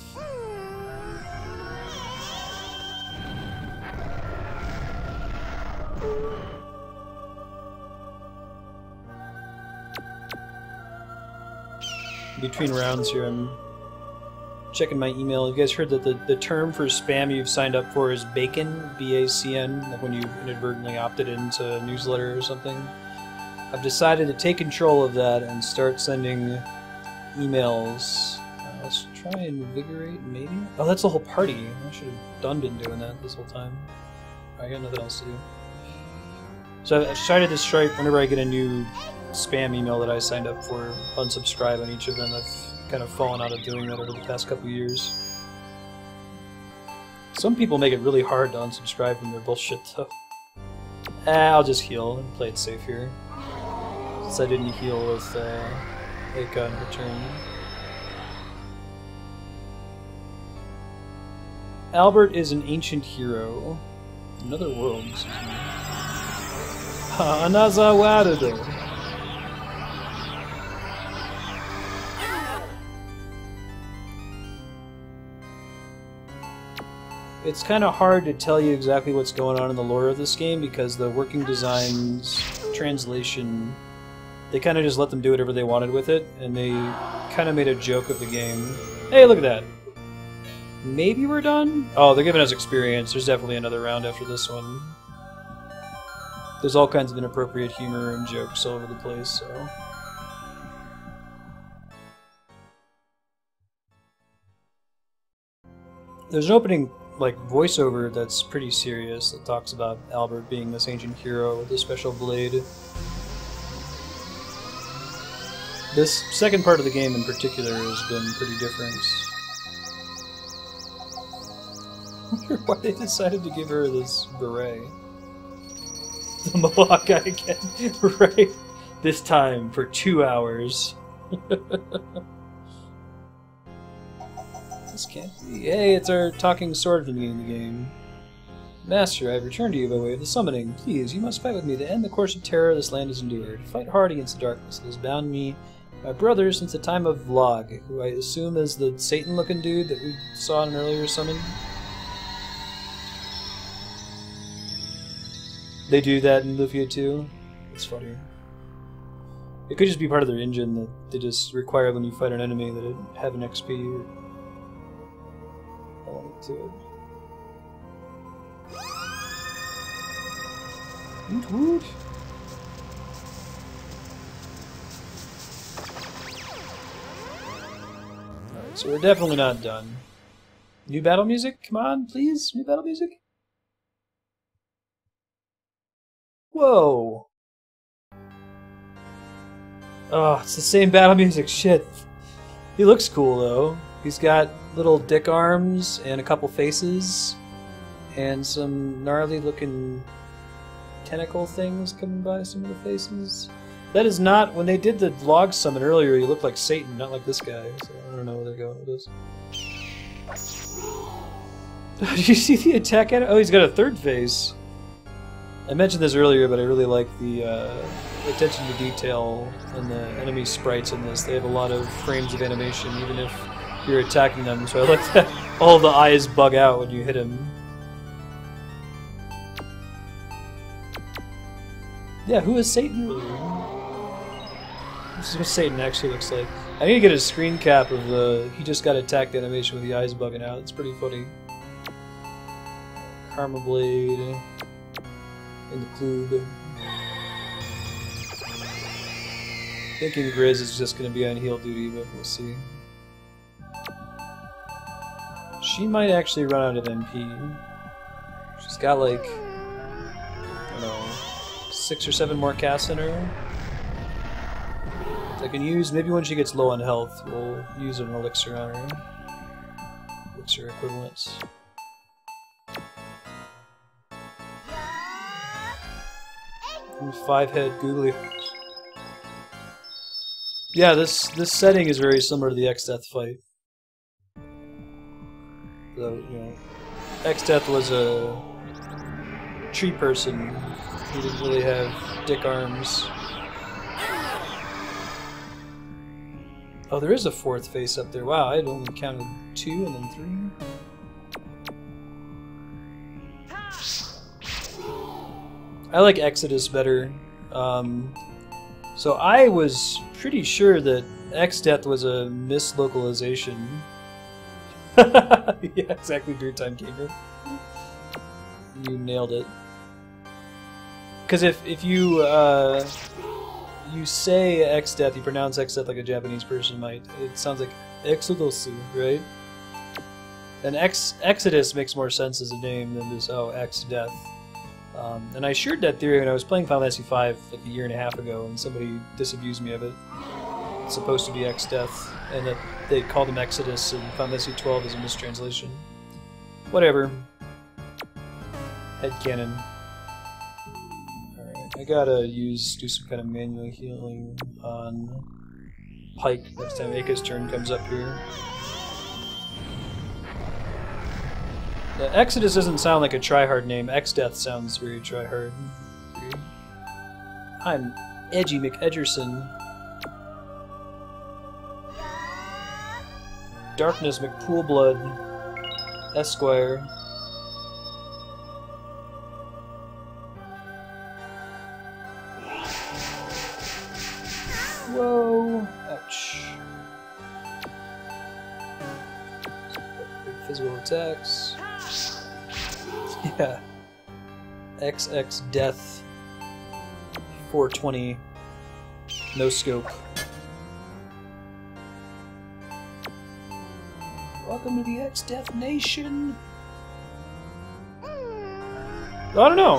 Between rounds here, I'm checking my email. You guys heard that the term for spam you've signed up for is BACN, B-A-C-N, like when you inadvertently opted into a newsletter or something. I've decided to take control of that and start sending emails. Let's try Invigorate, maybe? Oh, that's the whole party. I should have been doing that this whole time. I got nothing else to do. So I've decided to strike whenever I get a new spam email that I signed up for, unsubscribe on each of them. I've kind of fallen out of doing that over the past couple years. Some people make it really hard to unsubscribe from their bullshit, though. I'll just heal and play it safe here. Since I didn't heal with Ika in return. Albert is an ancient hero. Another world, excuse me. Another world. it's kind of hard to tell you exactly what's going on in the lore of this game because the working designs, translation, they kind of just let them do whatever they wanted with it, and they kind of made a joke of the game. Hey, look at that. Maybe we're done? Oh, they're giving us experience. There's definitely another round after this one. There's all kinds of inappropriate humor and jokes all over the place, so... There's an opening, like, voiceover that's pretty serious that talks about Albert being this ancient hero with a special blade. This second part of the game in particular has been pretty different. I wonder why they decided to give her this beret. The Mohawk guy again, right? This time for 2 hours. This can't be. Hey, it's our talking sword from the beginning of the game. Master, I have returned to you by way of the summoning. Please, you must fight with me to end the course of terror this land has endured. Fight hard against the darkness that has bound me, my brother, since the time of Vlog, who I assume is the Satan-looking dude that we saw in an earlier summon. They do that in Lufia too? It's funny. It could just be part of their engine that they just require when you fight an enemy that it have an XP or... to it. Woot woot. Alright, so we're definitely not done. New battle music? Come on, please? New battle music? Whoa! Oh, it's the same battle music, shit. He looks cool though. He's got little dick arms and a couple faces and some gnarly looking tentacle things coming by some of the faces. That is not, when they did the vlog summon earlier, he looked like Satan, not like this guy, so I don't know where they're going with this. Did you see the attack at it? Oh, he's got a third face. I mentioned this earlier, but I really like the attention to detail in the enemy sprites in this. They have a lot of frames of animation, even if you're attacking them, so I like that all the eyes bug out when you hit him. Yeah, who is Satan really? This is what Satan actually looks like. I need to get a screen cap of the he just got attacked animation with the eyes bugging out. It's pretty funny. Karma Blade in the Klube. Thinking Grizz is just going to be on heal duty, but we'll see. She might actually run out of MP. She's got like, I don't know, 6 or 7 more casts in her. So I can use, maybe when she gets low on health, we'll use an elixir on her. Elixir equivalents. And 5-head googly. Yeah, this setting is very similar to the X-Death fight. So, you know, X-Death was a tree person who didn't really have dick arms. Oh, there is a 4th face up there. Wow, I had only counted 2 and then 3. I like Exodus better. So I was pretty sure that X-Death was a mislocalization. Yeah, exactly, Beer Time Gamer. You nailed it. Because if you you say X-Death, you pronounce X-Death like a Japanese person might. It sounds like Exodus, right? And Exodus makes more sense as a name than just, oh, X-Death. And I shared that theory when I was playing Final Fantasy V like a year and a half ago, and somebody disabused me of it. It's supposed to be X-Death, and that they called him Exodus, and Final Fantasy XII is a mistranslation. Whatever. Headcanon. Alright, I gotta do some kind of manual healing on Pike next time Aka's turn comes up here. Yeah, Exodus doesn't sound like a tryhard name. X-Death sounds very tryhard. I'm Edgy McEdgerson. Darkness McPoolblood Esquire. Physical attacks. Yeah. XX Death. 420. No scope. Welcome to the X-Death Nation! I don't know.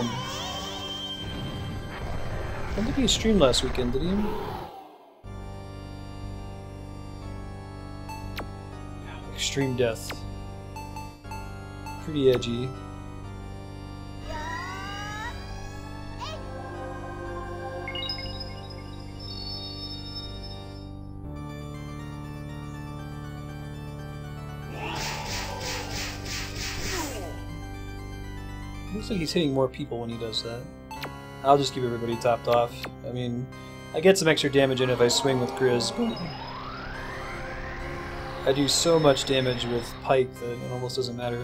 I don't think he streamed last weekend, did he? Extreme Death. Pretty edgy. Looks like he's hitting more people when he does that. I'll just keep everybody topped off. I mean, I get some extra damage in if I swing with Grizz, but I do so much damage with Pike that it almost doesn't matter.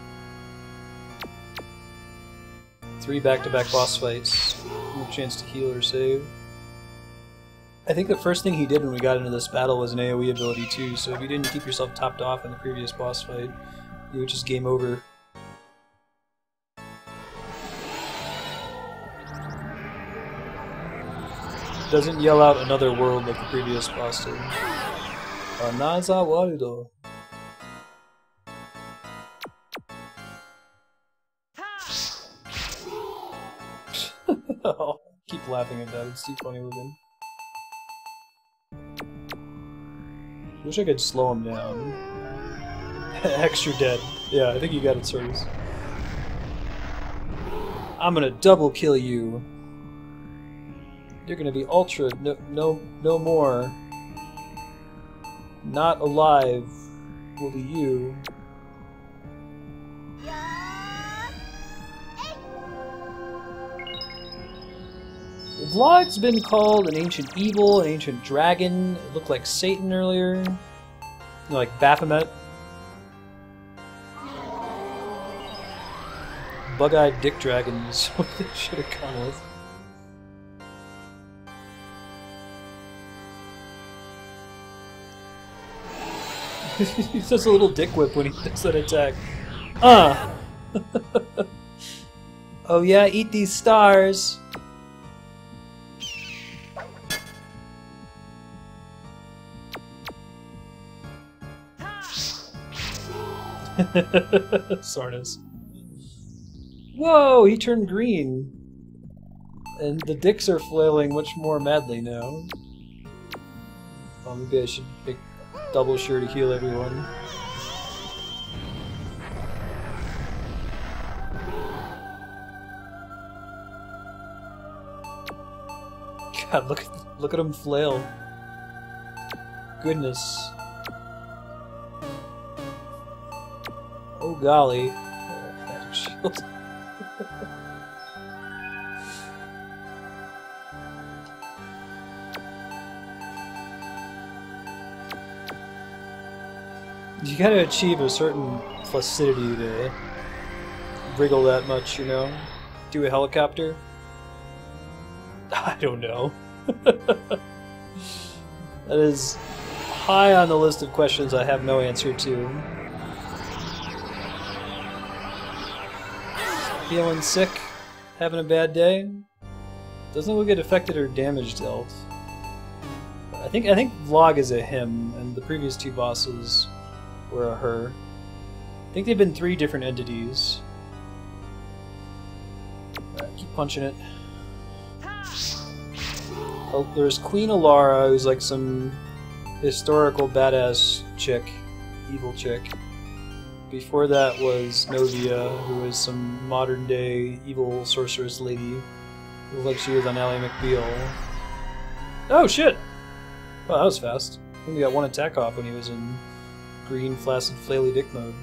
3 back-to-back boss fights. No chance to heal or save. I think the first thing he did when we got into this battle was an AoE ability too, so if you didn't keep yourself topped off in the previous boss fight, you would just game over. Doesn't yell out another world like the previous boss did. Anaza Warudo. Oh, keep laughing at that, it's too funny looking. Wish I could slow him down. Extra dead. Yeah, I think you got it, Sortis. I'm gonna double kill you. You're gonna be ultra, no more. Not alive will be you. Vlog's been called an ancient evil, an ancient dragon. It looked like Satan earlier. You know, like Baphomet. Bug-eyed dick dragons. What they should have gone with. He does a little dick whip when he does that attack. Oh yeah, eat these stars. Sarnas. Whoa, he turned green. And the dicks are flailing much more madly now. Oh, maybe I should make double sure to heal everyone. God, look at him flail. Goodness. Oh golly. Magic shield. You gotta achieve a certain placidity to wriggle that much, you know? Do a helicopter? I don't know. That is high on the list of questions I have no answer to. Feeling sick? Having a bad day? Doesn't look get affected or damage dealt. I think Vlog is a him, and the previous 2 bosses were a her. I think they've been 3 different entities. Alright, keep punching it. Oh, there's Queen Alara, who's like some historical badass chick, evil chick. Before that was Novia, who was some modern day evil sorceress lady. It looked like she was on Ally McBeal. Oh shit! Well, that was fast. I think we got 1 attack off when he was in green, flaccid, flaily dick mode.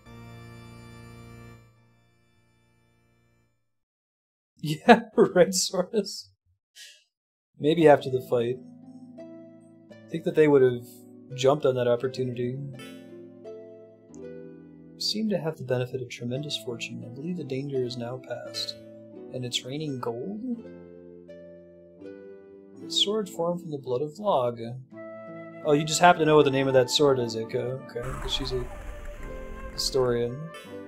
Yeah, right, Sortis. Maybe after the fight. I think that they would have jumped on that opportunity. You seem to have the benefit of tremendous fortune. I believe the danger is now past. And it's raining gold? The sword formed from the blood of Vlog. Oh, you just happen to know what the name of that sword is, Eiko. Okay, because she's a Historian.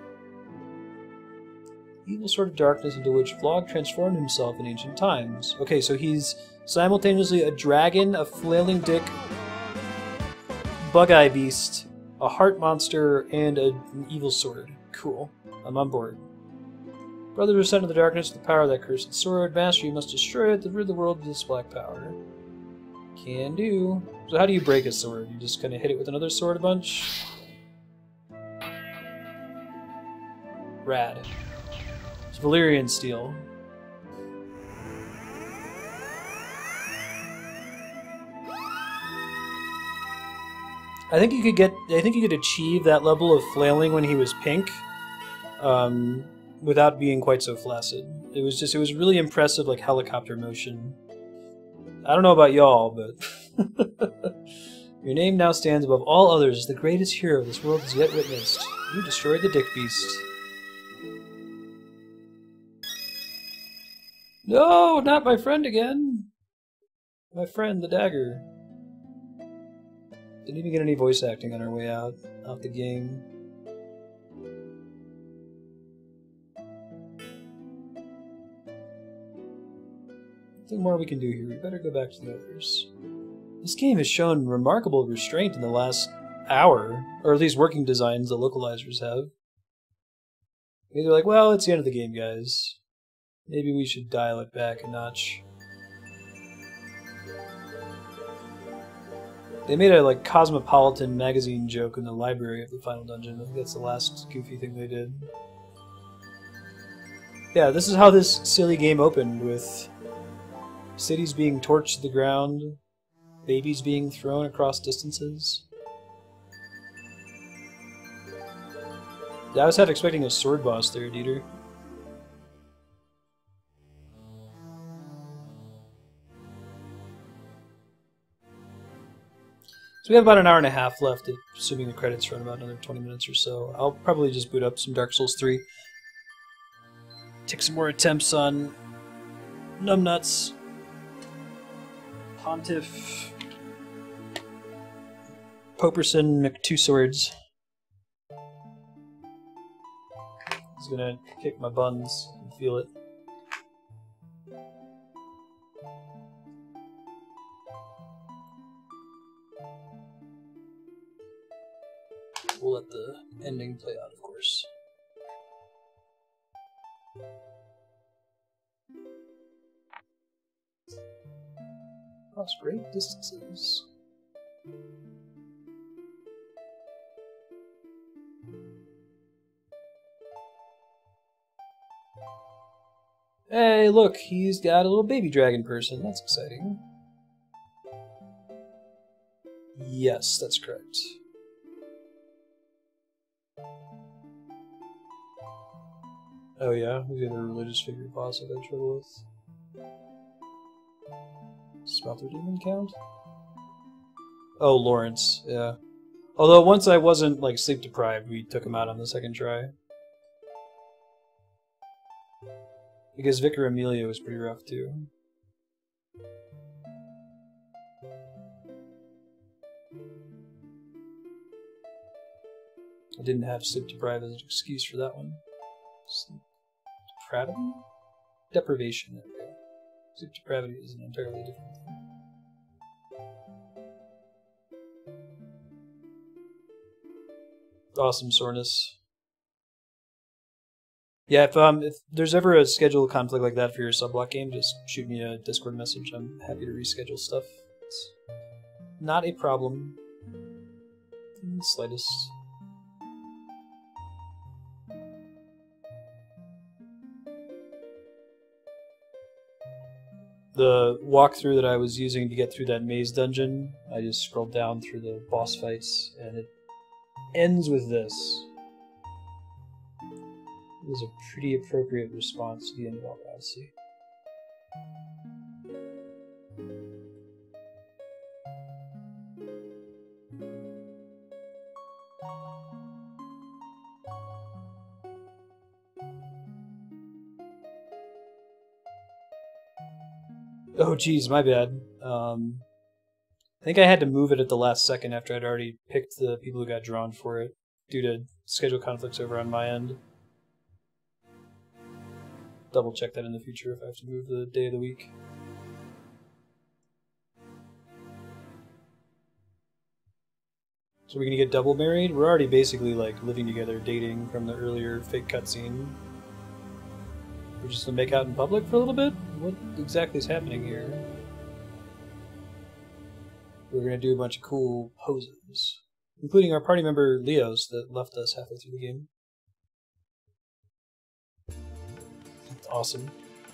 Evil Sword of Darkness into which Vlog transformed himself in ancient times. Okay, so he's simultaneously a dragon, a flailing dick, bug-eye beast, a heart monster, and an evil sword. Cool. I'm on board. Brothers are sent to the darkness with the power of that cursed sword. Master, you must destroy it to rid the world of this black power. Can do. So how do you break a sword? You just kind of hit it with another sword a bunch? Rad. It's Valyrian steel. I think you could achieve that level of flailing when he was pink, without being quite so flaccid. It was really impressive, like helicopter motion. I don't know about y'all, but your name now stands above all others as the greatest hero this world has yet witnessed. You destroyed the Dick Beast. No, not my friend again. My friend, the dagger. Didn't even get any voice acting on our way out the game. Nothing more we can do here. We better go back to the others. This game has shown remarkable restraint in the last hour, or at least working designs the localizers have. Maybe they're like, well, it's the end of the game, guys. Maybe we should dial it back a notch. They made a like Cosmopolitan magazine joke in the library of the final dungeon. I think that's the last goofy thing they did. Yeah, this is how this silly game opened, with cities being torched to the ground, babies being thrown across distances. Yeah, I was half expecting a sword boss there, Dieter. So we have about an hour and a half left, assuming the credits run about another 20 minutes or so. I'll probably just boot up some Dark Souls 3. Take some more attempts on Numbnuts, Pontiff, Poperson, McTwoSwords. He's gonna kick my buns and feel it. We'll let the ending play out, of course. Across great distances. Hey, look, he's got a little baby dragon person. That's exciting. Yes, that's correct. Oh yeah, who's the other religious figure boss I've had trouble with? Smelter Demon count? Oh, Lawrence, yeah. Although once I wasn't like sleep deprived, we took him out on the second try. Because Vicar Amelia was pretty rough too. I didn't have sleep deprived as an excuse for that one. Sleep depravity? Deprivation, there we go. Sleep depravity is an entirely different thing. Awesome, Sornus. Yeah, if there's ever a schedule conflict like that for your subblock game, just shoot me a Discord message. I'm happy to reschedule stuff. It's not a problem in the slightest. The walkthrough that I was using to get through that maze dungeon, I just scrolled down through the boss fights, and it ends with this. It was a pretty appropriate response to the end of All Odyssey. Oh geez, my bad. I think I had to move it at the last second after I'd already picked the people who got drawn for it. due to schedule conflicts over on my end. Double check that in the future if I have to move the day of the week. So we're gonna get double married? We're already basically like living together, dating from the earlier fake cutscene. We're just gonna make out in public for a little bit? What exactly is happening here? We're gonna do a bunch of cool poses, including our party member Leo's that left us halfway through the game. That's awesome.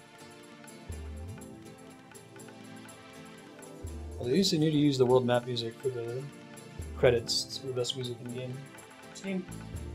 Well, they used to need to use the world map music for the credits. It's the best music in the game.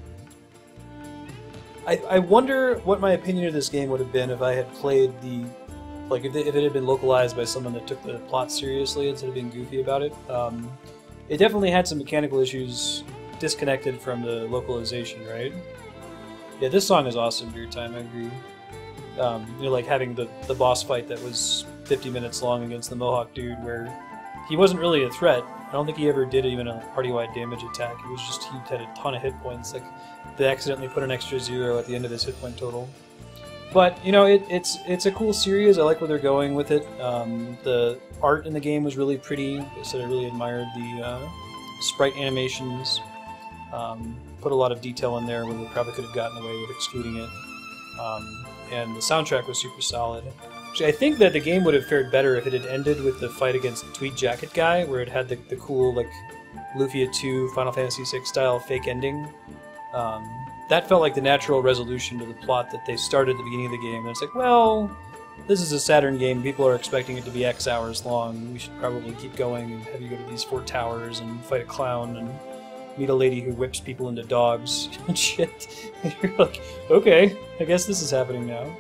I wonder what my opinion of this game would have been if I had played the... Like, if it had been localized by someone that took the plot seriously instead of being goofy about it. It definitely had some mechanical issues disconnected from the localization, right? Yeah, this song is awesome, Beer Time, I agree. You know, like having the boss fight that was 50 minutes long against the Mohawk dude, where he wasn't really a threat. I don't think he ever did even a party-wide damage attack. It was just he had a ton of hit points. Like, they accidentally put an extra 0 at the end of his hit point total. But, you know, it's a cool series. I like where they're going with it. The art in the game was really pretty. I said I really admired the sprite animations. Put a lot of detail in there where they probably could have gotten away with excluding it. And the soundtrack was super solid. Actually, I think that the game would have fared better if it had ended with the fight against the Tweed Jacket guy, where it had the cool, like, Lufia 2 Final Fantasy VI style fake ending. That felt like the natural resolution to the plot that they started at the beginning of the game. And it's like, well, this is a Saturn game. People are expecting it to be X hours long. We should probably keep going and have you go to these 4 towers and fight a clown and meet a lady who whips people into dogs and shit. And you're like, okay, I guess this is happening now.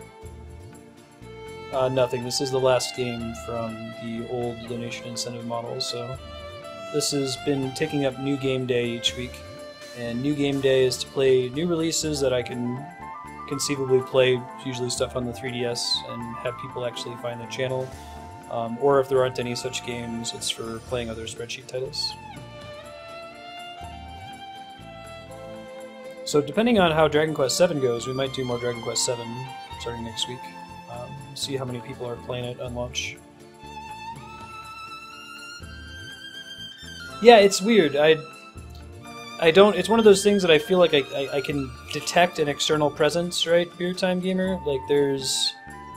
Nothing. This is the last game from the old donation incentive model, so this has been taking up New Game Day each week. And New Game Day is to play new releases that I can conceivably play, usually stuff on the 3DS, and have people actually find the channel. Or if there aren't any such games, it's for playing other spreadsheet titles. So depending on how Dragon Quest VII goes, we might do more Dragon Quest VII starting next week. See how many people are playing it on launch. Yeah, it's weird. I don't... It's one of those things that I feel like I can detect an external presence, right, Beer Time Gamer? Like, there's...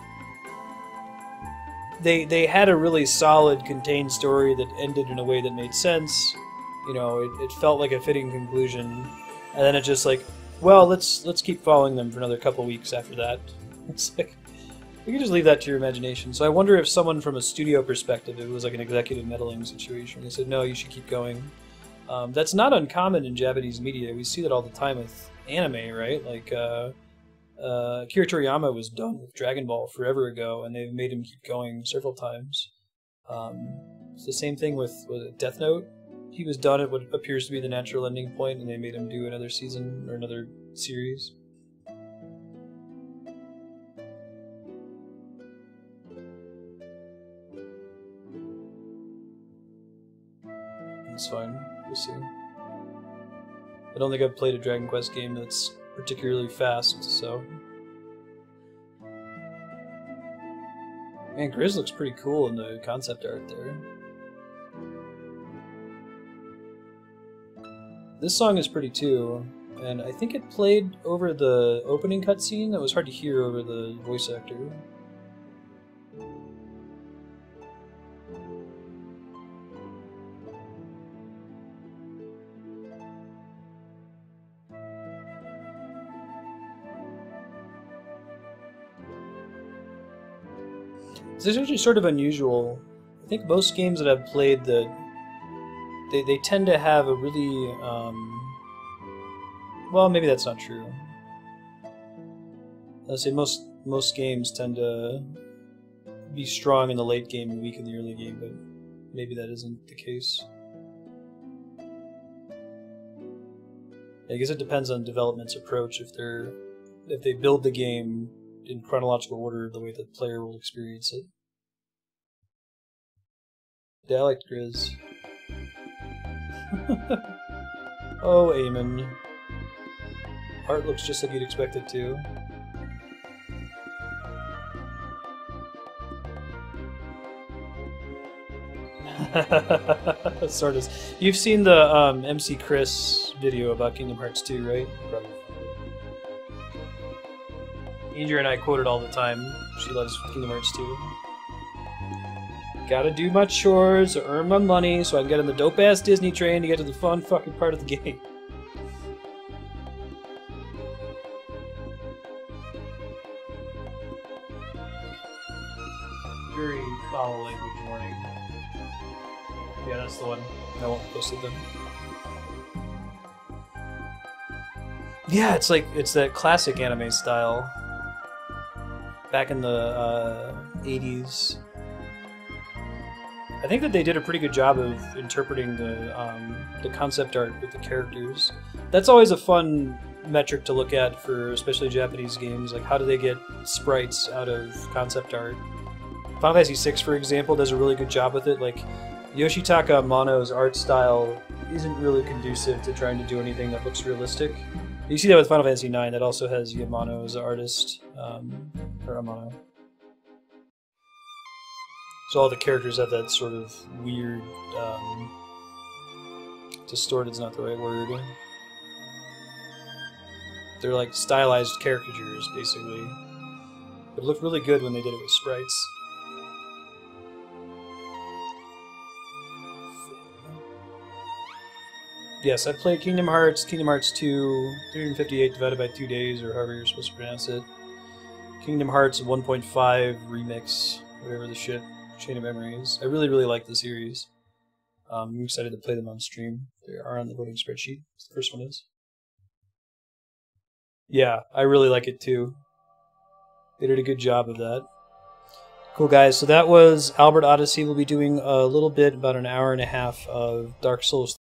They had a really solid, contained story that ended in a way that made sense. You know, it felt like a fitting conclusion. And then it's just like, well, let's keep following them for another couple weeks after that. It's like... You can just leave that to your imagination. So I wonder if someone from a studio perspective, it was like an executive meddling situation. They said, no, you should keep going. That's not uncommon in Japanese media. We see that all the time with anime, right? Like, Akira Toriyama was done with Dragon Ball forever ago, and they've made him keep going several times. It's the same thing with Death Note. He was done at what appears to be the natural ending point, and they made him do another season or another series. It's fine. We'll see. I don't think I've played a Dragon Quest game that's particularly fast, so... Man, Grizz looks pretty cool in the concept art there. This song is pretty too, and I think it played over the opening cutscene. That was hard to hear over the voice actor. This is actually sort of unusual. I think most games that I've played, they tend to have a really, well, maybe that's not true. I'd say most games tend to be strong in the late game and weak in the early game, but maybe that isn't the case. I guess it depends on development's approach. If they build the game in chronological order, the way the player will experience it. Yeah, I liked Grizz. Oh, Eamon. Art looks just like you'd expect it to. Sort of. You've seen the MC Chris video about Kingdom Hearts 2, right? Probably. Andrea and I quote it all the time. She loves Kingdom Hearts 2. Gotta do my chores to earn my money so I can get on the dope-ass Disney train to get to the fun fucking part of the game. Very foul language warning. Yeah, that's the one. I won't post it then. Yeah, it's like, it's that classic anime style. Back in the 80s. I think that they did a pretty good job of interpreting the concept art with the characters. That's always a fun metric to look at for especially Japanese games. Like, how do they get sprites out of concept art? Final Fantasy VI, for example, does a really good job with it. Like, Yoshitaka Amano's art style isn't really conducive to trying to do anything that looks realistic. You see that with Final Fantasy IX, that also has Yamano as an artist, or Amano. So all the characters have that sort of weird, distorted's not the right word. They're like stylized caricatures, basically. It looked really good when they did it with sprites. Yes, I've played Kingdom Hearts 2, 358 divided by 2 days, or however you're supposed to pronounce it. Kingdom Hearts 1.5 Remix, whatever the shit. Chain of Memories. I really, really like the series. I'm excited to play them on stream. They are on the voting spreadsheet. The first one is. Yeah, I really like it too. They did a good job of that. Cool, guys. So that was Albert Odyssey. We'll be doing a little bit, about an hour and a half of Dark Souls